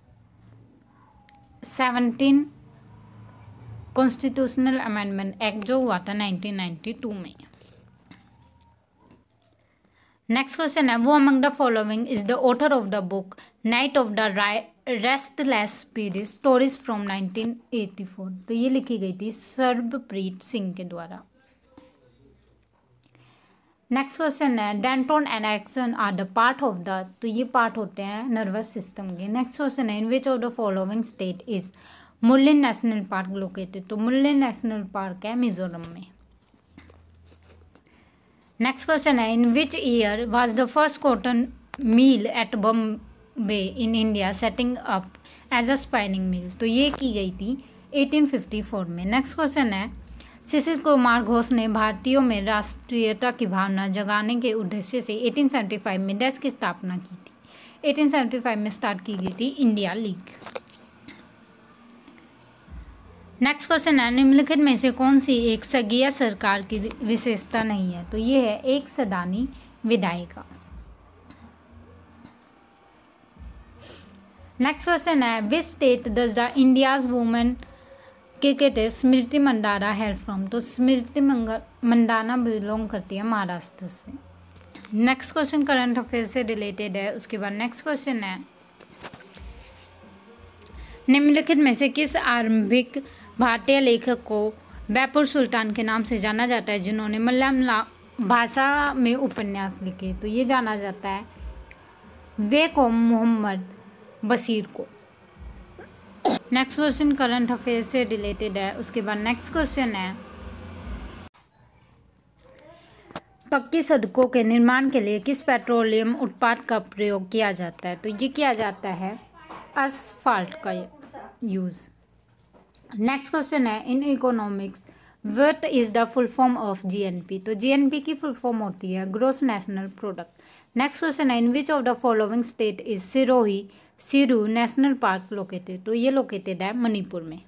सेवनटीन कॉन्स्टिट्यूशनल अमेंडमेंट एक्ट जो हुआ था नाइनटीन नाइंटी टू में। नेक्स्ट क्वेश्चन है who among the following is the author of the book night of the restless spirit stories from nineteen eighty four? तो ये लिखी गई थी सर्बप्रीत सिंह के द्वारा। नेक्स्ट क्वेश्चन है dendron and axon are the part of the, तो ये पार्ट होते हैं नर्वस सिस्टम के। नेक्स्ट क्वेश्चन है in which of the following state is Mouling national park located? तो मुल्लिन नेशनल पार्क है मिजोरम में। नेक्स्ट क्वेश्चन है in which year was the first cotton mill at Bombay in India setting up as a spinning mill? तो ये की गई थी eighteen fifty four में। नेक्स्ट क्वेश्चन है शिशिर कुमार घोष ने भारतीयों में राष्ट्रीयता की भावना जगाने के उद्देश्य से एटीन सेवेंटी फाइव में देश की स्थापना की थी? एटीन सेवेंटी फाइव में स्टार्ट की गई थी इंडिया लीग। नेक्स्ट क्वेश्चन है निम्नलिखित में से कौन सी एक संघीय सरकार की विशेषता नहीं है? तो ये है एक सदानी विधायिका। नेक्स्ट क्वेश्चन है which state does the India's women cricketer Smriti Mandhana hail from? तो स्मृति मंदाना बिलोंग करती है महाराष्ट्र से। नेक्स्ट क्वेश्चन करंट अफेयर से रिलेटेड है। उसके बाद नेक्स्ट क्वेश्चन है निम्नलिखित में से किस आरंभिक भारतीय लेखक को बैपुर सुल्तान के नाम से जाना जाता है जिन्होंने मलयालम भाषा में उपन्यास लिखे? तो ये जाना जाता है वे को मोहम्मद बशीर को। नेक्स्ट क्वेश्चन करंट अफेयर से रिलेटेड है। उसके बाद नेक्स्ट क्वेश्चन है पक्की सड़कों के निर्माण के लिए किस पेट्रोलियम उत्पाद का प्रयोग किया जाता है? तो ये किया जाता है असफाल्ट का यूज़। नेक्स्ट क्वेश्चन है in economics what is the full form of GNP? तो जीएनपी की फुल फॉर्म होती है gross national product. Next question है in which of the following state is Sirohi Siroi national park located? तो ये located है मणिपुर में।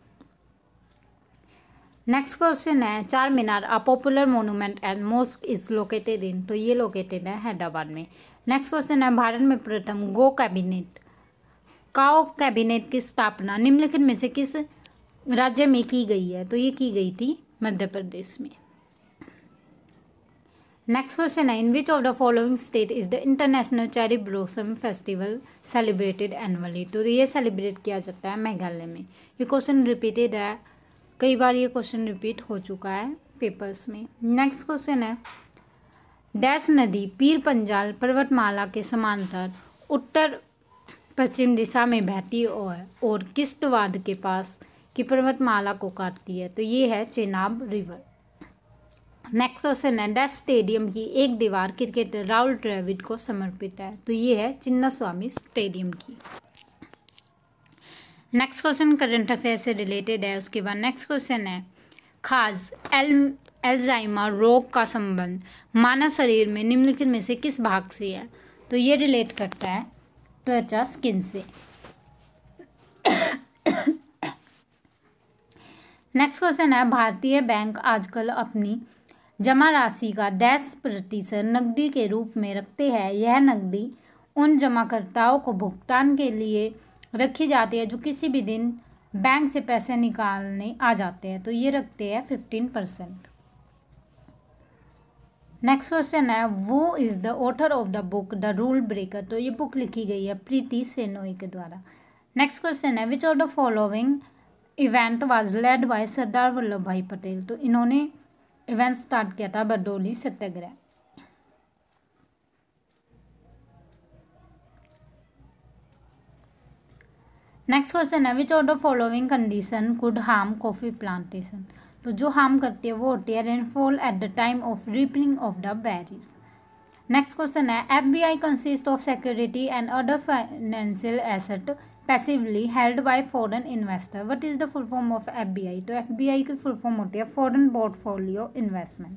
नेक्स्ट क्वेश्चन है Charminar a popular monument and mosque is located in? तो ये लोकेटेड है हैदराबाद में। नेक्स्ट क्वेश्चन है भारत में प्रथम गो कैबिनेट काओ कैबिनेट की स्थापना निम्नलिखित में से किस राज्य में की गई है? तो ये की गई थी मध्य प्रदेश में। नेक्स्ट क्वेश्चन है in which of the following state is the international cherry blossom festival celebrated annually? तो ये सेलिब्रेट किया जाता है मेघालय में। ये क्वेश्चन रिपीटेड है, कई बार ये क्वेश्चन रिपीट हो चुका है पेपर्स में। नेक्स्ट क्वेश्चन है डैश नदी पीर पंजाल पर्वतमाला के समांतर उत्तर पश्चिम दिशा में बहती है और किश्तवाड़ के पास की पर्वतमाला को काटती है? तो ये है चेनाब रिवर। नेक्स्ट क्वेश्चन है डैश स्टेडियम की एक दीवार क्रिकेटर राहुल द्रविड़ को समर्पित है? तो ये है चिन्नास्वामी स्टेडियम की। नेक्स्ट क्वेश्चन करंट अफेयर से रिलेटेड है। उसके बाद नेक्स्ट क्वेश्चन है खाज एल एल्जाइमर रोग का संबंध मानव शरीर में निम्नलिखित में से किस भाग से है? तो ये रिलेट करता है त्वचा स्किन से। नेक्स्ट क्वेश्चन है भारतीय बैंक आजकल अपनी जमा राशि का डैश प्रतिशत नकदी के रूप में रखते हैं? यह नकदी उन जमाकर्ताओं को भुगतान के लिए रखी जाती है जो किसी भी दिन बैंक से पैसे निकालने आ जाते हैं। तो ये रखते हैं फिफ्टीन परसेंट। नेक्स्ट क्वेश्चन है who is the author of the book the rule breaker? तो ये बुक लिखी गई है प्रीति सेनोई के द्वारा। नेक्स्ट क्वेश्चन है which of the following event was led by Sardar Vallabh भाई पटेल? तो इन्होंने इवेंट स्टार्ट किया था बरदौली सत्याग्रह। नेक्स्ट क्वेश्चन है which of the following condition could harm coffee plantation. तो जो हार्म करती है वो होती है rainfall at the time of ripening of the berries. Next question है FBI consist of security and other financial asset passively held by foreign investor. What is the full form of FBI. तो FBI की full form होती है foreign portfolio investment.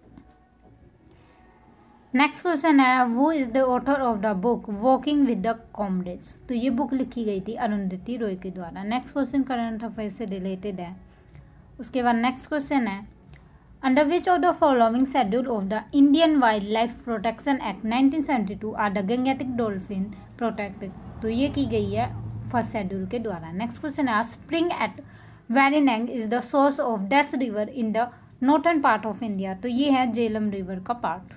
Next question है who is the author of the book walking with the comrades. तो ये book लिखी गई थी अरुंधति रॉय के द्वारा। नेक्स्ट क्वेश्चन करंट अफेयर से रिलेटेड है। उसके बाद नेक्स्ट क्वेश्चन है under which of the following schedule of the Indian wild life protection act nineteen seventy two are the Gangetic dolphin protected. तो ये की गई है फर्स्ट शेड्यूल के द्वारा। नेक्स्ट क्वेश्चन है spring at Verinag is the source of dash river in the northern part of India. तो ये है झेलम रिवर का पार्ट।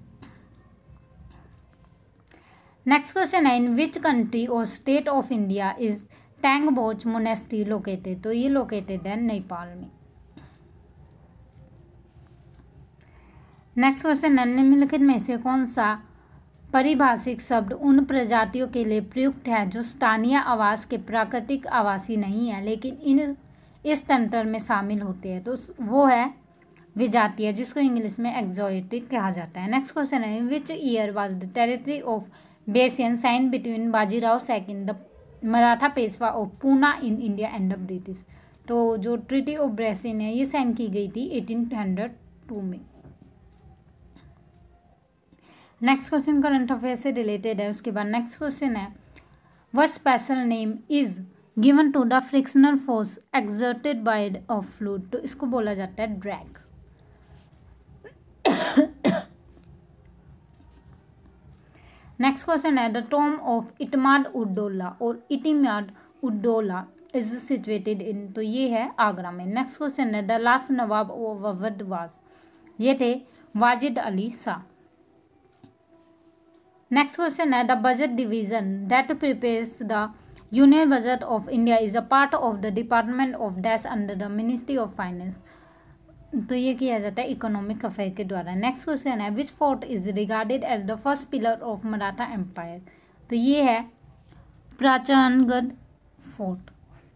नेक्स्ट क्वेश्चन है in which country or state of India is Tengboche monastery located. तो ये लोकेटेड है नेपाल में। नेक्स्ट क्वेश्चन है निम्नलिखित में से कौन सा परिभाषिक शब्द उन प्रजातियों के लिए प्रयुक्त है जो स्थानीय आवास के प्राकृतिक आवासी नहीं है लेकिन इन इस तंत्र में शामिल होते हैं। तो वो है विजातीय जिसको इंग्लिश में एक्सोटिक कहा जाता है। नेक्स्ट क्वेश्चन है which year was the territory of Bassein sign between Bajirao second the Maratha Peshwa of Poona in India and the British. तो जो ट्रीटी ऑफ ब्रेसिन है ये साइन की गई थी एटीन हंड्रेड टू में। नेक्स्ट क्वेश्चन करंट अफेयर से रिलेटेड है। उसके बाद नेक्स्ट क्वेश्चन है what special name is given to the frictional force exerted by a fluid. तो इसको बोला जाता है ड्रैग। नेक्स्ट क्वेश्चन है the tomb of Itmad ud Daulah or Itimad ud Daulah is situated in. तो ये है आगरा में। नेक्स्ट क्वेश्चन है the last Nawab of Awadh was. ये थे वाजिद अली शाह। नेक्स्ट क्वेश्चन है the budget division that prepares the union budget of India is a part of the department of dash under the ministry of finance. तो ये किया जाता है economic affair के द्वारा। नेक्स्ट क्वेश्चन है which fort is regarded as the first pillar of Maratha empire. तो ये है Prachandagad fort.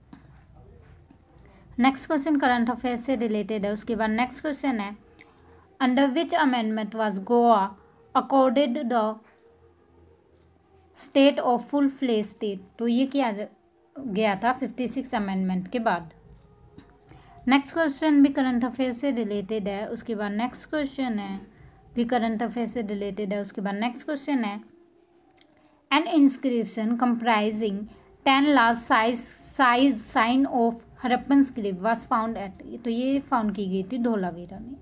Next question current affair से रिलेटेड है। उसके बाद नेक्स्ट क्वेश्चन है under which amendment was Goa accorded the state of full fledge state. तो ये किया गया था फिफ्टी सिक्स अमेंडमेंट के बाद। नेक्स्ट क्वेश्चन भी करंट अफेयर से रिलेटेड है। उसके बाद नेक्स्ट क्वेश्चन है भी करंट अफेयर से रिलेटेड है। उसके बाद नेक्स्ट क्वेश्चन है an inscription comprising ten large size size sign of Harappan script was found at. तो ये फाउंड की गई थी धोलावीरा में।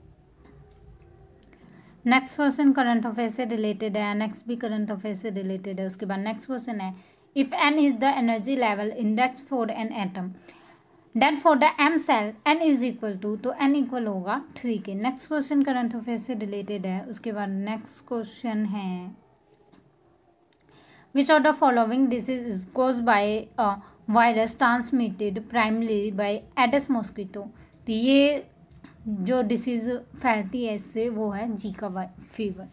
नेक्स्ट क्वेश्चन करंट अफेयर से रिलेटेड है। नेक्स्ट भी करंट अफेयर से रिलेटेड है। उसके बाद नेक्स्ट क्वेश्चन है if n is the energy level index for an atom then for the M cell n is equal to. तो एन इक्वल होगा थ्री के। नेक्स्ट क्वेश्चन करंट अफेयर से related है। उसके बाद नेक्स्ट क्वेश्चन है which of the following disease is caused by a virus transmitted primary by Aedes mosquito. तो ये जो डिसीज फैलती है इससे वो है Zika fever.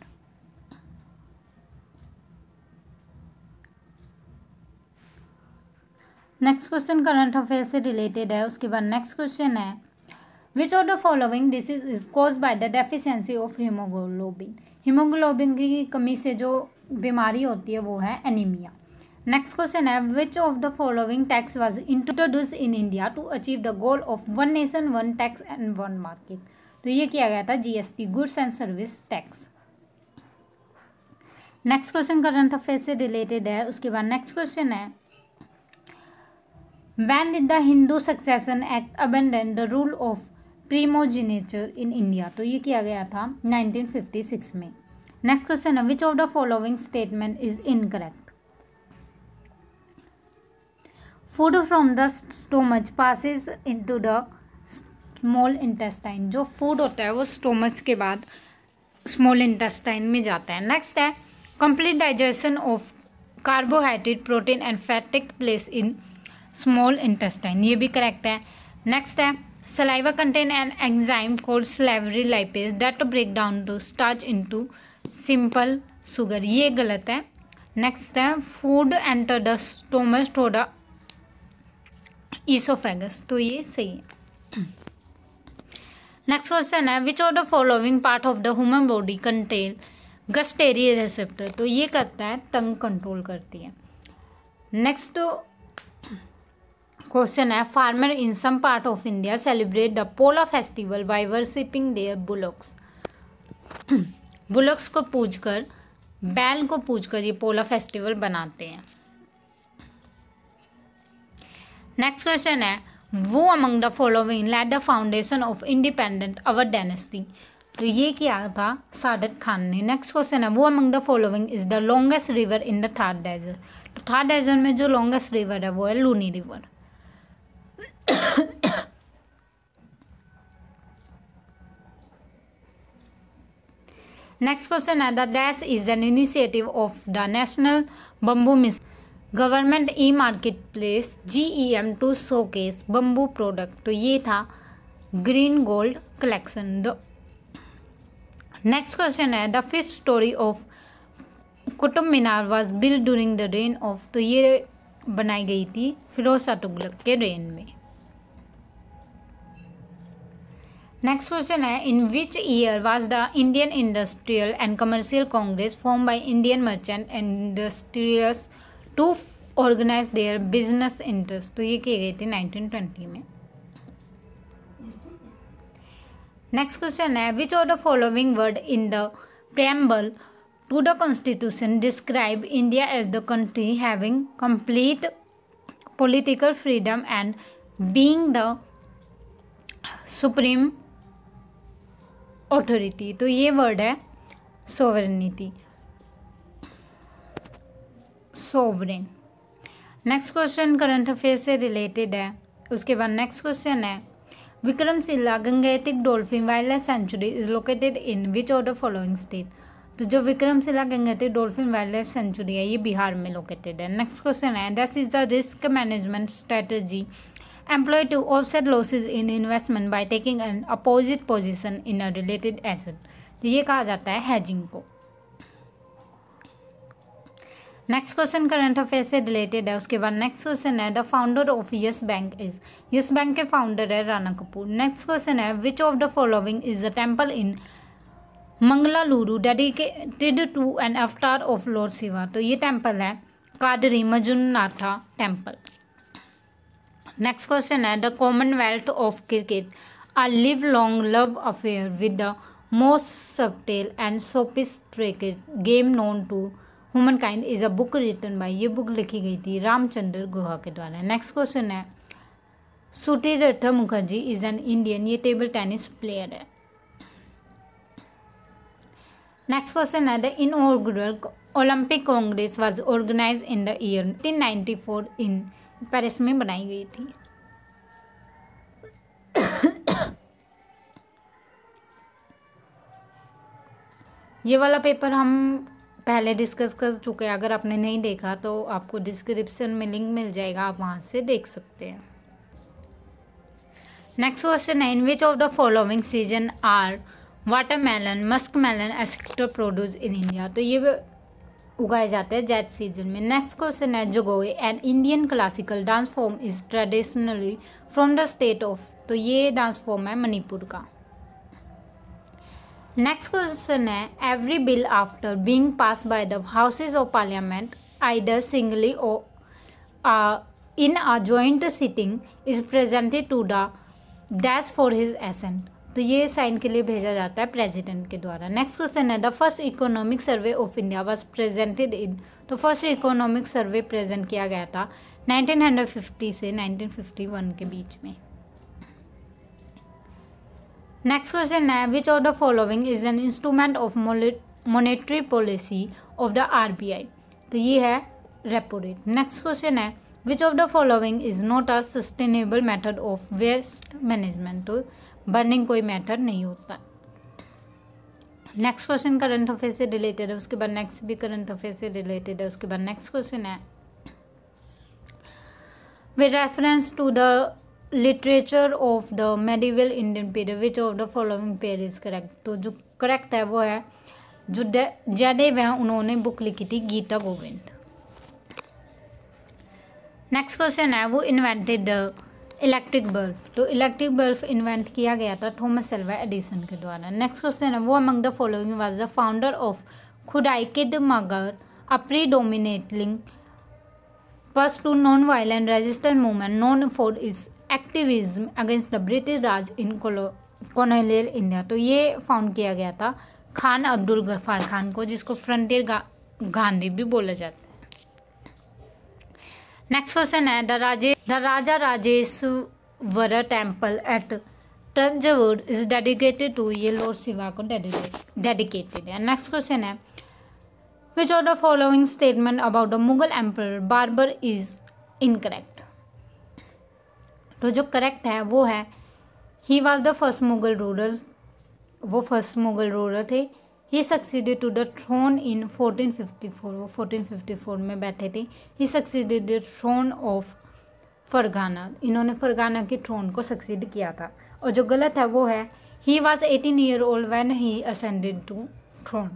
Next question current affair से रिलेटेड है। उसके बाद नेक्स्ट क्वेश्चन है which of the following disease is caused by the deficiency of haemoglobin. Haemoglobin की कमी से जो बीमारी होती है वो है एनीमिया। नेक्स्ट क्वेश्चन है which of the following tax was introduce in India to achieve the goal of one nation one tax and one market. तो ये किया गया था GST goods and service tax. Next question current affair से related है। उसके बाद next question है When did the Hindu Succession Act abandon the rule of primogeniture in India? तो ये किया गया था नाइनटीन फिफ्टी सिक्स में। नेक्स्ट क्वेश्चन है which of the following statement is incorrect. Food from the stomach passes into the small intestine. जो food होता है वो स्टोमच के बाद स्मॉल इंटेस्टाइन में जाता है। नेक्स्ट है complete digestion of carbohydrate protein and fat take place in small intestine. ये भी करेक्ट है। नेक्स्ट है Saliva contain an enzyme called salivary lipase that to break down to starch into simple sugar. ये गलत है. Next है food enter the stomach through the oesophagus. तो ये सही है. नेक्स्ट क्वेश्चन है which of the following part of the human body contain gustatory receptor. तो ये करता है टंग कंट्रोल करती है. नेक्स्ट क्वेश्चन है farmer in some part of India celebrate the Pola festival by worshipping their bullocks. Bullocks को पूजकर, बैल को पूजकर ये पोला फेस्टिवल बनाते हैं. नेक्स्ट क्वेश्चन है who among the following led the foundation of independent our dynasty. तो ये क्या था? सादत खान ने. नेक्स्ट क्वेश्चन है who among the following is the longest river in the Thar desert. तो थार डेजर्ट में जो लॉन्गेस्ट रिवर है वो है लूनी रिवर. नेक्स्ट क्वेश्चन है the dash is an initiative of the national bamboo mission government e marketplace G E M to showcase bamboo product. तो ये था green gold collection. The next question है the fifth story of Qutub Minar was build during the reign of. तो ये बनाई गई थी फिरोज शाह तुगलक के रेन में. नेक्स्ट क्वेश्चन है in which year was the Indian industrial and commercial congress form by Indian merchant and industrials to organise their business interest. तो ये की गई थी नाइनटीन ट्वेंटी में. नेक्स्ट क्वेश्चन है which of the following word in the preamble to the constitution describe India as the country having complete political freedom and being the supreme authority. तो ये word है sovereignty, sovereign. Next question current affair से related है. उसके बाद next question है Vikramshila Gangetic dolphin wildlife sanctuary is located in which of the following state. तो जो Vikramshila Gangetic dolphin wildlife sanctuary है ये बिहार में लोकेटेड है. नेक्स्ट क्वेश्चन है this is the risk management strategy employed to offset losses in investment by taking an opposite position in a related asset. तो ये कहा जाता है hedging को. नेक्स्ट क्वेश्चन करंट अफेयर से रिलेटेड है. उसके बाद नेक्स्ट क्वेश्चन है the founder of Yes Bank is. Yes Bank के फाउंडर है राणा कपूर. नेक्स्ट क्वेश्चन है which of the following is the temple in Mangaluru dedicated to an avatar of lord Shiva. तो ये टेम्पल है Kadri Manjunatha temple. Next question है the commonwealth of cricket a lifelong love affair with the most सबटेल and sophisticated game known to humankind is a book written by. ये book लिखी गई थी रामचंद्र गुहा के द्वारा. नेक्स्ट क्वेश्चन है Sudhirath Mukherjee is an Indian. ये table tennis player है. Next question है the inaugural Olympic congress was organised in the year nineteen ninety four in Paris में बनाई गई थी. ये वाला पेपर हम पहले डिस्कस कर चुके हैं. अगर आपने नहीं देखा तो आपको डिस्क्रिप्शन में लिंक मिल जाएगा, आप वहां से देख सकते हैं. नेक्स्ट क्वेश्चन है in which of the following season are watermelon muskmelon et cetera produce in India. तो ये उगाए जाते हैं जेट सीजन में. नेक्स्ट क्वेश्चन है Jagoi an Indian classical dance form is traditionally from the state of. तो ये डांस फॉर्म है मणिपुर का. नेक्स्ट क्वेश्चन है every bill after being pass by the houses of parliament either singly or in a joint sitting is presented to the dash for his assent. तो ये sign के लिए भेजा जाता है प्रेसिडेंट के द्वारा. नेक्स्ट क्वेश्चन है the first economic survey of India was presented in. तो फर्स्ट इकोनॉमिक सर्वे प्रेजेंट किया गया था नाइनटीन फिफ्टी से नाइनटीन फिफ्टी वन के बीच में. नेक्स्ट क्वेश्चन है which of the following is an instrument of monetary policy of the RBI. तो ये है रेपो रेट. नेक्स्ट क्वेश्चन है which of the following is not a sustainable method of waste management. तो burning कोई matter नहीं होता. Next question current affair से related है. उसके बाद नेक्स्ट भी करंट अफेयर से रिलेटेड है. उसके बाद नेक्स्ट क्वेश्चन है with reference to the literature of the medieval Indian period, which of the following pair is correct. तो जो करेक्ट है वो है जो जयदेव हैं उन्होंने बुक लिखी थी गीता गोविंद। नेक्स्ट क्वेश्चन है who invented the electric bulb. तो इलेक्ट्रिक बल्ब इन्वेंट किया गया था थॉमस एल्वा एडिसन के द्वारा। नेक्स्ट क्वेश्चन है who among the following was the founder of Khudai Khidmatgar, a predominating first to non violent resistance movement known for is activism against the British Raj in colonial India. तो ये found किया गया था खान अब्दुल गफ्फार खान को, जिसको फ्रंटियर गा, गांधी भी बोला जाता है। नेक्स्ट क्वेश्चन है the Raje the Raja Rajeshwar temple at Tanjore is dedicated to, ये लॉर्ड शिवा को डेडिकेटेड है। नेक्स्ट क्वेश्चन है which of the following statement about the Mughal emperor Babur is incorrect. तो जो करेक्ट है वो है he was the first Mughal ruler, वो फर्स्ट मुगल रूलर थे। He succeeded to the throne in fourteen fifty four, वो फोर्टीन फिफ्टी फोर में बैठे थे। He succeeded the throne of Fergana, इन्होंने फरगाना की थ्रोन को सक्सीड किया था। और जो गलत है वो है he was eighteen year old when he ascended to throne.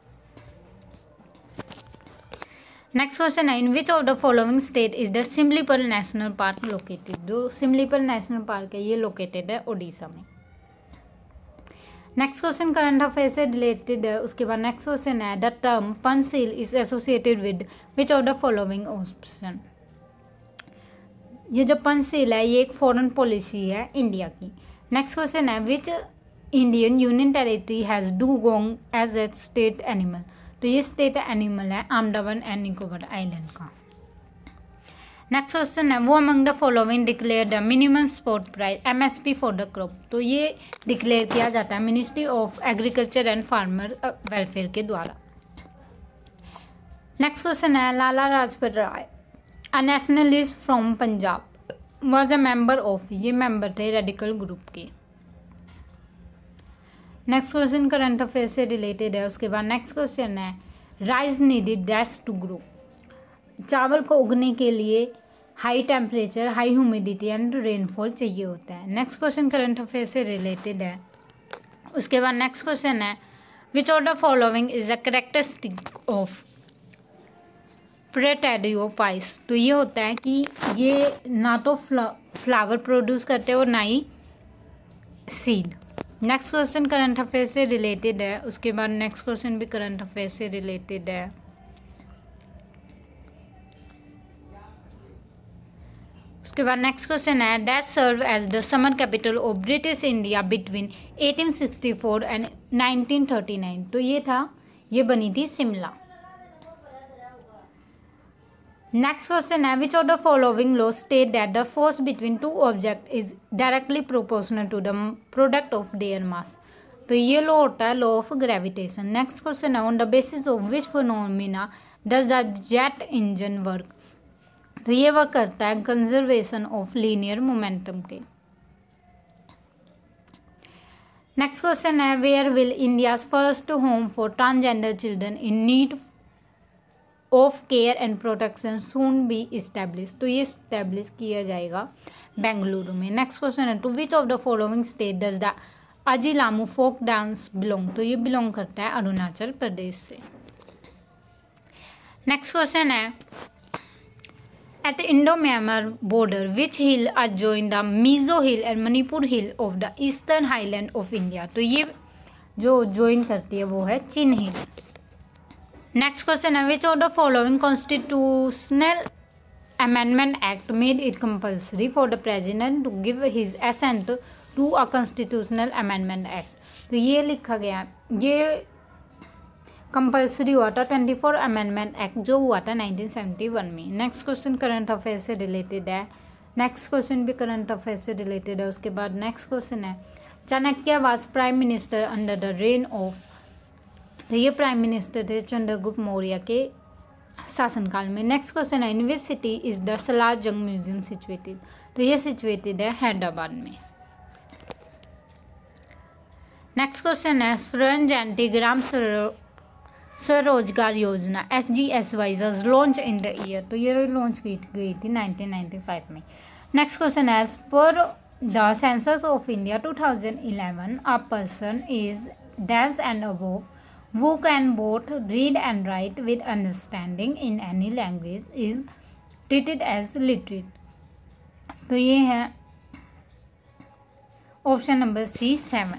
Next question है in which of the following state is the Simlipal national park located. जो सिमलीपल नेशनल पार्क है ये लोकेटेड है उड़ीसा में। नेक्स्ट क्वेश्चन करंट अफेयर से रिलेटेड है। उसके बाद नेक्स्ट क्वेश्चन है the term Panchsheel is associated with which of the following option. ये जो पंचशील है ये एक फॉरेन पॉलिसी है इंडिया की। नेक्स्ट क्वेश्चन है which Indian union territory has dugong as a state animal. तो ये स्टेट एनिमल है अंडमान एंड निकोबार आइलैंड का। नेक्स्ट क्वेश्चन है who among the following declare the minimum support price M S P for the crop. तो ये declare किया जाता है ministry of agriculture and farmer welfare के द्वारा। नेक्स्ट क्वेश्चन है Lala Lajpat Rai a nationalist from Punjab was a member of, ये member थे रेडिकल ग्रुप के। नेक्स्ट क्वेश्चन करंट अफेयर से रिलेटेड है। उसके बाद नेक्स्ट क्वेश्चन है rice needed dash to grow. चावल को उगने के लिए high temperature, high humidity and rainfall चाहिए होता है। नेक्स्ट क्वेश्चन करंट अफेयर से रिलेटेड है। उसके बाद नेक्स्ट क्वेश्चन है which of the following is the characteristic of pteridophytes. तो ये होता है कि ये ना तो फ्ला, फ्लावर प्रोड्यूस करते हैं और ना ही seed. Next question current affair से रिलेटेड है। उसके बाद नेक्स्ट क्वेश्चन भी करंट अफेयर से रिलेटेड है। उसके बाद नेक्स्ट क्वेश्चन है that serve as the summer capital of British India between eighteen sixty four and nineteen thirty nine. तो ये था, ये बनी थी शिमला। नेक्स्ट क्वेश्चन है which of the following law state that the force between two object is directly proportional to the product of their mass. तो ये law होता है law of gravitation. Next question है on the basis of which phenomena does the jet engine work. तो ये work करता है conservation of linear momentum के। नेक्स्ट क्वेश्चन है where will India's first home for transgender children in need of care and protection soon be establish. तो ये establish किया जाएगा बेंगलुरु में। नेक्स्ट क्वेश्चन है to which of the following state does the Ajilamu folk dance belong. तो ये belong करता है अरुणाचल प्रदेश से। नेक्स्ट क्वेश्चन है at Indo Myanmar border which hill are join the Mizo hill and Manipur hill of the eastern highland of India. तो ये जो join करती है वो है चिन हिल। नेक्स्ट क्वेश्चन है which of the following constitutional amendment act made it compulsory for the president to give his assent to a constitutional amendment act. तो ये लिखा गया, ये कंपल्सरी हुआ था ट्वेंटी फोर अमेंडमेंट एक्ट जो हुआ था नाइनटीन सेवेंटी वन में। नेक्स्ट क्वेश्चन करंट अफेयर से रिलेटेड है। नेक्स्ट क्वेश्चन भी करंट अफेयर से रिलेटेड है। उसके बाद नेक्स्ट क्वेश्चन है Chanakya was prime minister under the reign of. तो ये प्राइम मिनिस्टर थे चंद्रगुप्त मौर्य के शासनकाल में। नेक्स्ट क्वेश्चन है in which city is the Salar Jung museum situated. तो ये सिचुएटेड है हैदराबाद में। नेक्स्ट क्वेश्चन है स्वर्ण जयंती Gram Swarozgar Yojana S G S Y was launch in the year. तो ये लॉन्च की गई थी नाइनटीन नाइन्टी फाइव में। Next question, as per the census of India two thousand eleven a person is dash and above who can both read and write with understanding in any language is treated as literate। तो ये है option number C seven.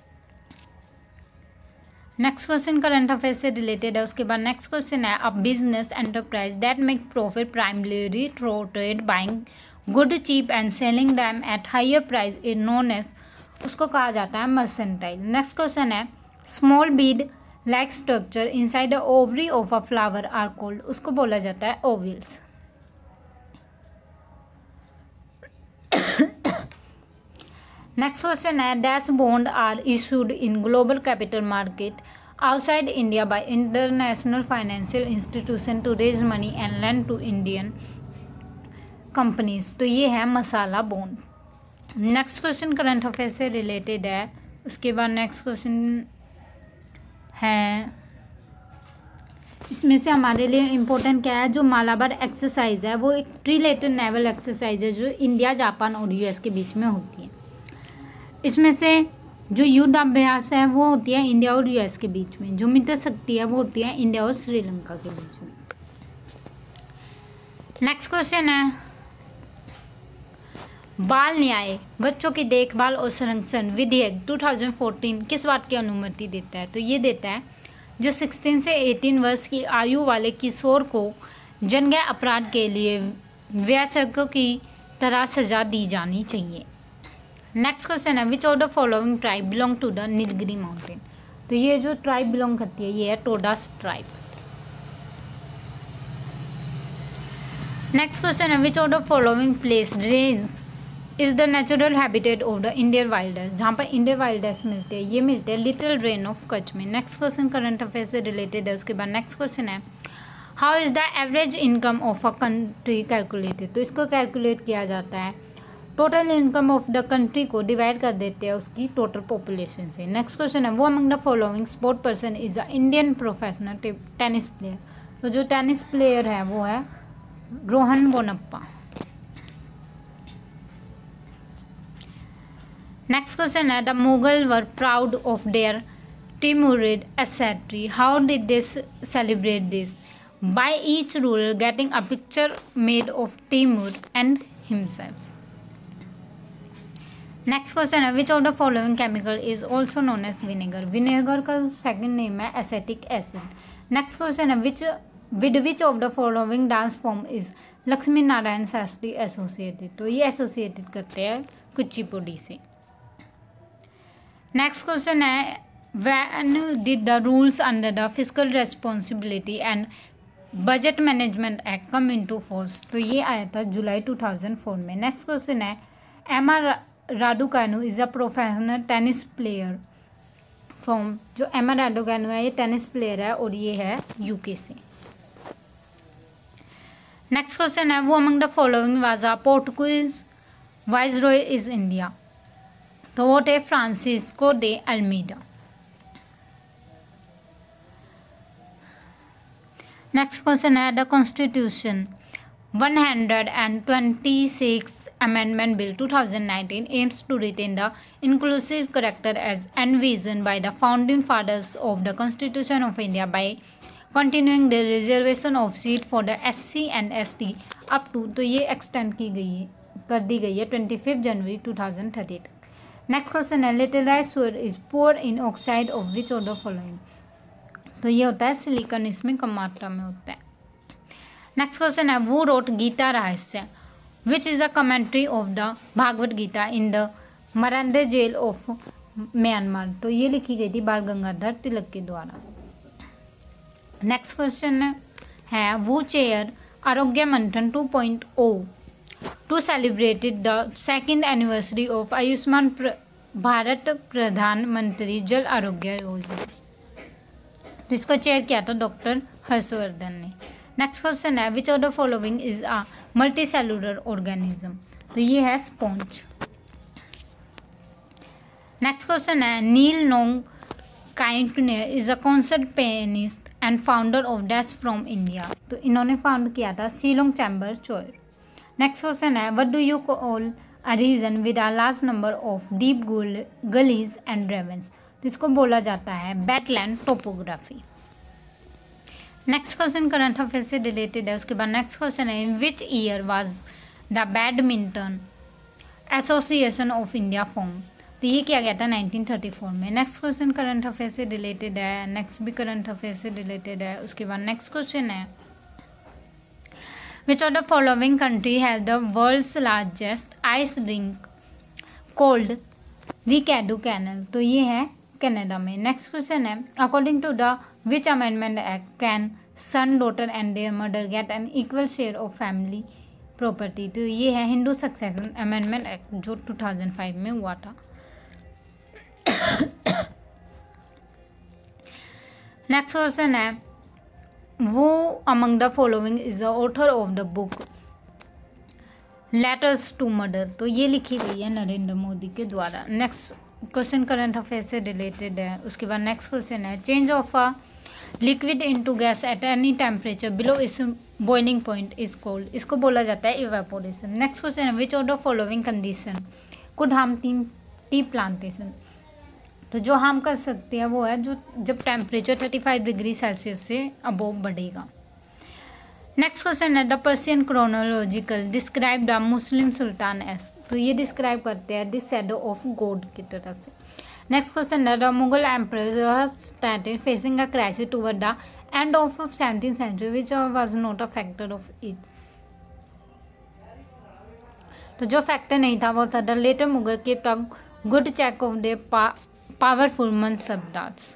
Next question current affair से related है। उसके बाद next question है, a business enterprise that make profit primarily through trade buying good cheap and selling them at higher price is known as, उसको कहा जाता है mercantile. Next question है, small bead like structure inside the ovary of a flower are called, उसको बोला जाता है ovules. Next question है, dash bond are issued in global capital market outside India by international financial institution to raise money and lend to Indian companies. तो ये है masala bond. Next question current affair से related है। उसके बाद next question है, इसमें से हमारे लिए इम्पोर्टेंट क्या है, जो मालाबार एक्सरसाइज है वो एक ट्रिलेटेड नेवल एक्सरसाइज है जो इंडिया, जापान और यूएस के बीच में होती है। इसमें से जो युद्ध अभ्यास है वो होती है इंडिया और यूएस के बीच में, जो मित्र शक्ति है वो होती है इंडिया और श्रीलंका के बीच में। नेक्स्ट क्वेश्चन है, बाल न्याय बच्चों की देखभाल और संरक्षण विधेयक दो हज़ार चौदह किस बात की अनुमति देता है? तो ये देता है जो सोलह से अठारह वर्ष की आयु वाले किशोर को जघन्य अपराध के लिए वयस्कों की तरह सजा दी जानी चाहिए। नेक्स्ट क्वेश्चन है, which of the following tribe belong to the Nilgiri mountain. तो ये जो ट्राइब बिलोंग करती है ये है टोडास ट्राइब। नेक्स्ट क्वेश्चन है, which of the following place range is the natural habitat of the Indian wild ass, जहाँ पर इंडियन वाइल्डर्स मिलते हैं ये मिलते हैं लिटिल रेन ऑफ कच्छ में। नेक्स्ट क्वेश्चन करंट अफेयर से रिलेटेड है। उसके बाद नेक्स्ट क्वेश्चन है, how is the average income of a country calculated. तो इसको कैलकुलेट किया जाता है total income of the country को डिवाइड कर देते हैं उसकी टोटल पॉपुलेशन से। नेक्स्ट क्वेश्चन है, who among the following sport person is a Indian professional tennis player. तो जो टेनिस प्लेयर है वो है रोहन बोपन्ना। नेक्स्ट क्वेश्चन है, the Mughal were proud of their Timurid ascetry. How did they celebrate this? By each ruler getting a picture made of Timur and himself. Next question है, which of the following chemical is also known as vinegar. Vinegar का second name है acetic acid. Next question है, which with which of the following dance form is Lakshmi Narayan Shastri associated. तो ये associated करते हैं कुचिपुड़ी से। Next question है, when did the rules under the physical responsibility and budget management act come into force. तो ये आया था जुलाई टू थाउजेंड फोर में। नेक्स्ट क्वेश्चन है, Emma Raducanu is a professional tennis player from. जो Emma Raducanu है ये tennis player है और ये है यूके से। नेक्स्ट क्वेश्चन है, who among the following was a Portuguese viceroy is India. तो वो थे Francisco de Almeida. Next question है, the constitution one hundred twenty six Amendment Bill twenty nineteen aims to retain the inclusive character as envisioned by the founding fathers of the Constitution of India by continuing the reservation of seat for the S C and S T up to, तो ये extend की गई है कर दी गई है twenty fifth जनवरी टू थाउजेंड थर्टी तक। नेक्स्ट क्वेश्चन है, laterite soil is poor in oxide of which of the following. तो ये होता है सिलिकॉन, इसमें कम मात्रा में होता है। नेक्स्ट क्वेश्चन है, वो wrote Gita Rahasya which is a commentary of the Bhagavad Gita in the मरांडे जेल ऑफ म्यांमार। तो ये लिखी गई थी बाल गंगाधर तिलक के द्वारा। नेक्स्ट क्वेश्चन है, वो chair Arogya Manthan two point O to celebrated the second anniversary of Ayushman Bharat Pradhanmantri Jan Arogya Yojana. तो इसको चेयर किया था डॉक्टर हर्षवर्धन ने। नेक्स्ट क्वेश्चन है, which of the following is a multicellular organism. तो ये है स्पॉन्ज। नेक्स्ट क्वेश्चन है, Neil Nongkynrih is a concert pianist and founder of dash from India. तो इन्होंने फाउंड किया था Shillong chamber choir. Next question है what do you call a region with a large number of deep gullies and ravines. तो इसको बोला जाता है badland topography. Next question current affair से रिलेटेड है। उसके बाद नेक्स्ट क्वेश्चन है in which year was the badminton association of India form. तो ये किया गया था नाइनटीन थर्टी फोर में। नेक्स्ट क्वेश्चन करंट अफेयर से रिलेटेड है। नेक्स्ट भी करंट अफेयर से रिलेटेड है। उसके बाद नेक्स्ट क्वेश्चन है which of the following country has the world's largest ice rink called Rideau canal. तो ये है कनाडा में। नेक्स्ट क्वेश्चन है according to the which amendment act can son daughter and their mother get an equal share of family property. तो ये है Hindu succession amendment act जो two thousand five में हुआ था। नेक्स्ट क्वेश्चन है who among the following is the author of the book letters to mother. तो ये लिखी गई है नरेंद्र मोदी के द्वारा। नेक्स्ट क्वेश्चन करंट अफेयर से रिलेटेड है। उसके बाद नेक्स्ट क्वेश्चन है change of a liquid into gas at any temperature below its boiling point is called. इसको बोला जाता है इवेपोरेशन। नेक्स्ट क्वेश्चन है which of the following condition could harm tea plantation. तो जो हार्म कर सकते हैं वो है जो जब temperature thirty five degree Celsius से अबोव बढ़ेगा। नेक्स्ट क्वेश्चन है the Persian chronological describe the Muslim sultans. तो ये डिस्क्राइब करते हैं दिस शैडो ऑफ गॉड की तरफ से। नेक्स्ट क्वेश्चन है the Mughal emperor started facing a crisis toward the end of seventeen century which was not a factor of it. तो जो फैक्टर नहीं था वो था the later Mughal kept a good check of the powerful mansabdars.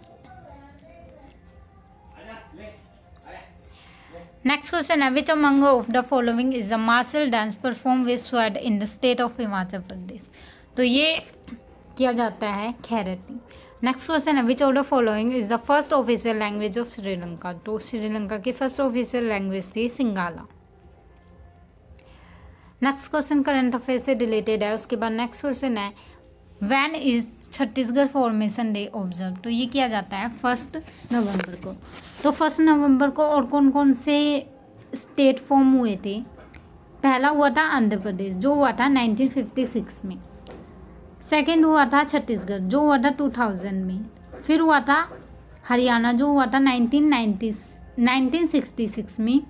Next question है which among of the following is the martial dance perform with sword in the state of Himachal Pradesh. तो ये किया जाता है खैरती। नेक्स्ट क्वेश्चन है which of the following is the first official language of Sri Lanka. तो श्रीलंका की फर्स्ट ऑफिशियल लैंग्वेज थी Sinhala. Next question current affair से रिलेटेड है। उसके बाद नेक्स्ट क्वेश्चन है when is Chhattisgarh formation day observe. तो ये किया जाता है फर्स्ट नवंबर को। तो फर्स्ट नवंबर को और कौन कौन से स्टेट फॉर्म हुए थे। पहला हुआ था आंध्र प्रदेश जो हुआ था नाइनटीन फिफ्टी सिक्स में। सेकंड हुआ था छत्तीसगढ़ जो हुआ था टू थाउजेंड में। फिर हुआ था हरियाणा जो हुआ था nineteen ninety nineteen sixty six में।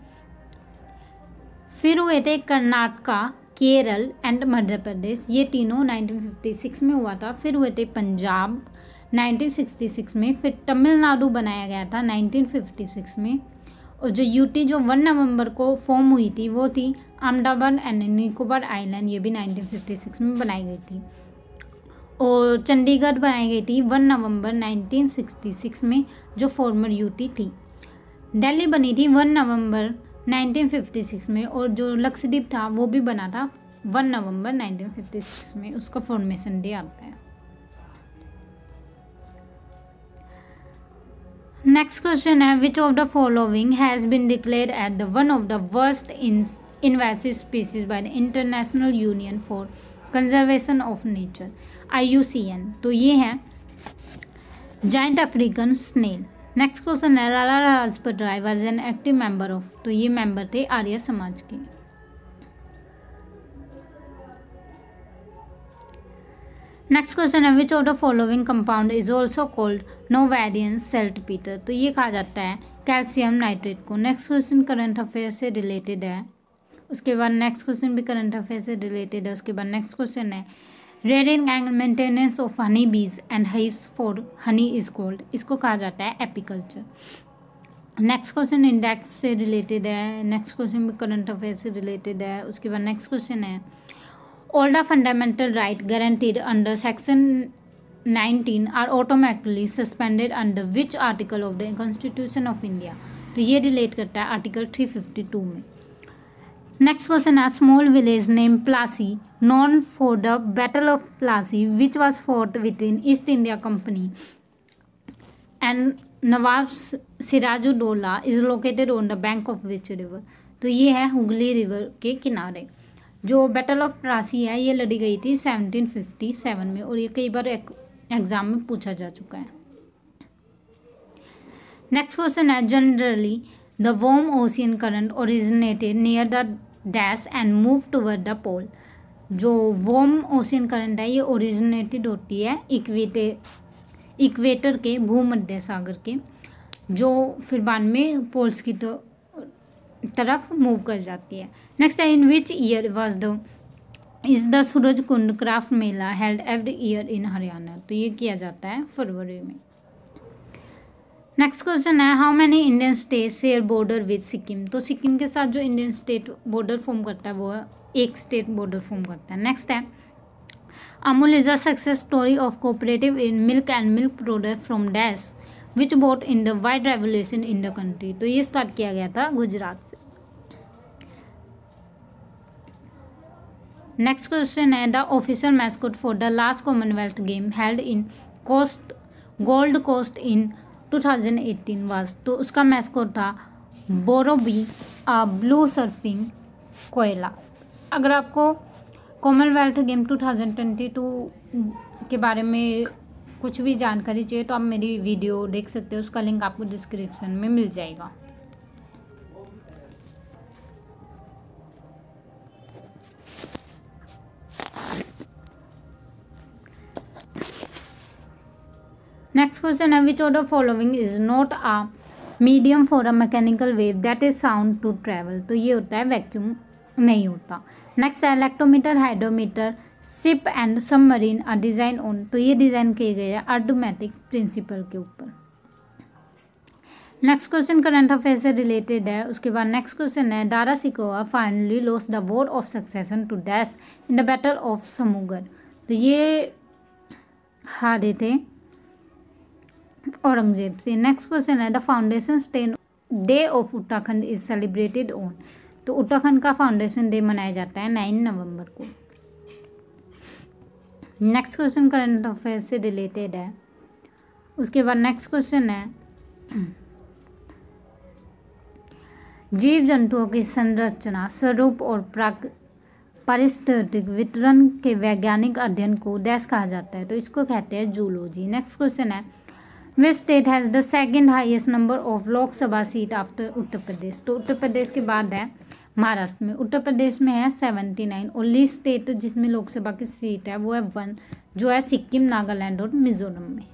फिर हुए थे कर्नाटका केरल एंड मध्य प्रदेश ये तीनों नाइनटीन फिफ्टी सिक्स में हुआ था। फिर हुए थे पंजाब नाइनटीन सिक्सटी सिक्स में। फिर तमिलनाडु बनाया गया था नाइनटीन फिफ्टी सिक्स में। और जो यूटी जो वन नवंबर को फॉर्म हुई थी वो थी अंडमान एंड निकोबार आइलैंड ये भी नाइनटीन फिफ्टी सिक्स में बनाई गई थी। और चंडीगढ़ बनाई गई थी वन नवंबर नाइनटीन सिक्सटी सिक्स में जो फॉर्मर यूटी थी। दिल्ली बनी थी वन नवंबर नाइनटीन फिफ्टी सिक्स में। और जो लक्षद्वीप था वो भी बना था वन नवंबर नाइनटीन फिफ्टी सिक्स में। उसका फॉर्मेशन डे आता है। नेक्स्ट क्वेश्चन है which of the following has been declared at the one of the worst invasive species by the international union for conservation of nature I you see N. तो ये है giant African snail. Next question है Lala Lajpat Rai was an active member of. तो ये member थे आर्य समाज के। Next question है which of the following compound is also called Norwegian saltpetre. तो ये कहा जाता है कैल्शियम नाइट्रेट को। नेक्स्ट क्वेश्चन करंट अफेयर से रिलेटेड है। उसके बाद नेक्स्ट क्वेश्चन भी करंट अफेयर से रिलेटेड है। उसके बाद नेक्स्ट क्वेश्चन है rearing and maintenance of honey bees and hives for honey is called. इसको कहा जाता है एपीकल्चर। नेक्स्ट क्वेश्चन इंडेक्स से रिलेटेड है। नेक्स्ट क्वेश्चन भी करंट अफेयर से रिलेटेड है। उसके बाद नेक्स्ट क्वेश्चन है all the fundamental right guaranteed under section nineteen are automatically suspended under which article of the constitution of India. तो ये रिलेट करता है आर्टिकल थ्री फिफ्टी टू में। नेक्स्ट क्वेश्चन है small village name Plassey known for the Battle of Plassey which was fought within East India Company and Nawab Sirajuddaulah is located on the bank of which river। तो ये है Hooghly river के किनारे। जो battle of Plassey है ये लड़ी गई थी सेवनटीन फिफ्टी सेवन में और ये कई बार एग्जाम में पूछा जा चुका है। नेक्स्ट क्वेश्चन है generally the warm ocean current originated near the dash and move toward the pole. जो वार्म ओशियन करंट है ये ओरिजिनेटेड होती है इक्वेटर इक्वेटर के भूमध्य सागर के, जो फिर बाद में पोल्स की तो तरफ मूव कर जाती है। नेक्स्ट है in which year was the is the Suraj Kund craft mela held every year in Haryana. तो ये किया जाता है फरवरी में। नेक्स्ट क्वेश्चन है how many Indian state share border with Sikkim. तो सिक्किम के साथ जो इंडियन स्टेट बॉर्डर फॉर्म करता है वो एक स्टेट बॉर्डर फॉर्म करता है। नेक्स्ट है Amul is a success story of cooperative in milk and milk product from dash which brought in the white revolution in the country. तो ये स्टार्ट किया गया था गुजरात से। नेक्स्ट क्वेश्चन है the official mascot for the last Commonwealth game held in coast gold coast in two thousand eighteen was. तो उसका mascot था बोरोबी आ ब्लू सर्फिंग कोयला। अगर आपको Commonwealth game two thousand twenty two के बारे में कुछ भी जानकारी चाहिए तो आप मेरी वीडियो देख सकते हो, उसका लिंक आपको डिस्क्रिप्शन में मिल जाएगा। नेक्स्ट क्वेश्चन है which of the following is not a medium for a mechanical wave that is sound to travel. तो ये होता है वैक्यूम, नहीं होता। नेक्स्ट है electrometer hydrometer ship and submarine are design on. तो ये डिजाइन किए गए हैं ऑटोमेटिक प्रिंसिपल के ऊपर। नेक्स्ट क्वेश्चन करंट अफेयर से रिलेटेड है। उसके बाद नेक्स्ट क्वेश्चन है Dara Shikoh finally lost the war of succession to dash in the battle of Samugarh. तो ये हारे थे औरंगजेब से। नेक्स्ट क्वेश्चन है the foundation stone day of Uttarakhand is celebrated on. तो उत्तराखंड का फाउंडेशन डे मनाया जाता है नाइन नवंबर को। नेक्स्ट क्वेश्चन करंट अफेयर से रिलेटेड है। उसके बाद नेक्स्ट क्वेश्चन है जीव जंतुओं की संरचना स्वरूप और प्राक पारिस्थितिक वितरण के वैज्ञानिक अध्ययन को डैश कहा जाता है। तो इसको कहते हैं जूलॉजी। नेक्स्ट क्वेश्चन है which state has the second highest number of Lok Sabha seat after Uttar Pradesh. तो उत्तर प्रदेश के बाद है महाराष्ट्र में। उत्तर प्रदेश में है सेवेंटी नाइन। ओनली स्टेट जिसमें लोकसभा की सीट है वो है वन, जो है सिक्किम, नागालैंड और मिजोरम में।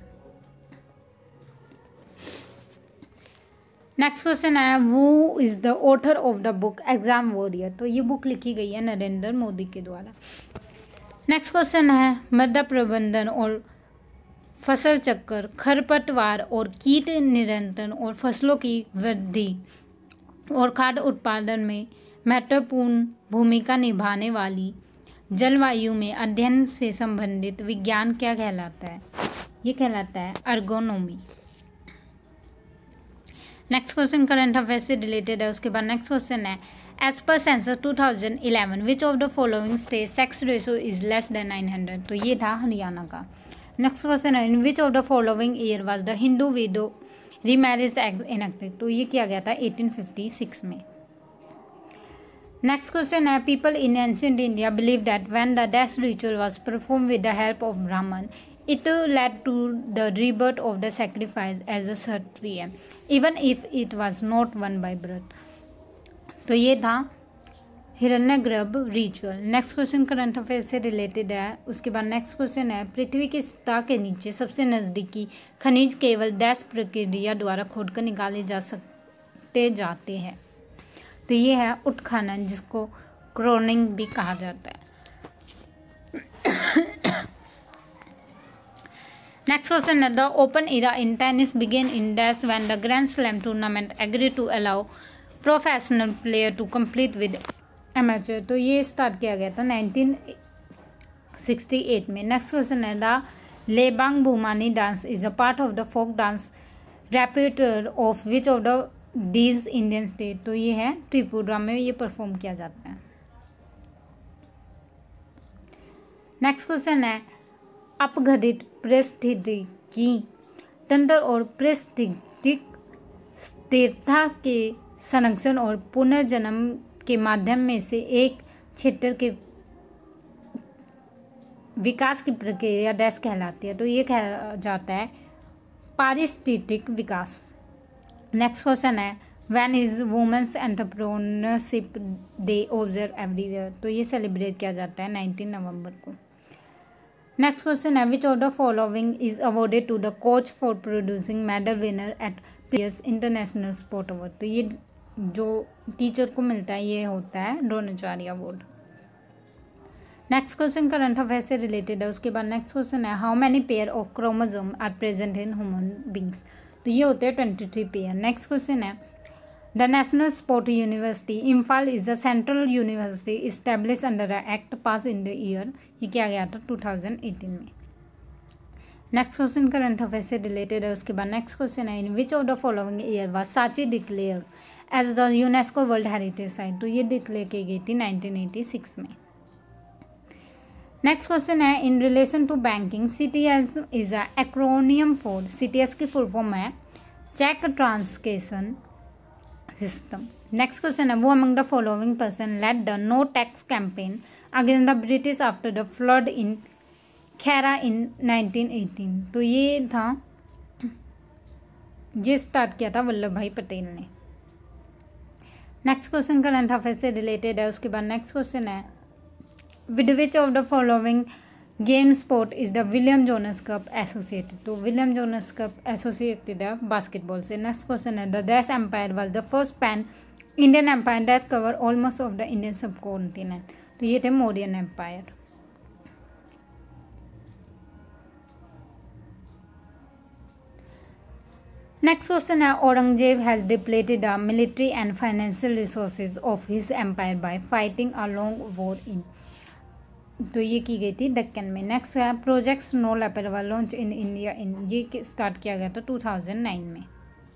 नेक्स्ट क्वेश्चन है who is the author of the book exam warrior. तो ये बुक लिखी गई है नरेंद्र मोदी के द्वारा। नेक्स्ट क्वेश्चन है मृदा प्रबंधन और फसल चक्कर, खरपतवार और कीट नियंत्रण और फसलों की वृद्धि और खाद्य उत्पादन में महत्वपूर्ण भूमिका निभाने वाली जलवायु में अध्ययन से संबंधित विज्ञान क्या कहलाता है? ये कहलाता है ergonomy. Next question current affair से रिलेटेड है। उसके बाद नेक्स्ट क्वेश्चन है as per census two thousand eleven which of the following state sex ratio is less than nine hundred. तो ये था हरियाणा का। नेक्स्ट क्वेश्चन है in which of the following year was the Hindu widow remarriage act enacted. तो ये किया गया था एटीन फिफ्टी सिक्स में। नेक्स्ट क्वेश्चन है people in ancient India believe that when the dash ritual was perform with the help of Brahmin it led to the rebirth of the sacrifice as a kshatriya even if it was not won by birth। तो ये था Hiranyagarbha ritual. Next question current affair से related है। उसके बाद next question है पृथ्वी की सतह के नीचे सबसे नज़दीकी खनिज केवल डैश प्रक्रिया द्वारा खोदकर निकाले जा सकते जाते हैं। तो ये है उत्खनन, जिसको क्रोनिंग भी कहा जाता है। नेक्स्ट क्वेश्चन है the open era in tennis began in dash when the grand slam tournament agree to allow professional player to compete with amateur. तो ये स्टार्ट किया गया था नाइनटीन सिक्सटी एट में। नेक्स्ट क्वेश्चन है the Lebang Boomani dance is a part of the folk dance रेpertoire of which of the these Indian state. तो ये है त्रिपुरा में ये परफॉर्म किया जाता है। नेक्स्ट क्वेश्चन है अपघटित पारिस्थितिकी तंत्र और पारिस्थितिक स्थिरता के संरक्षण और पुनर्जन्म के माध्यम में से एक क्षेत्र के विकास की प्रक्रिया डैश कहलाती है। तो ये कहा जाता है पारिस्थितिक विकास। नेक्स्ट क्वेश्चन है when is women's entrepreneurship day observe every year, तो ये सेलिब्रेट किया जाता है नाइनटीन नवंबर को। नेक्स्ट क्वेश्चन है which of the following is awarded to the coach for producing medal winner at previous international sport award, तो ये जो टीचर को मिलता है ये होता है Dronacharya award. Next question current affair से रिलेटेड है। उसके बाद नेक्स्ट क्वेश्चन है how many pair of chromosome are present in human beings, तो ये होते हैं twenty three pair. Next question है the national sport university Imphal is the central university establish under a act pass in the year, ये किया गया था two thousand eighteen में। नेक्स्ट क्वेश्चन करंट अफेयर से रिलेटेड है। उसके बाद नेक्स्ट क्वेश्चन है in which of the following year was Sanchi declare as the UNESCO world heritage site, तो ये डिक्लेयर की गई थी नाइनटीन एटी सिक्स में। नेक्स्ट क्वेश्चन है in relation to banking C T S is a acronym for, C T S की full form है cheque transaction system. Next question है who among the following person led the no tax campaign against the British after the flood in Kaira in nineteen eighteen, तो ये था ये start किया था वल्लभ भाई पटेल ने। नेक्स्ट क्वेश्चन करंट अफेयर से रिलेटेड है। उसके बाद नेक्स्ट क्वेश्चन है with which of the following game sport is the William Jones cup associated, तो विलियम जोनस कप एसोसिएटेड है बास्केटबॉल से। नेक्स्ट क्वेश्चन है the dash empire was the first pan Indian empire that cover almost of the Indian subcontinent, तो ये थे Mauryan empire. Next question है Aurangzeb has depleted the military and financial resources of his empire by fighting a long war in, तो ये की गई थी दक्कन में। नेक्स्ट है project snow leopard launch in India in, ये स्टार्ट किया गया था टू थाउजेंड नाइन में।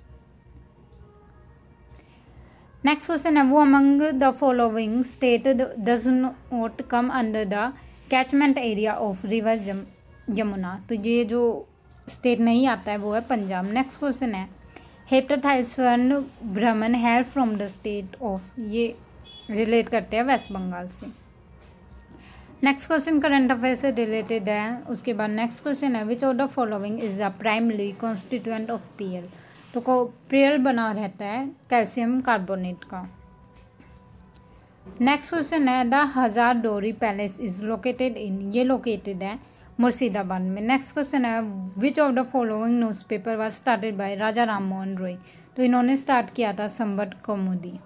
नेक्स्ट क्वेश्चन है who among the following state does not come under the catchment area of river Yamuna, तो ये जो स्टेट नहीं आता है वो है पंजाब। नेक्स्ट क्वेश्चन है heptathlete Swapna Barman hails from the state of, ये रिलेट करते हैं वेस्ट बंगाल से। नेक्स्ट क्वेश्चन करंट अफेयर से रिलेटेड है। उसके बाद नेक्स्ट क्वेश्चन है which of the following is the primary constituent of pearl, तो को पीएल बना रहता है कैल्शियम कार्बोनेट का। नेक्स्ट क्वेश्चन है the Hazarduari palace is located इन, ये लोकेटेड है मुर्शिदाबाद में। नेक्स्ट क्वेश्चन है which of the following newspaper was started by Raja Ram Mohan Roy, तो इन्होंने स्टार्ट किया था Sambad Kaumudi.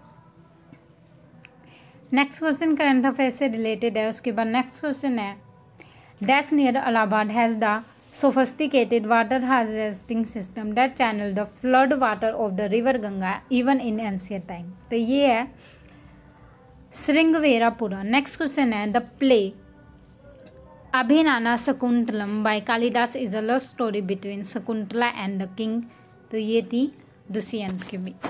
Next question current affair से रिलेटेड है। उसके बाद नेक्स्ट क्वेश्चन है that's near Allahabad has the sophisticated water harvesting system that channel the flood water of the river Ganga even in ancient time, तो ये है श्रृंगवेरापुरा। नेक्स्ट क्वेश्चन है the play Abhijnana Shakuntalam by Kalidas is a love story between Shakuntala and the king, तो ये थी दुष्यंत के बीच।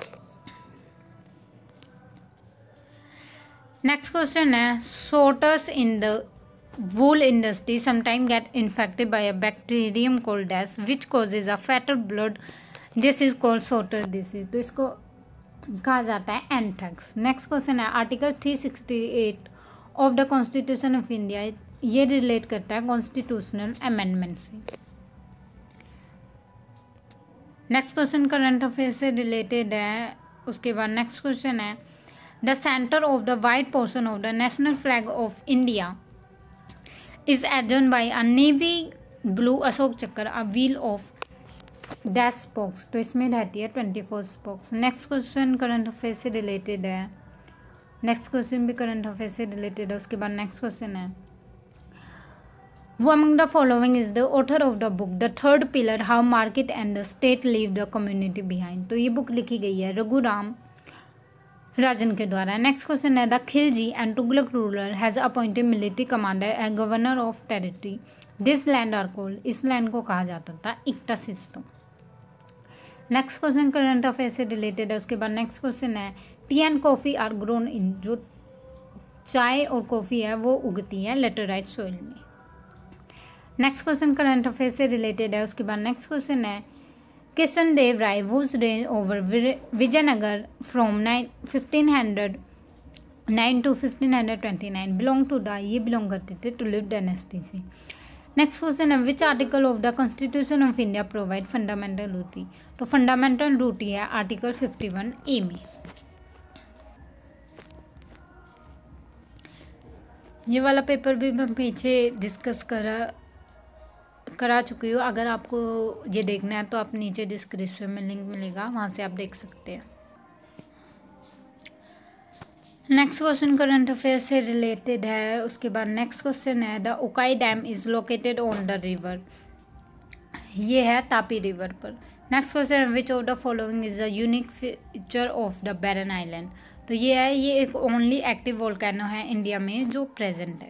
Next question है sorters in the wool industry sometime get infected by a bacterium called dash which causes a fatal blood, this is called sorter disease, तो इसको कहा जाता है एंथ्रैक्स। नेक्स्ट क्वेश्चन है article three sixty eight of the constitution of India, ये relate करता है constitutional amendment से। नेक्स्ट क्वेश्चन करंट अफेयर से रिलेटेड है। उसके बाद नेक्स्ट क्वेश्चन है the centre of the white portion of the national flag of India is adorned by a navy blue Ashoka chakra a wheel of dash spokes, तो इसमें रहती है twenty four spokes. Next question current affair से related है। Next question भी current affair से related है। उसके बाद नेक्स्ट क्वेश्चन है who among the following is the author of the book the third pillar how market and the state leave the community behind, तो ये बुक लिखी गई है रघुराम राजन के द्वारा। नेक्स्ट क्वेश्चन है the Khilji and Tughlaq ruler has appointed military commander and governor of territory this land are called, इस लैंड को कहा जाता था iqta system. Next question current affair से रिलेटेड है। उसके बाद नेक्स्ट क्वेश्चन है tea and coffee are grown in, जो चाय और कॉफ़ी है वो उगती है लेटेराइट सॉइल में। नेक्स्ट क्वेश्चन करंट अफेयर से रिलेटेड है। उसके बाद नेक्स्ट क्वेश्चन है Krishna Deva Raya whose reign over Vijayanagara from nine fifteen hundred nine to fifteen hundred twenty nine belong to the, ये बिलोंग करते थे टुलिप डायनेस्टी से। नेक्स्ट क्वेश्चन है which article of the constitution of India provide fundamental duty. तो fundamental duty है article fifty one A में। ये वाला पेपर भी मैं पीछे डिस्कस करा करा चुकी हूँ। अगर आपको ये देखना है तो आप नीचे डिस्क्रिप्शन में लिंक मिलेगा, वहाँ से आप देख सकते हैं। नेक्स्ट क्वेश्चन करंट अफेयर्स से रिलेटेड है। उसके बाद नेक्स्ट क्वेश्चन है the Ukai dam is located on the river. ये है तापी रिवर पर। नेक्स्ट क्वेश्चन है which of the following is the unique feature of the Barren Island. तो ये है ये एक ओनली एक्टिव वोल्केनो है इंडिया में जो प्रेजेंट है।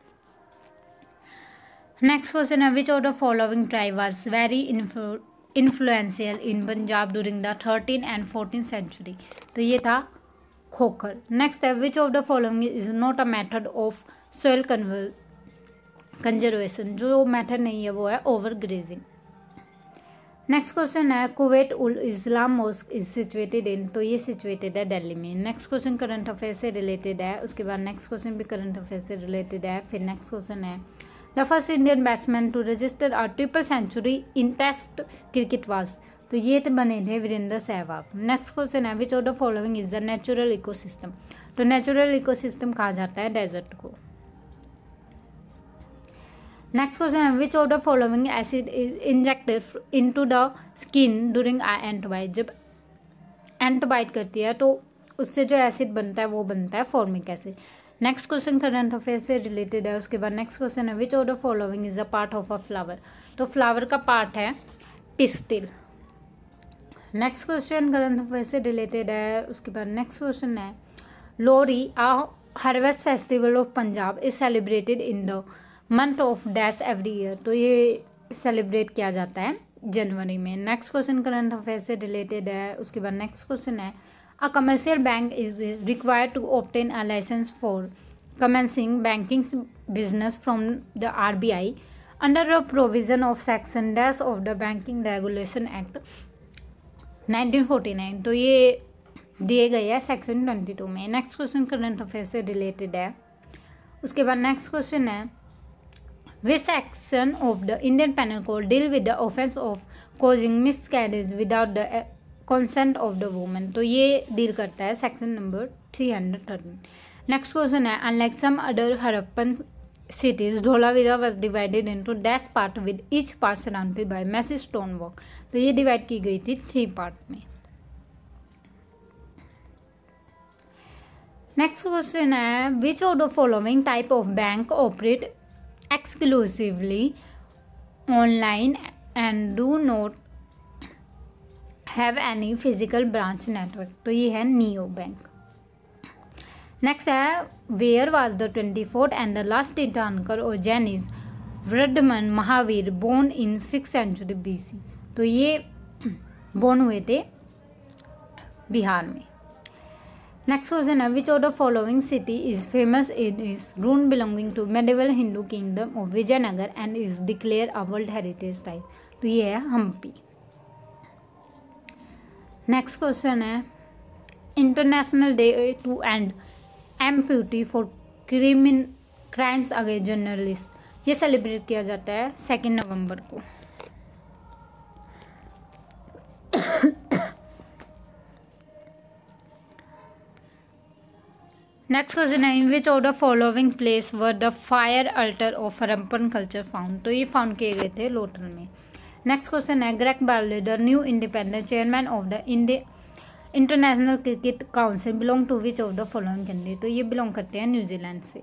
नेक्स्ट क्वेश्चन है which of the following tribe was very influential in Punjab during the thirteen and fourteen century. तो ये था खोखर। नेक्स्ट है which of the following is not a method of soil conservation. जो method नहीं है वो है ओवर ग्रेजिंग। नेक्स्ट क्वेश्चन है Quwwat ul Islam mosque is situated in. तो ये सिचुएटेड है दिल्ली में। नेक्स्ट क्वेश्चन करंट अफेयर से रिलेटेड है। उसके बाद नेक्स्ट क्वेश्चन भी करंट अफेयर से रिलेटेड है। फिर नेक्स्ट क्वेश्चन है the first Indian batsman to register a triple century in test cricket was. तो ये तो बने थे वीरेंद्र सहवाग। नेक्स्ट क्वेश्चन है which of the following is the natural ecosystem. तो नेचुरल इकोसिस्टम कहा जाता है डेजर्ट को। नेक्स्ट क्वेश्चन है which of the following acid is injected into the skin during ant bite. जब एंट बाइट करती है तो उससे जो एसिड बनता है वो बनता है formic acid. Next question current affair से रिलेटेड है। उसके बाद नेक्स्ट क्वेश्चन है which of the following is a part of a flower. तो फ्लावर का पार्ट है pistil. Next question current affair से रिलेटेड है। उसके बाद नेक्स्ट क्वेश्चन है Lohri a harvest festival of Punjab is celebrated in the month of dash every year. तो ये सेलिब्रेट किया जाता है जनवरी में। नेक्स्ट क्वेश्चन करंट अफेयर से रिलेटेड है। उसके बाद नेक्स्ट क्वेश्चन है a commercial bank is required to obtain a licence for commencing banking business from the R B I under the provision of section dash of the banking regulation act nineteen forty nine. तो ये दिए गए हैं section twenty two में। Next question current affair से related है। उसके बाद नेक्स्ट क्वेश्चन है which section of the Indian panel code deal with the offence of causing miscarriage without the consent of the woman. तो ये डील करता है section number three hundred thirteen. Next question है unlike some other Harappan cities, Dholavira was divided into dash part with each part surrounded by massive stone wall। तो ये divide की गई थी थ्री पार्ट में। नेक्स्ट क्वेश्चन है which of the following type of bank operate exclusively online and do not have any physical branch network. तो ये है नियो बैंक। नेक्स्ट है where was the twenty fourth and the last Tirthankar और Jainism Vardhaman Mahavir born in six century B C. तो ये born हुए थे बिहार में। नेक्स्ट क्वेश्चन है which of the following city is famous in is ruin belonging to medieval Hindu kingdom of Vijayanagar and is declare a world heritage site. तो ये है Hampi. Next question है international day to end impunity for crime crimes against journalist. ये celebrate किया जाता है second नवंबर को। नेक्स्ट क्वेश्चन है in which of the following place were the fire altar of Harappan culture found. तो ये फाउंड किए गए थे लोथल में। नेक्स्ट क्वेश्चन है Greg Barclay the new independent chairman of the India International Cricket Council belong to which of the following country. तो ये belong करते हैं न्यूजीलैंड से।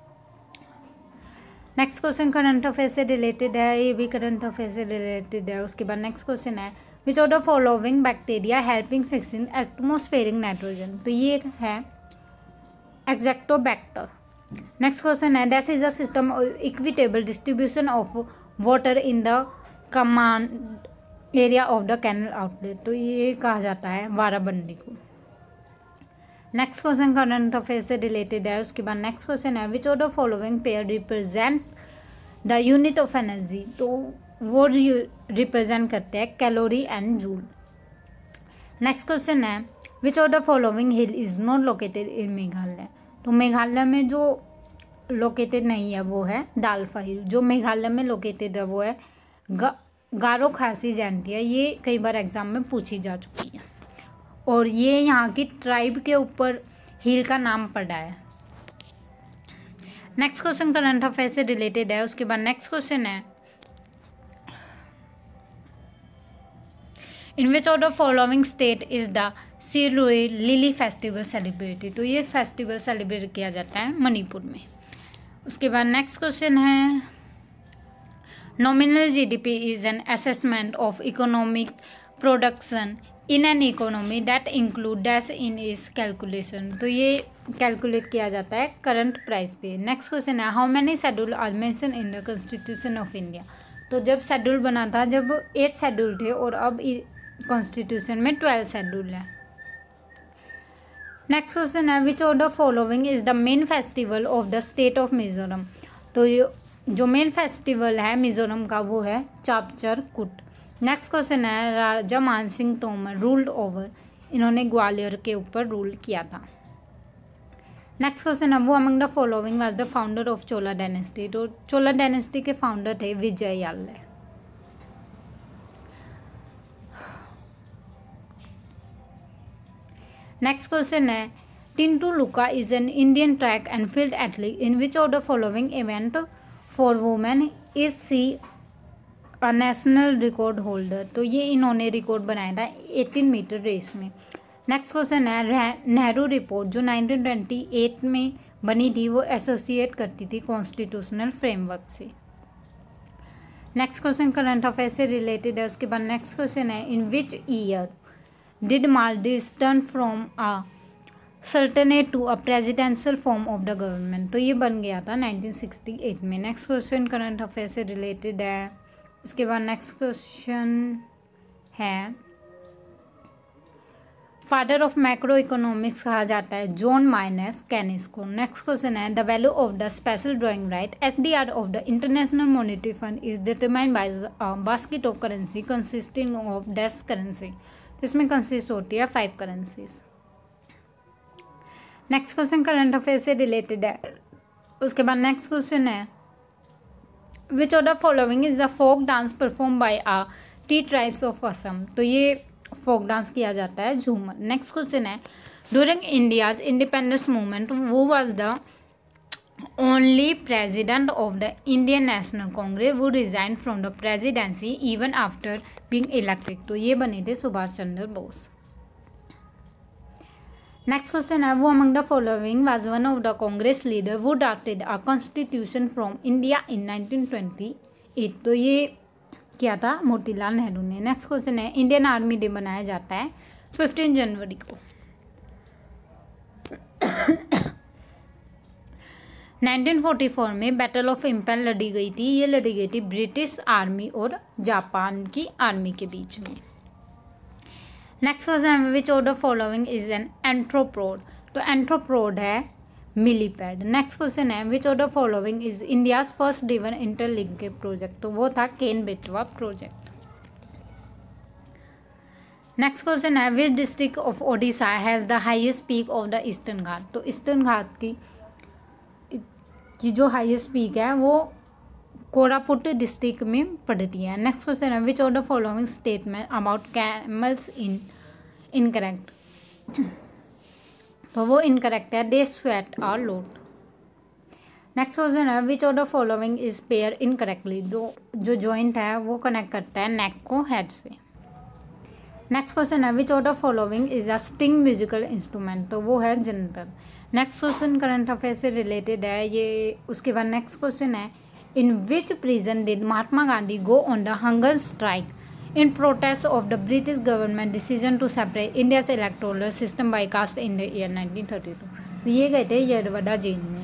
नेक्स्ट क्वेश्चन करंट अफेयर से रिलेटेड है। ये भी करंट अफेयर से रिलेटेड है। उसके बाद नेक्स्ट क्वेश्चन है which of the following bacteria helping fixing atmospheric nitrogen. तो ये है एक्जेक्टोबैक्टर। नेक्स्ट क्वेश्चन है that is a system equitable distribution of water in the command area of the canal outlet. तो ये कहा जाता है वाराबंदी को। नेक्स्ट क्वेश्चन करंट अफेयर से रिलेटेड है। उसके बाद नेक्स्ट क्वेश्चन है which of the following pair represent the unit of energy. तो वो रिप्रेजेंट करते हैं calorie and joule. Next question है which of the following hill is not located in Meghalaya. तो मेघालय में जो लोकेटेड नहीं है वो है दालफाहिर। जो मेघालय में लोकेटेड है वो है गा, गारो खासी जयंती है। ये कई बार एग्जाम में पूछी जा चुकी है और ये यहाँ की ट्राइब के ऊपर हिल का नाम पड़ा है। नेक्स्ट क्वेश्चन करंट अफेयर से रिलेटेड है। उसके बाद नेक्स्ट क्वेश्चन है in which of the following state is the Shirui lily festival celebrated. तो ये फेस्टिवल सेलिब्रेट किया जाता है मणिपुर में। उसके बाद नेक्स्ट क्वेश्चन है nominal GDP is an assessment of economic production in an economy that include dash in is calculation. तो ये कैलकुलेट किया जाता है करंट प्राइस पे। नेक्स्ट क्वेश्चन है how many schedule are mention in the constitution of India. तो जब schedule बना था जब एट शेड्यूल थे और अब कॉन्स्टिट्यूशन में ट्वेल्व शेड्यूल है। नेक्स्ट क्वेश्चन है which of the following is the main festival of the state of Mizoram. तो ये जो मेन फेस्टिवल है मिजोरम का वो है चापचर कुट। नेक्स्ट क्वेश्चन है राजा मानसिंह तोमर रूल्ड ओवर। इन्होंने ग्वालियर के ऊपर रूल किया था। नेक्स्ट क्वेश्चन है who among the following was the founder of Chola dynasty. तो चोला डायनेस्टी के फाउंडर थे विजययाल्ले। नेक्स्ट क्वेश्चन है Tintu Luka is an Indian track and field athlete in which of the following event for women is she a national record holder. तो ये इन्होंने record बनाया था eighteen metre race में। नेक्स्ट क्वेश्चन है नेहरू रिपोर्ट जो नाइनटीन ट्वेंटी एट में बनी थी वो एसोसिएट करती थी कॉन्स्टिट्यूशनल फ्रेमवर्क से। नेक्स्ट क्वेश्चन करंट अफेयर से रिलेटेड है। उसके बाद नेक्स्ट क्वेश्चन है in which year did Maldives turn from a sultanate to a presidential form of the government. तो ये बन गया था नाइनटीन सिक्सटी एट में। नेक्स्ट क्वेश्चन करंट अफेयर से रिलेटेड है। उसके बाद नेक्स्ट क्वेश्चन है फादर ऑफ मैक्रो इकोनॉमिक्स कहा जाता है जॉन माइनस केनिस को। नेक्स्ट क्वेश्चन है the value of the special drawing right S D R of the international monetary fund is determined by basket of currency consisting of dash currency. तो इसमें consist होती है five currencies. Next question current affair से related है। उसके बाद next question है which of the following is the folk dance perform by a tea tribes of Assam. तो ये फोक डांस किया जाता है झूमर। नेक्स्ट क्वेश्चन है during India's independence movement who was the only president of the Indian national Congress who resign from the presidency even after being elected. तो ये बने थे सुभाष चंद्र बोस। नेक्स्ट क्वेश्चन है who among the following was one of the Congress leader who drafted a constitution from India in nineteen twenty eight. तो ये किया था मोतीलाल नेहरू ने। नेक्स्ट क्वेश्चन है इंडियन आर्मी डे मनाया जाता है फिफ्टीन जनवरी को। नाइनटीन फोर्टी फोर में बैटल ऑफ इम्पेल लड़ी गई थी। ये लड़ी गई थी ब्रिटिश आर्मी और जापान की आर्मी के बीच में। Next question which of the following is an arthropod. तो एंथ्रोपोड है मिलीपैड। नेक्स्ट क्वेश्चन है which of the following is India's first river interlinkage project. तो वो था Ken Betwa project. Next question है which district of Odisha has the highest peak of the eastern Ghat. तो eastern घाट की की जो हाईएस्ट पीक है वो कोरापुट डिस्ट्रिक्ट में पड़ती है। नेक्स्ट क्वेश्चन है which of the following statement about camels in incorrect. तो वो इनकरेक्ट है they sweat are lot. Next question है which of the following is pair incorrectly. जो जो जॉइंट है वो कनेक्ट करता है नेक को हेड से। नेक्स्ट क्वेश्चन है which of the following is a string musical instrument. तो वो है Jantar. Next question current affair से रिलेटेड है ये। उसके बाद नेक्स्ट क्वेश्चन है in which prison did Mahatma Gandhi go on the hunger strike in protest of the British government decision to separate India से electoral system by caste in the year nineteen thirty two. तो ये गए थे Yerwada jail में।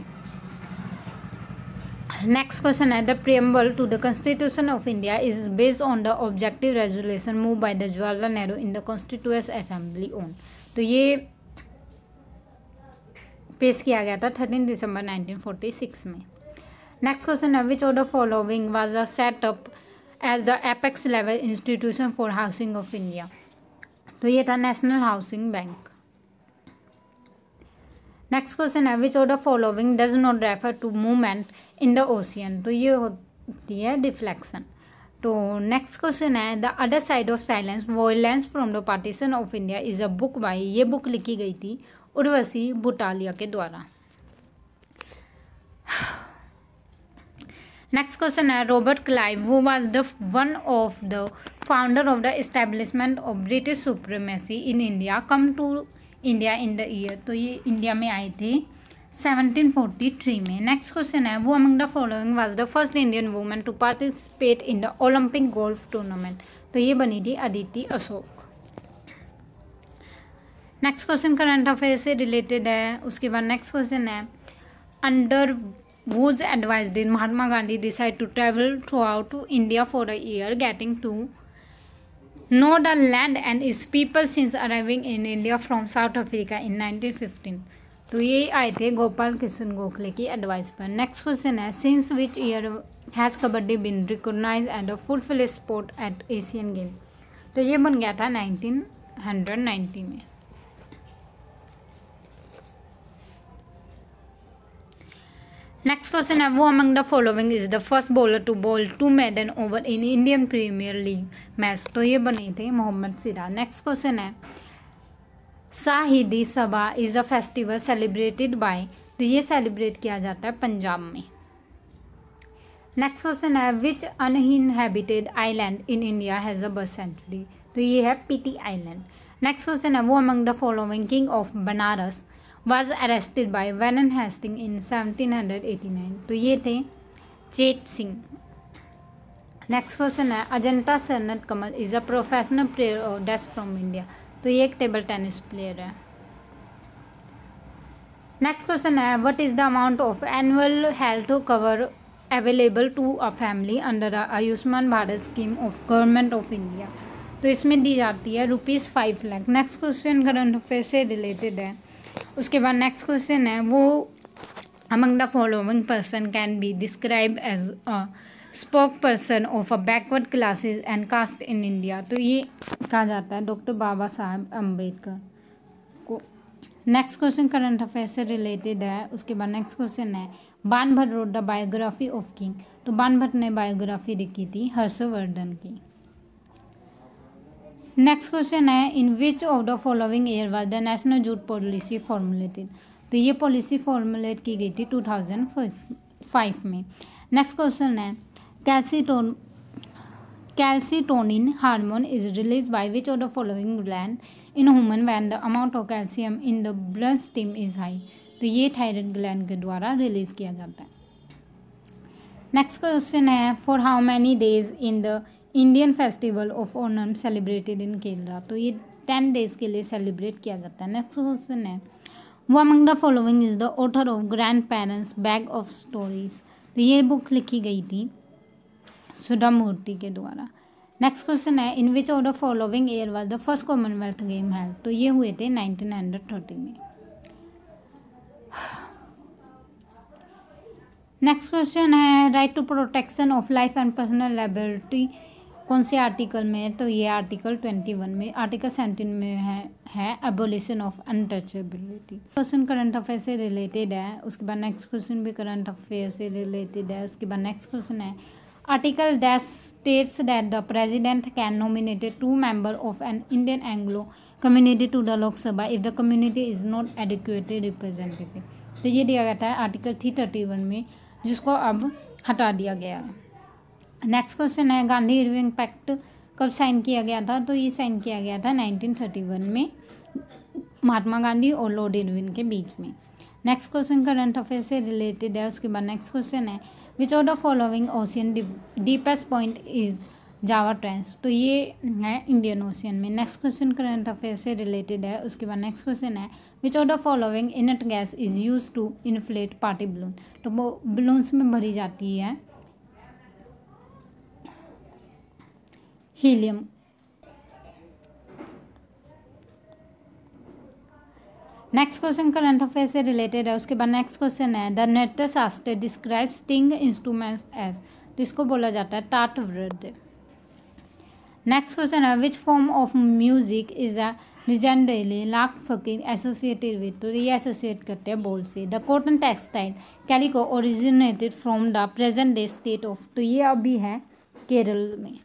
Next question है the preamble to the constitution of India is based on the objective resolution move by the Jawaharlal Nehru in the constituent assembly on. तो ये पेश किया गया था थर्टीन दिसंबर नाइनटीन फोर्टी सिक्स में। नेक्स्ट क्वेश्चन है which of the following was a setup as the apex level institution for housing of India. तो ये था national housing bank. Next question है which of the following does not refer to movement in the ocean, तो ये होती है deflection. तो next question है the other side of silence violence from the partition of India is a book by, ये book लिखी गई थी उर्वशी भुटालिया के द्वारा। नेक्स्ट क्वेश्चन है Robert Clive who was the one of the founder of the establishment of British supremacy in India come to India in the year, तो ये India में आए थे सेवनटीन फोर्टी थ्री में। नेक्स्ट क्वेश्चन है who among the following was the first Indian woman to participate in the Olympic golf tournament, तो ये बनी थी Aditi Ashok. Next question current affair से रिलेटेड है। उसके बाद नेक्स्ट क्वेश्चन है under whose advice did Mahatma Gandhi decide to travel throughout to India for a year, getting to know the land and its people since arriving in India from South Africa in nineteen fifteen, तो ये आए थे गोपाल कृष्ण गोखले की advice पर। Next question है since which year has kabaddi been recognised and a full sport at Asian game, तो ये बन गया था नाइनटीन नाइंटी में। नेक्स्ट क्वेश्चन है who among the following is the first bowler to bowl two maiden over in Indian Premier League match, तो ये बने थे मोहम्मद सिराज। नेक्स्ट क्वेश्चन है Shahidi Sabha is a festival celebrated by, तो ये सेलिब्रेट किया जाता है पंजाब में। नेक्स्ट क्वेश्चन है which uninhabited island in India has a birth century, तो ये है पीटी आइलैंड। नेक्स्ट क्वेश्चन है who among the following king of Banaras was arrested by Warren Hastings in seventeen eighty nine, तो ये थे चेत सिंह। नेक्स्ट क्वेश्चन है Achanta Sharath Kamal is a professional player of desk from India, तो ये एक टेबल टेनिस प्लेयर है। Next question है what is the amount of annual health cover available to a family under a Ayushman Bharat scheme of government of India, तो इसमें दी जाती है rupees five lakh. Next question current affair से रिलेटेड है। उसके बाद नेक्स्ट क्वेश्चन है who among the following person can be describe as a spoke person of a backward classes and caste in India, तो ये कहा जाता है डॉक्टर बाबा साहब अम्बेडकर को। नेक्स्ट क्वेश्चन करंट अफेयर से रिलेटेड है। उसके बाद नेक्स्ट क्वेश्चन है Banabhatta wrote the biography of king, तो बाणभट्ट ने बायोग्राफी लिखी थी हर्षवर्धन की। नेक्स्ट क्वेश्चन है in which of the following year was the national jute policy formulated, तो ये पॉलिसी फॉर्मुलेट की गई थी टू थाउजेंड फाइव में। नेक्स्ट क्वेश्चन है कैल्सीटोन calcitonin hormone is release by which of the following gland in human when the amount of calcium in the blood stream is high, तो ये थायराइड ग्लैंड के द्वारा रिलीज किया जाता है। नेक्स्ट क्वेश्चन है for how many days in the Indian festival of Onam celebrated in Kerala, तो ये टेन डेज के लिए सेलिब्रेट किया जाता है। नेक्स्ट क्वेश्चन है who among the following is the author of grandparents bag of stories, तो ये बुक लिखी गई थी सुधा मूर्ति के द्वारा। नेक्स्ट क्वेश्चन है in which of the following year was the first Commonwealth game held, तो ये हुए थे नाइनटीन थर्टी में। नेक्स्ट क्वेश्चन है right to protection of life and personal liability कौन से आर्टिकल में है, तो ये आर्टिकल ट्वेंटी वन में। आर्टिकल सेवनटीन में है है abolition of untouchability. Question current affair से रिलेटेड है। उसके बाद नेक्स्ट क्वेश्चन भी करंट अफेयर से रिलेटेड है। उसके बाद नेक्स्ट क्वेश्चन है article that states that the president can nominated to member of an Indian Anglo community to the Lok Sabha if the community is not adequately representative, तो ये दिया गया था आर्टिकल थ्री थर्टी वन में, जिसको अब हटा दिया गया है। नेक्स्ट क्वेश्चन है गांधी इरविन पैक्ट कब साइन किया गया था, तो ये साइन किया गया था नाइनटीन थर्टी वन में महात्मा गांधी और लॉर्ड इरविन के बीच में। नेक्स्ट क्वेश्चन करंट अफेयर से रिलेटेड है। उसके बाद नेक्स्ट क्वेश्चन है which of the following ocean deepest point is Java trench, तो ये है इंडियन ओशियन में। नेक्स्ट क्वेश्चन करंट अफेयर से रिलेटेड है। उसके बाद नेक्स्ट क्वेश्चन है which of the following inert gas is use to inflate party balloon, तो वो बलून्स में भरी जाती है helium. Next question current affair से रिलेटेड है। उसके बाद नेक्स्ट क्वेश्चन है द नृत्य शास्त्र डिस्क्राइब स्ट्रिंग इंस्ट्रूमेंट्स एज, तो इसको बोला जाता है टाट वृद्ध। नेक्स्ट क्वेश्चन है which form of music is a legendary, लाख फकीर एसोसिएटेड विद, तो ये एसोसिएट करते हैं बोल से। The cotton textile calico originated from the present day state of, तो ये अभी है केरल में।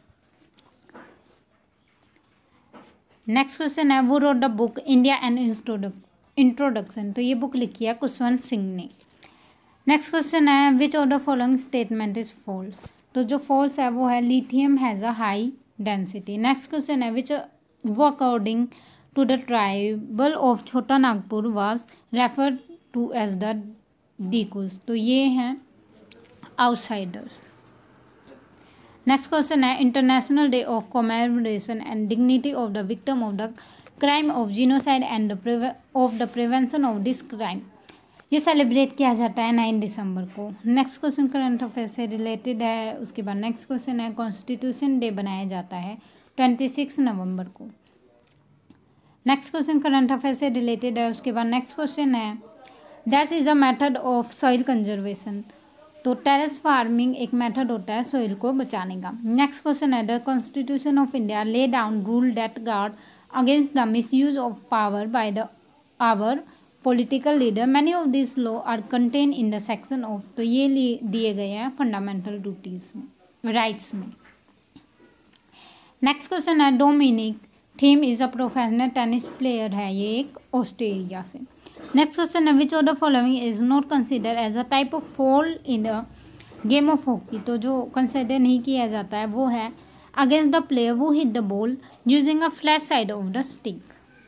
नेक्स्ट क्वेश्चन है who wrote the book India and introduction, तो ये बुक लिखी है कुशवंत सिंह ने। नेक्स्ट क्वेश्चन है which of the following statement is false, तो जो फॉल्स है वो है lithium has a high density. Next question है which who according to the tribal of Chota Nagpur was referred to as the dikus, तो ये हैं आउटसाइडर्स। नेक्स्ट क्वेश्चन है international day of commemoration and dignity of the victim of the crime of genocide and of the prevention of this crime, ये celebrate किया जाता है nine दिसंबर को। नेक्स्ट क्वेश्चन करंट अफेयर से रिलेटेड है। उसके बाद नेक्स्ट क्वेश्चन है कॉन्स्टिट्यूशन डे बनाया जाता है ट्वेंटी सिक्स नवंबर को। नेक्स्ट क्वेश्चन करंट अफेयर से रिलेटेड है। उसके बाद नेक्स्ट क्वेश्चन है that is a method of soil conservation, तो टेरेस फार्मिंग एक मेथड होता है सॉइल को बचाने का। नेक्स्ट क्वेश्चन है the constitution of India lay down rule that guard against the misuse of power by the our political leader, many of this law are contain in the section of, तो ये दिए गए हैं fundamental duties में, rights में। Next question है Dominic Thiem is a professional tennis player है, ये एक ऑस्ट्रेलिया से। नेक्स्ट क्वेश्चन है which of the following is not consider as a type of foul in the game of hockey, तो जो कंसिडर नहीं किया जाता है वो है against the player who hit the ball using a flat side of the stick.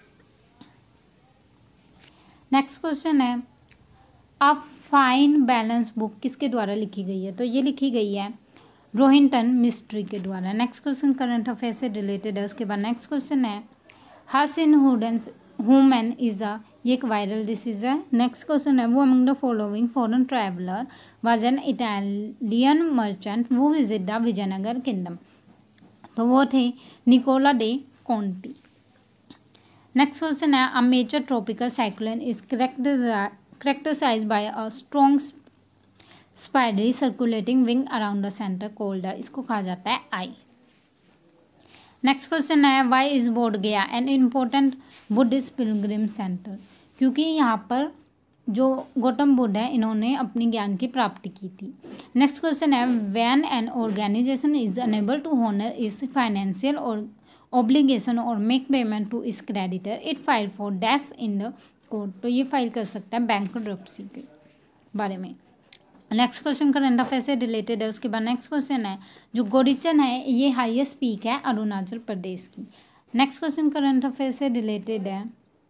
Next question है a fine balance book किसके द्वारा लिखी गई है, तो ये लिखी गई है रोहिंटन मिस्ट्री के द्वारा। नेक्स्ट क्वेश्चन करंट अफेयर से रिलेटेड है। उसके बाद नेक्स्ट क्वेश्चन है herpes in human is a, ये एक वायरल डिसीज है। नेक्स्ट क्वेश्चन है who among the following foreign traveller was an Italian merchant who visit the Vijayanagar kingdom, तो वो थे Nicola de Conti. Next question है a major tropical cyclone is characterized by a strong spidery circulating wing around the center called the, इसको कहा जाता है eye. Next question है why is Bodh Gaya an important Buddhist pilgrim centre, क्योंकि यहाँ पर जो गौतम बुद्ध है इन्होंने अपनी ज्ञान की प्राप्ति की थी। नेक्स्ट क्वेश्चन है when an organisation is unable to honour is financial और ऑब्लिगेशन और make payment to is creditor it file for dash in the court, तो ये फाइल कर सकता है बैंक्रप्सी के बारे में। नेक्स्ट क्वेश्चन करंट अफेयर से रिलेटेड है। उसके बाद नेक्स्ट क्वेश्चन है जो गोरीचन है ये हाईएस्ट पीक है अरुणाचल प्रदेश की। नेक्स्ट क्वेश्चन करंट अफेयर से रिलेटेड है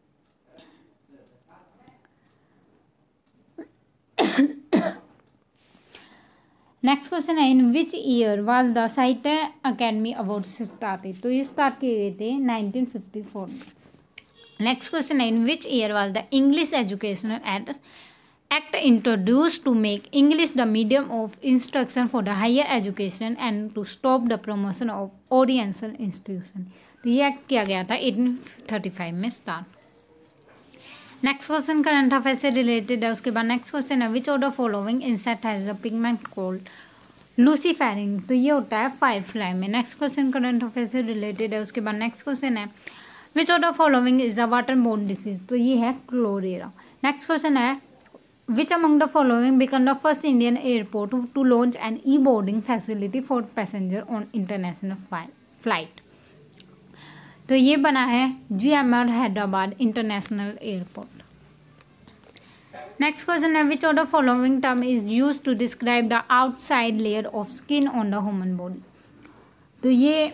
नेक्स्ट क्वेश्चन है in which year was the Sahitya Akademi award started, तो ये स्टार्ट किए गए थे नाइनटीन फिफ्टी फोर में। नेक्स्ट क्वेश्चन है in which year was the English educational act act introduce to make English the medium of instruction for the higher education and to stop the promotion of oriental institution, तो ये act किया गया था eighteen thirty five में start. Next question current affair से related है। उसके बाद नेक्स्ट क्वेश्चन है which of the following insect has a pigment called luciferin, तो ये होता है फायर फ्लाई में। नेक्स्ट क्वेश्चन करंट अफेयर से रिलेटेड है। उसके बाद नेक्स्ट क्वेश्चन है which of the following is a water borne disease, तो ये है क्लोरेरा। नेक्स्ट क्वेश्चन है which among the following become the first Indian airport to launch an e boarding facility for passenger on international flight, तो ये बना है G M R Hyderabad international airport. Next question है which of the following term is use to describe the outside layer of skin on the human body, तो ये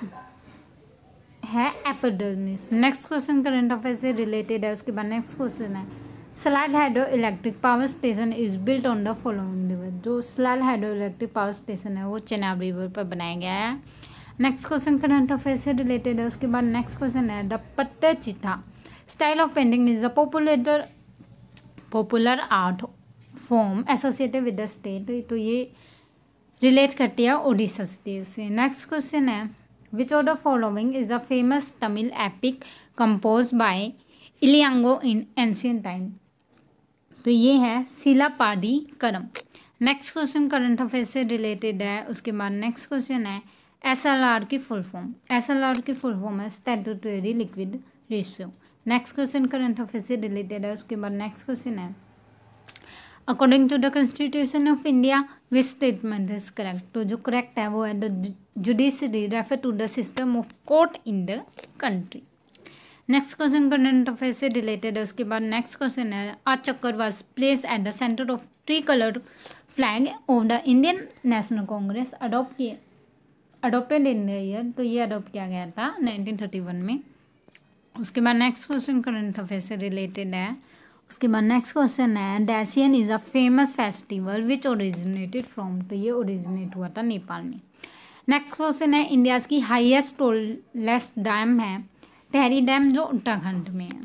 है epidermis. Next question current affair से related है। उसके बाद next question है Salal hydro electric power station is built on the following river, जो Salal hydro electric power station है वो चेनाब रिवर पर बनाया गया है। नेक्स्ट क्वेश्चन करंट अफेयर से रिलेटेड है। उसके बाद नेक्स्ट क्वेश्चन है the Pattachitra style of painting is the popular popular art form associated with the state, तो ये रिलेट करती है ओडिशा स्टेट से। नेक्स्ट क्वेश्चन है which of the following is a famous Tamil epic compose by Ilango in ancient time, तो ये है Silappatikaram. Next question current affair से रिलेटेड है। उसके बाद नेक्स्ट क्वेश्चन है एस एल आर की full form, S L R की फुल फॉर्म है statutory liquid ratio. Next question current affair से रिलेटेड है। उसके बाद नेक्स्ट क्वेश्चन है, according to the constitution of India which statement is correct. तो जो करेक्ट है वो है the judiciary refer to the system of court in the country. Next question current affair से रिलेटेड है। उसके बाद नेक्स्ट क्वेश्चन है, अ चक्कर was place at the centre of three colour flag of the Indian national Congress adopt किया adopted in the year. तो ये adopt किया गया था नाइनटीन थर्टी वन में। उसके बाद नेक्स्ट क्वेश्चन करंट अफेयर से रिलेटेड है। उसके बाद नेक्स्ट क्वेश्चन है, Dashain is a famous festival which originated from. तो ये ओरिजिनेट हुआ था नेपाल में। नेक्स्ट क्वेश्चन है, इंडियाज़ की हाईएस्ट टोलेस्ट डैम है टेहरी डैम जो उत्तराखंड में है।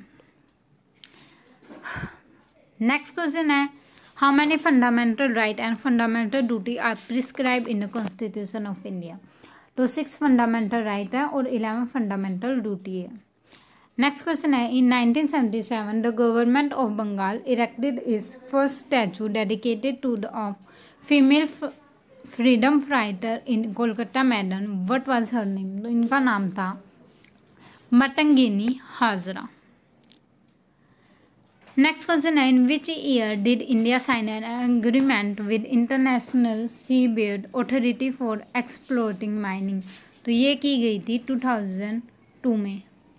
नेक्स्ट क्वेश्चन है, how many fundamental right and fundamental duty are prescribe in the constitution of India. तो सिक्स फंडामेंटल राइट है और इलेवन फंडामेंटल ड्यूटी है। नेक्स्ट क्वेश्चन है, in nineteen seventy seven the government of Bengal erected is first statue dedicated to the of female freedom fighter in Kolkata maidan. What was her name. तो इनका नाम था Matangini Hazra. Next question है, in which year did India sign an agreement with international seabed authority for exploiting mining. तो ये की गई थी टू थाउजेंड टू में।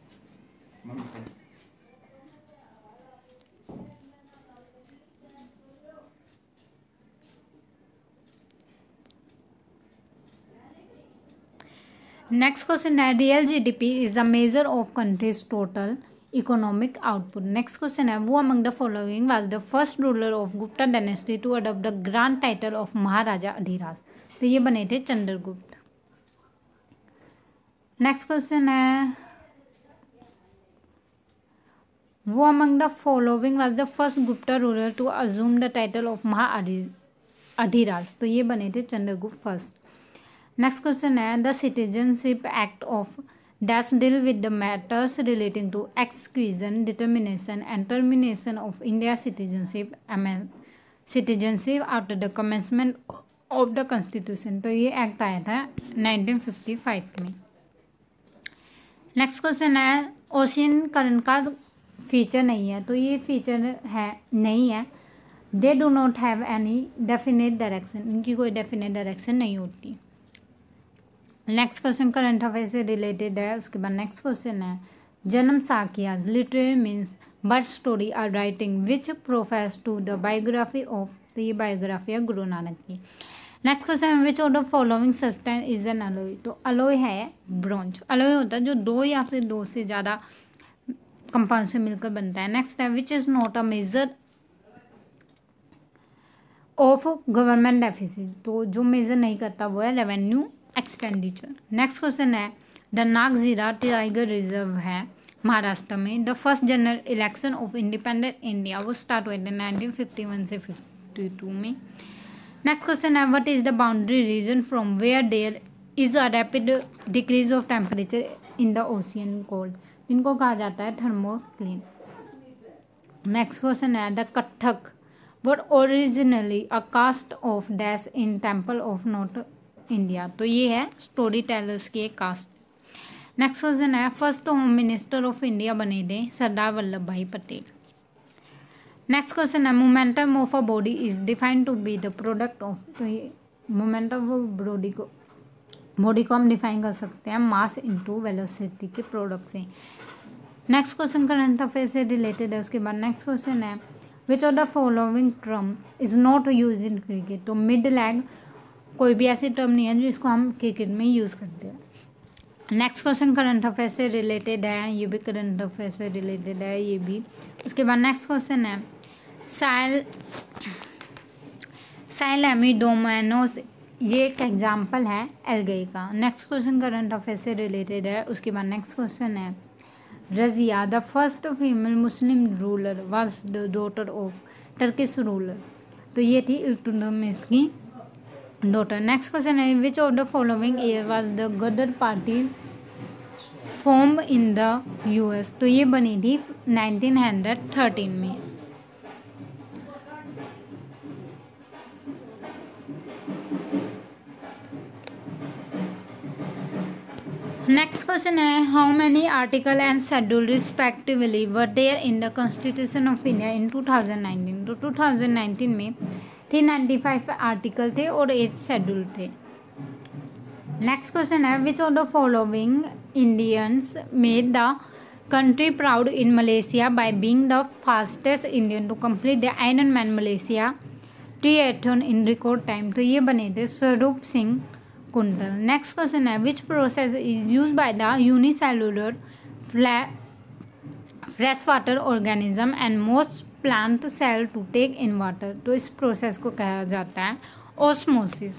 नेक्स्ट क्वेश्चन है, real GDP is the measure of countries total economic output. Next question है, who among the following was the first ruler of Gupta dynasty to adopt the grand title of Maharaja Adhiraj. तो ये बने थे Chandragupta. Next question है, who among the following was the first Gupta ruler to assume the title of Maha Adhiraj. तो ये बने थे Chandragupta first. Next question है, the citizenship act of dash deal with the matters relating to acquisition determination and termination of India citizenship citizenship after the commencement of the constitution. तो ये act आया था nineteen fifty five में। Next question है, ocean current का feature नहीं है। तो ये फीचर है नहीं है। They do not have any definite direction. इनकी कोई डेफिनेट डायरेक्शन नहीं होती। नेक्स्ट क्वेश्चन करंट अफेयर से रिलेटेड है। उसके बाद नेक्स्ट क्वेश्चन है, Janamsakhis literary means birth story are writing which profess to the biography of. तो ये बायोग्राफी है गुरु नानक की। नेक्स्ट क्वेश्चन है, which of the following substance is an alloy. तो अलॉय है ब्रोंज। अलॉय होता है जो दो या फिर दो से ज़्यादा कंपाउंड से मिलकर बनता है। नेक्स्ट है, which is not a measure of government deficit. तो जो मेजर नहीं करता वो है रेवेन्यू एक्सपेंडिचर। नेक्स्ट क्वेश्चन है, द नागजीरा टाइगर रिजर्व है महाराष्ट्र में। The first general election of independent India वो स्टार्ट हुए थे नाइनटीन फिफ्टी वन से फिफ्टी टू में। नेक्स्ट क्वेश्चन है, what is the boundary region from where there is a rapid decrease of temperature in the ocean cold. इनको कहा जाता है थर्मोक्लिन। नेक्स्ट क्वेश्चन है, the Kathak were originally a caste of dash in temple of north India. तो ये है story tellers की एक कास्ट। नेक्स्ट क्वेश्चन है, first home minister of India बने थे सरदार वल्लभ भाई पटेल। नेक्स्ट क्वेश्चन है, momentum of a body is defined to be the product of. तो ये मोमेंटम ऑफ बॉडी को बॉडी को हम डिफाइन कर सकते हैं मास इनटू वेलोसिटी के प्रोडक्ट से। नेक्स्ट क्वेश्चन करंट अफेयर से रिलेटेड है। उसके बाद नेक्स्ट क्वेश्चन है, which of the following term is not use in cricket. तो मिड लैग कोई भी ऐसी टर्म नहीं है जो इसको हम क्रिकेट में यूज़ करते हैं। नेक्स्ट क्वेश्चन करंट अफेयर से रिलेटेड है। ये भी करंट अफेयर से रिलेटेड है ये भी। उसके बाद नेक्स्ट क्वेश्चन है, साइल साइलैमिडोमोनास ये एक एग्जाम्पल है एल्गे का। नेक्स्ट क्वेश्चन करंट अफेयर से रिलेटेड है। उसके बाद नेक्स्ट क्वेश्चन है, Razia the first female Muslim ruler was the daughter of Turkish ruler. तो ये थी इल्तुतमिश की डॉटर। नेक्स्ट क्वेश्चन है, which of the following year was the Ghadar party form in the US. तो ये बनी थी नाइनटीन थर्टीन में। नेक्स्ट क्वेश्चन है, how many article and schedule respectively were there in the constitution of India in two thousand nineteen. तो two thousand nineteen में three ninety five article थे और एट शेड्यूल थे। नेक्स्ट क्वेश्चन है, which of the following Indians made the country proud in Malaysia by being the fastest Indian to complete the iron man Malaysia triathlon in record time. तो ये बने थे स्वरूप सिंह कुंडल। Next question है, which process is use by the unicellular fresh water organism and most plant cell to take in water. तो इस process को कहा जाता है ऑस्मोसिस।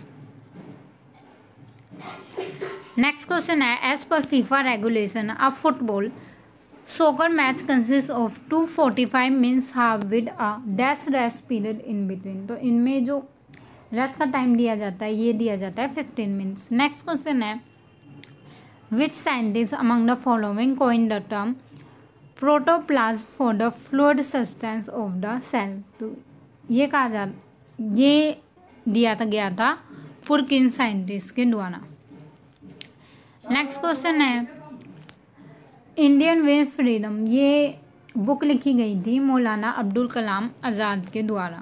नेक्स्ट क्वेश्चन है, as per FIFA regulation a football soccer match consists of two forty five minutes half with a dash rest period in between। तो इनमें जो रेस्ट का टाइम दिया जाता है ये दिया जाता है फिफ्टीन मिनट्स। नेक्स्ट क्वेश्चन है, which scientist among the following coined the term protoplasm for the fluid substance of the cell. तो ये कहा जा ये दिया था गया था पुरकिन साइंटिस्ट के द्वारा। नेक्स्ट क्वेश्चन है, इंडियन वे फ्रीडम ये बुक लिखी गई थी मौलाना अब्दुल कलाम आज़ाद के द्वारा।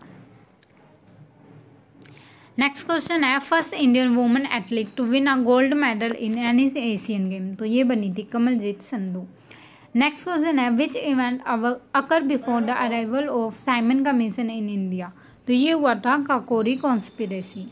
नेक्स्ट क्वेश्चन है, first Indian women athlete to win a gold medal in any Asian game. तो ये बनी थी कमलजीत संधू। नेक्स्ट क्वेश्चन है, which event occur before the arrival of Simon commission in India. तो ये हुआ था काकोरी कॉन्स्पिरेसी।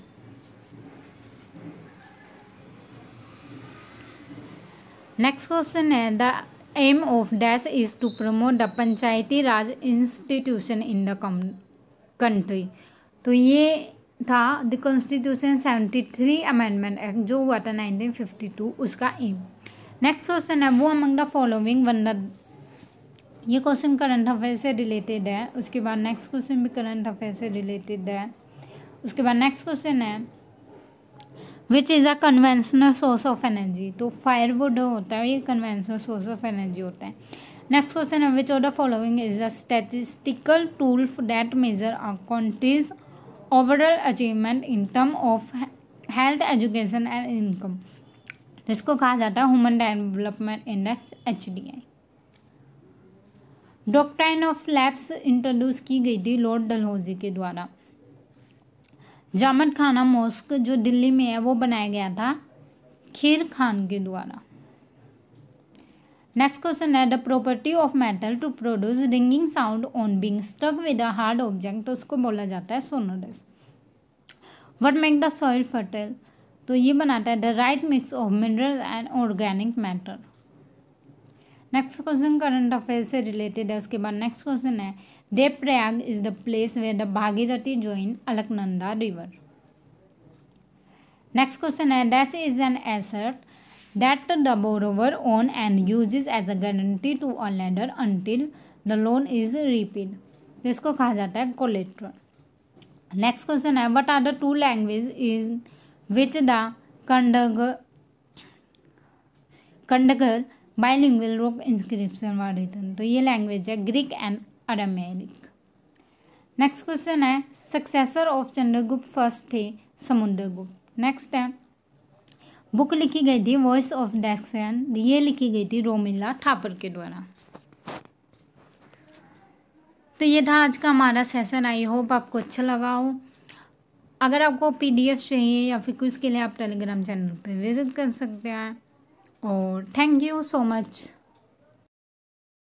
नेक्स्ट क्वेश्चन है, the aim of dash is to promote the panchayati raj institution in the country. तो ये था the constitution seventy three amendment act जो हुआ था नाइनटीन फिफ्टी टू, उसका एम। नेक्स्ट क्वेश्चन है, who among the following won the, ये क्वेश्चन करंट अफेयर से रिलेटेड है। उसके बाद नेक्स्ट क्वेश्चन भी करंट अफेयर से रिलेटेड है। उसके बाद नेक्स्ट क्वेश्चन है, which is a conventional source of energy. तो फायरवुड होता है, ये कन्वेंशनल सोर्स ऑफ एनर्जी होता है। नेक्स्ट क्वेश्चन है, which of the following is a statistical tool that measure a countries overall achievement in term of health education and income. इसको कहा जाता है human development index H D I. Doctrine of lapse introduce की गई थी Lord Dalhousie के द्वारा। जामत खाना मॉस्क जो दिल्ली में है वो बनाया गया था खीर खान के द्वारा। नेक्स्ट क्वेश्चन है, the property of metal to produce ringing sound on being stuck with a hard object. तो उसको बोला जाता है sonorous. What make the soil fertile. तो ये बनाता है the right mix of mineral and organic matter. Next question current affair से रिलेटेड है। उसके बाद नेक्स्ट क्वेश्चन है, Devprayag is the place where the Bhagirathi join Alaknanda river. Next question है, dash is an asset that the borrower own and uses as a guarantee to a lender until the loan is repaid। तो इसको कहा जाता है collateral। Next question है, what are the two languages in which the Kandagar Kandagar bilingual rock inscription were written। तो ये language है Greek and Aramaic. Next question है, सक्सेसर ऑफ चंद्रगुप्त फर्स्ट थे समुद्रगुप्त। नेक्स्ट है, बुक लिखी गई थी वॉइस ऑफ डैक्सन। ये लिखी गई थी रोमिला थापर के द्वारा। तो ये था आज का हमारा सेशन। आई होप आपको अच्छा लगा हो। अगर आपको पीडीएफ चाहिए या फिर कुछ के लिए आप टेलीग्राम चैनल पर विजिट कर सकते हैं। और थैंक यू सो मच।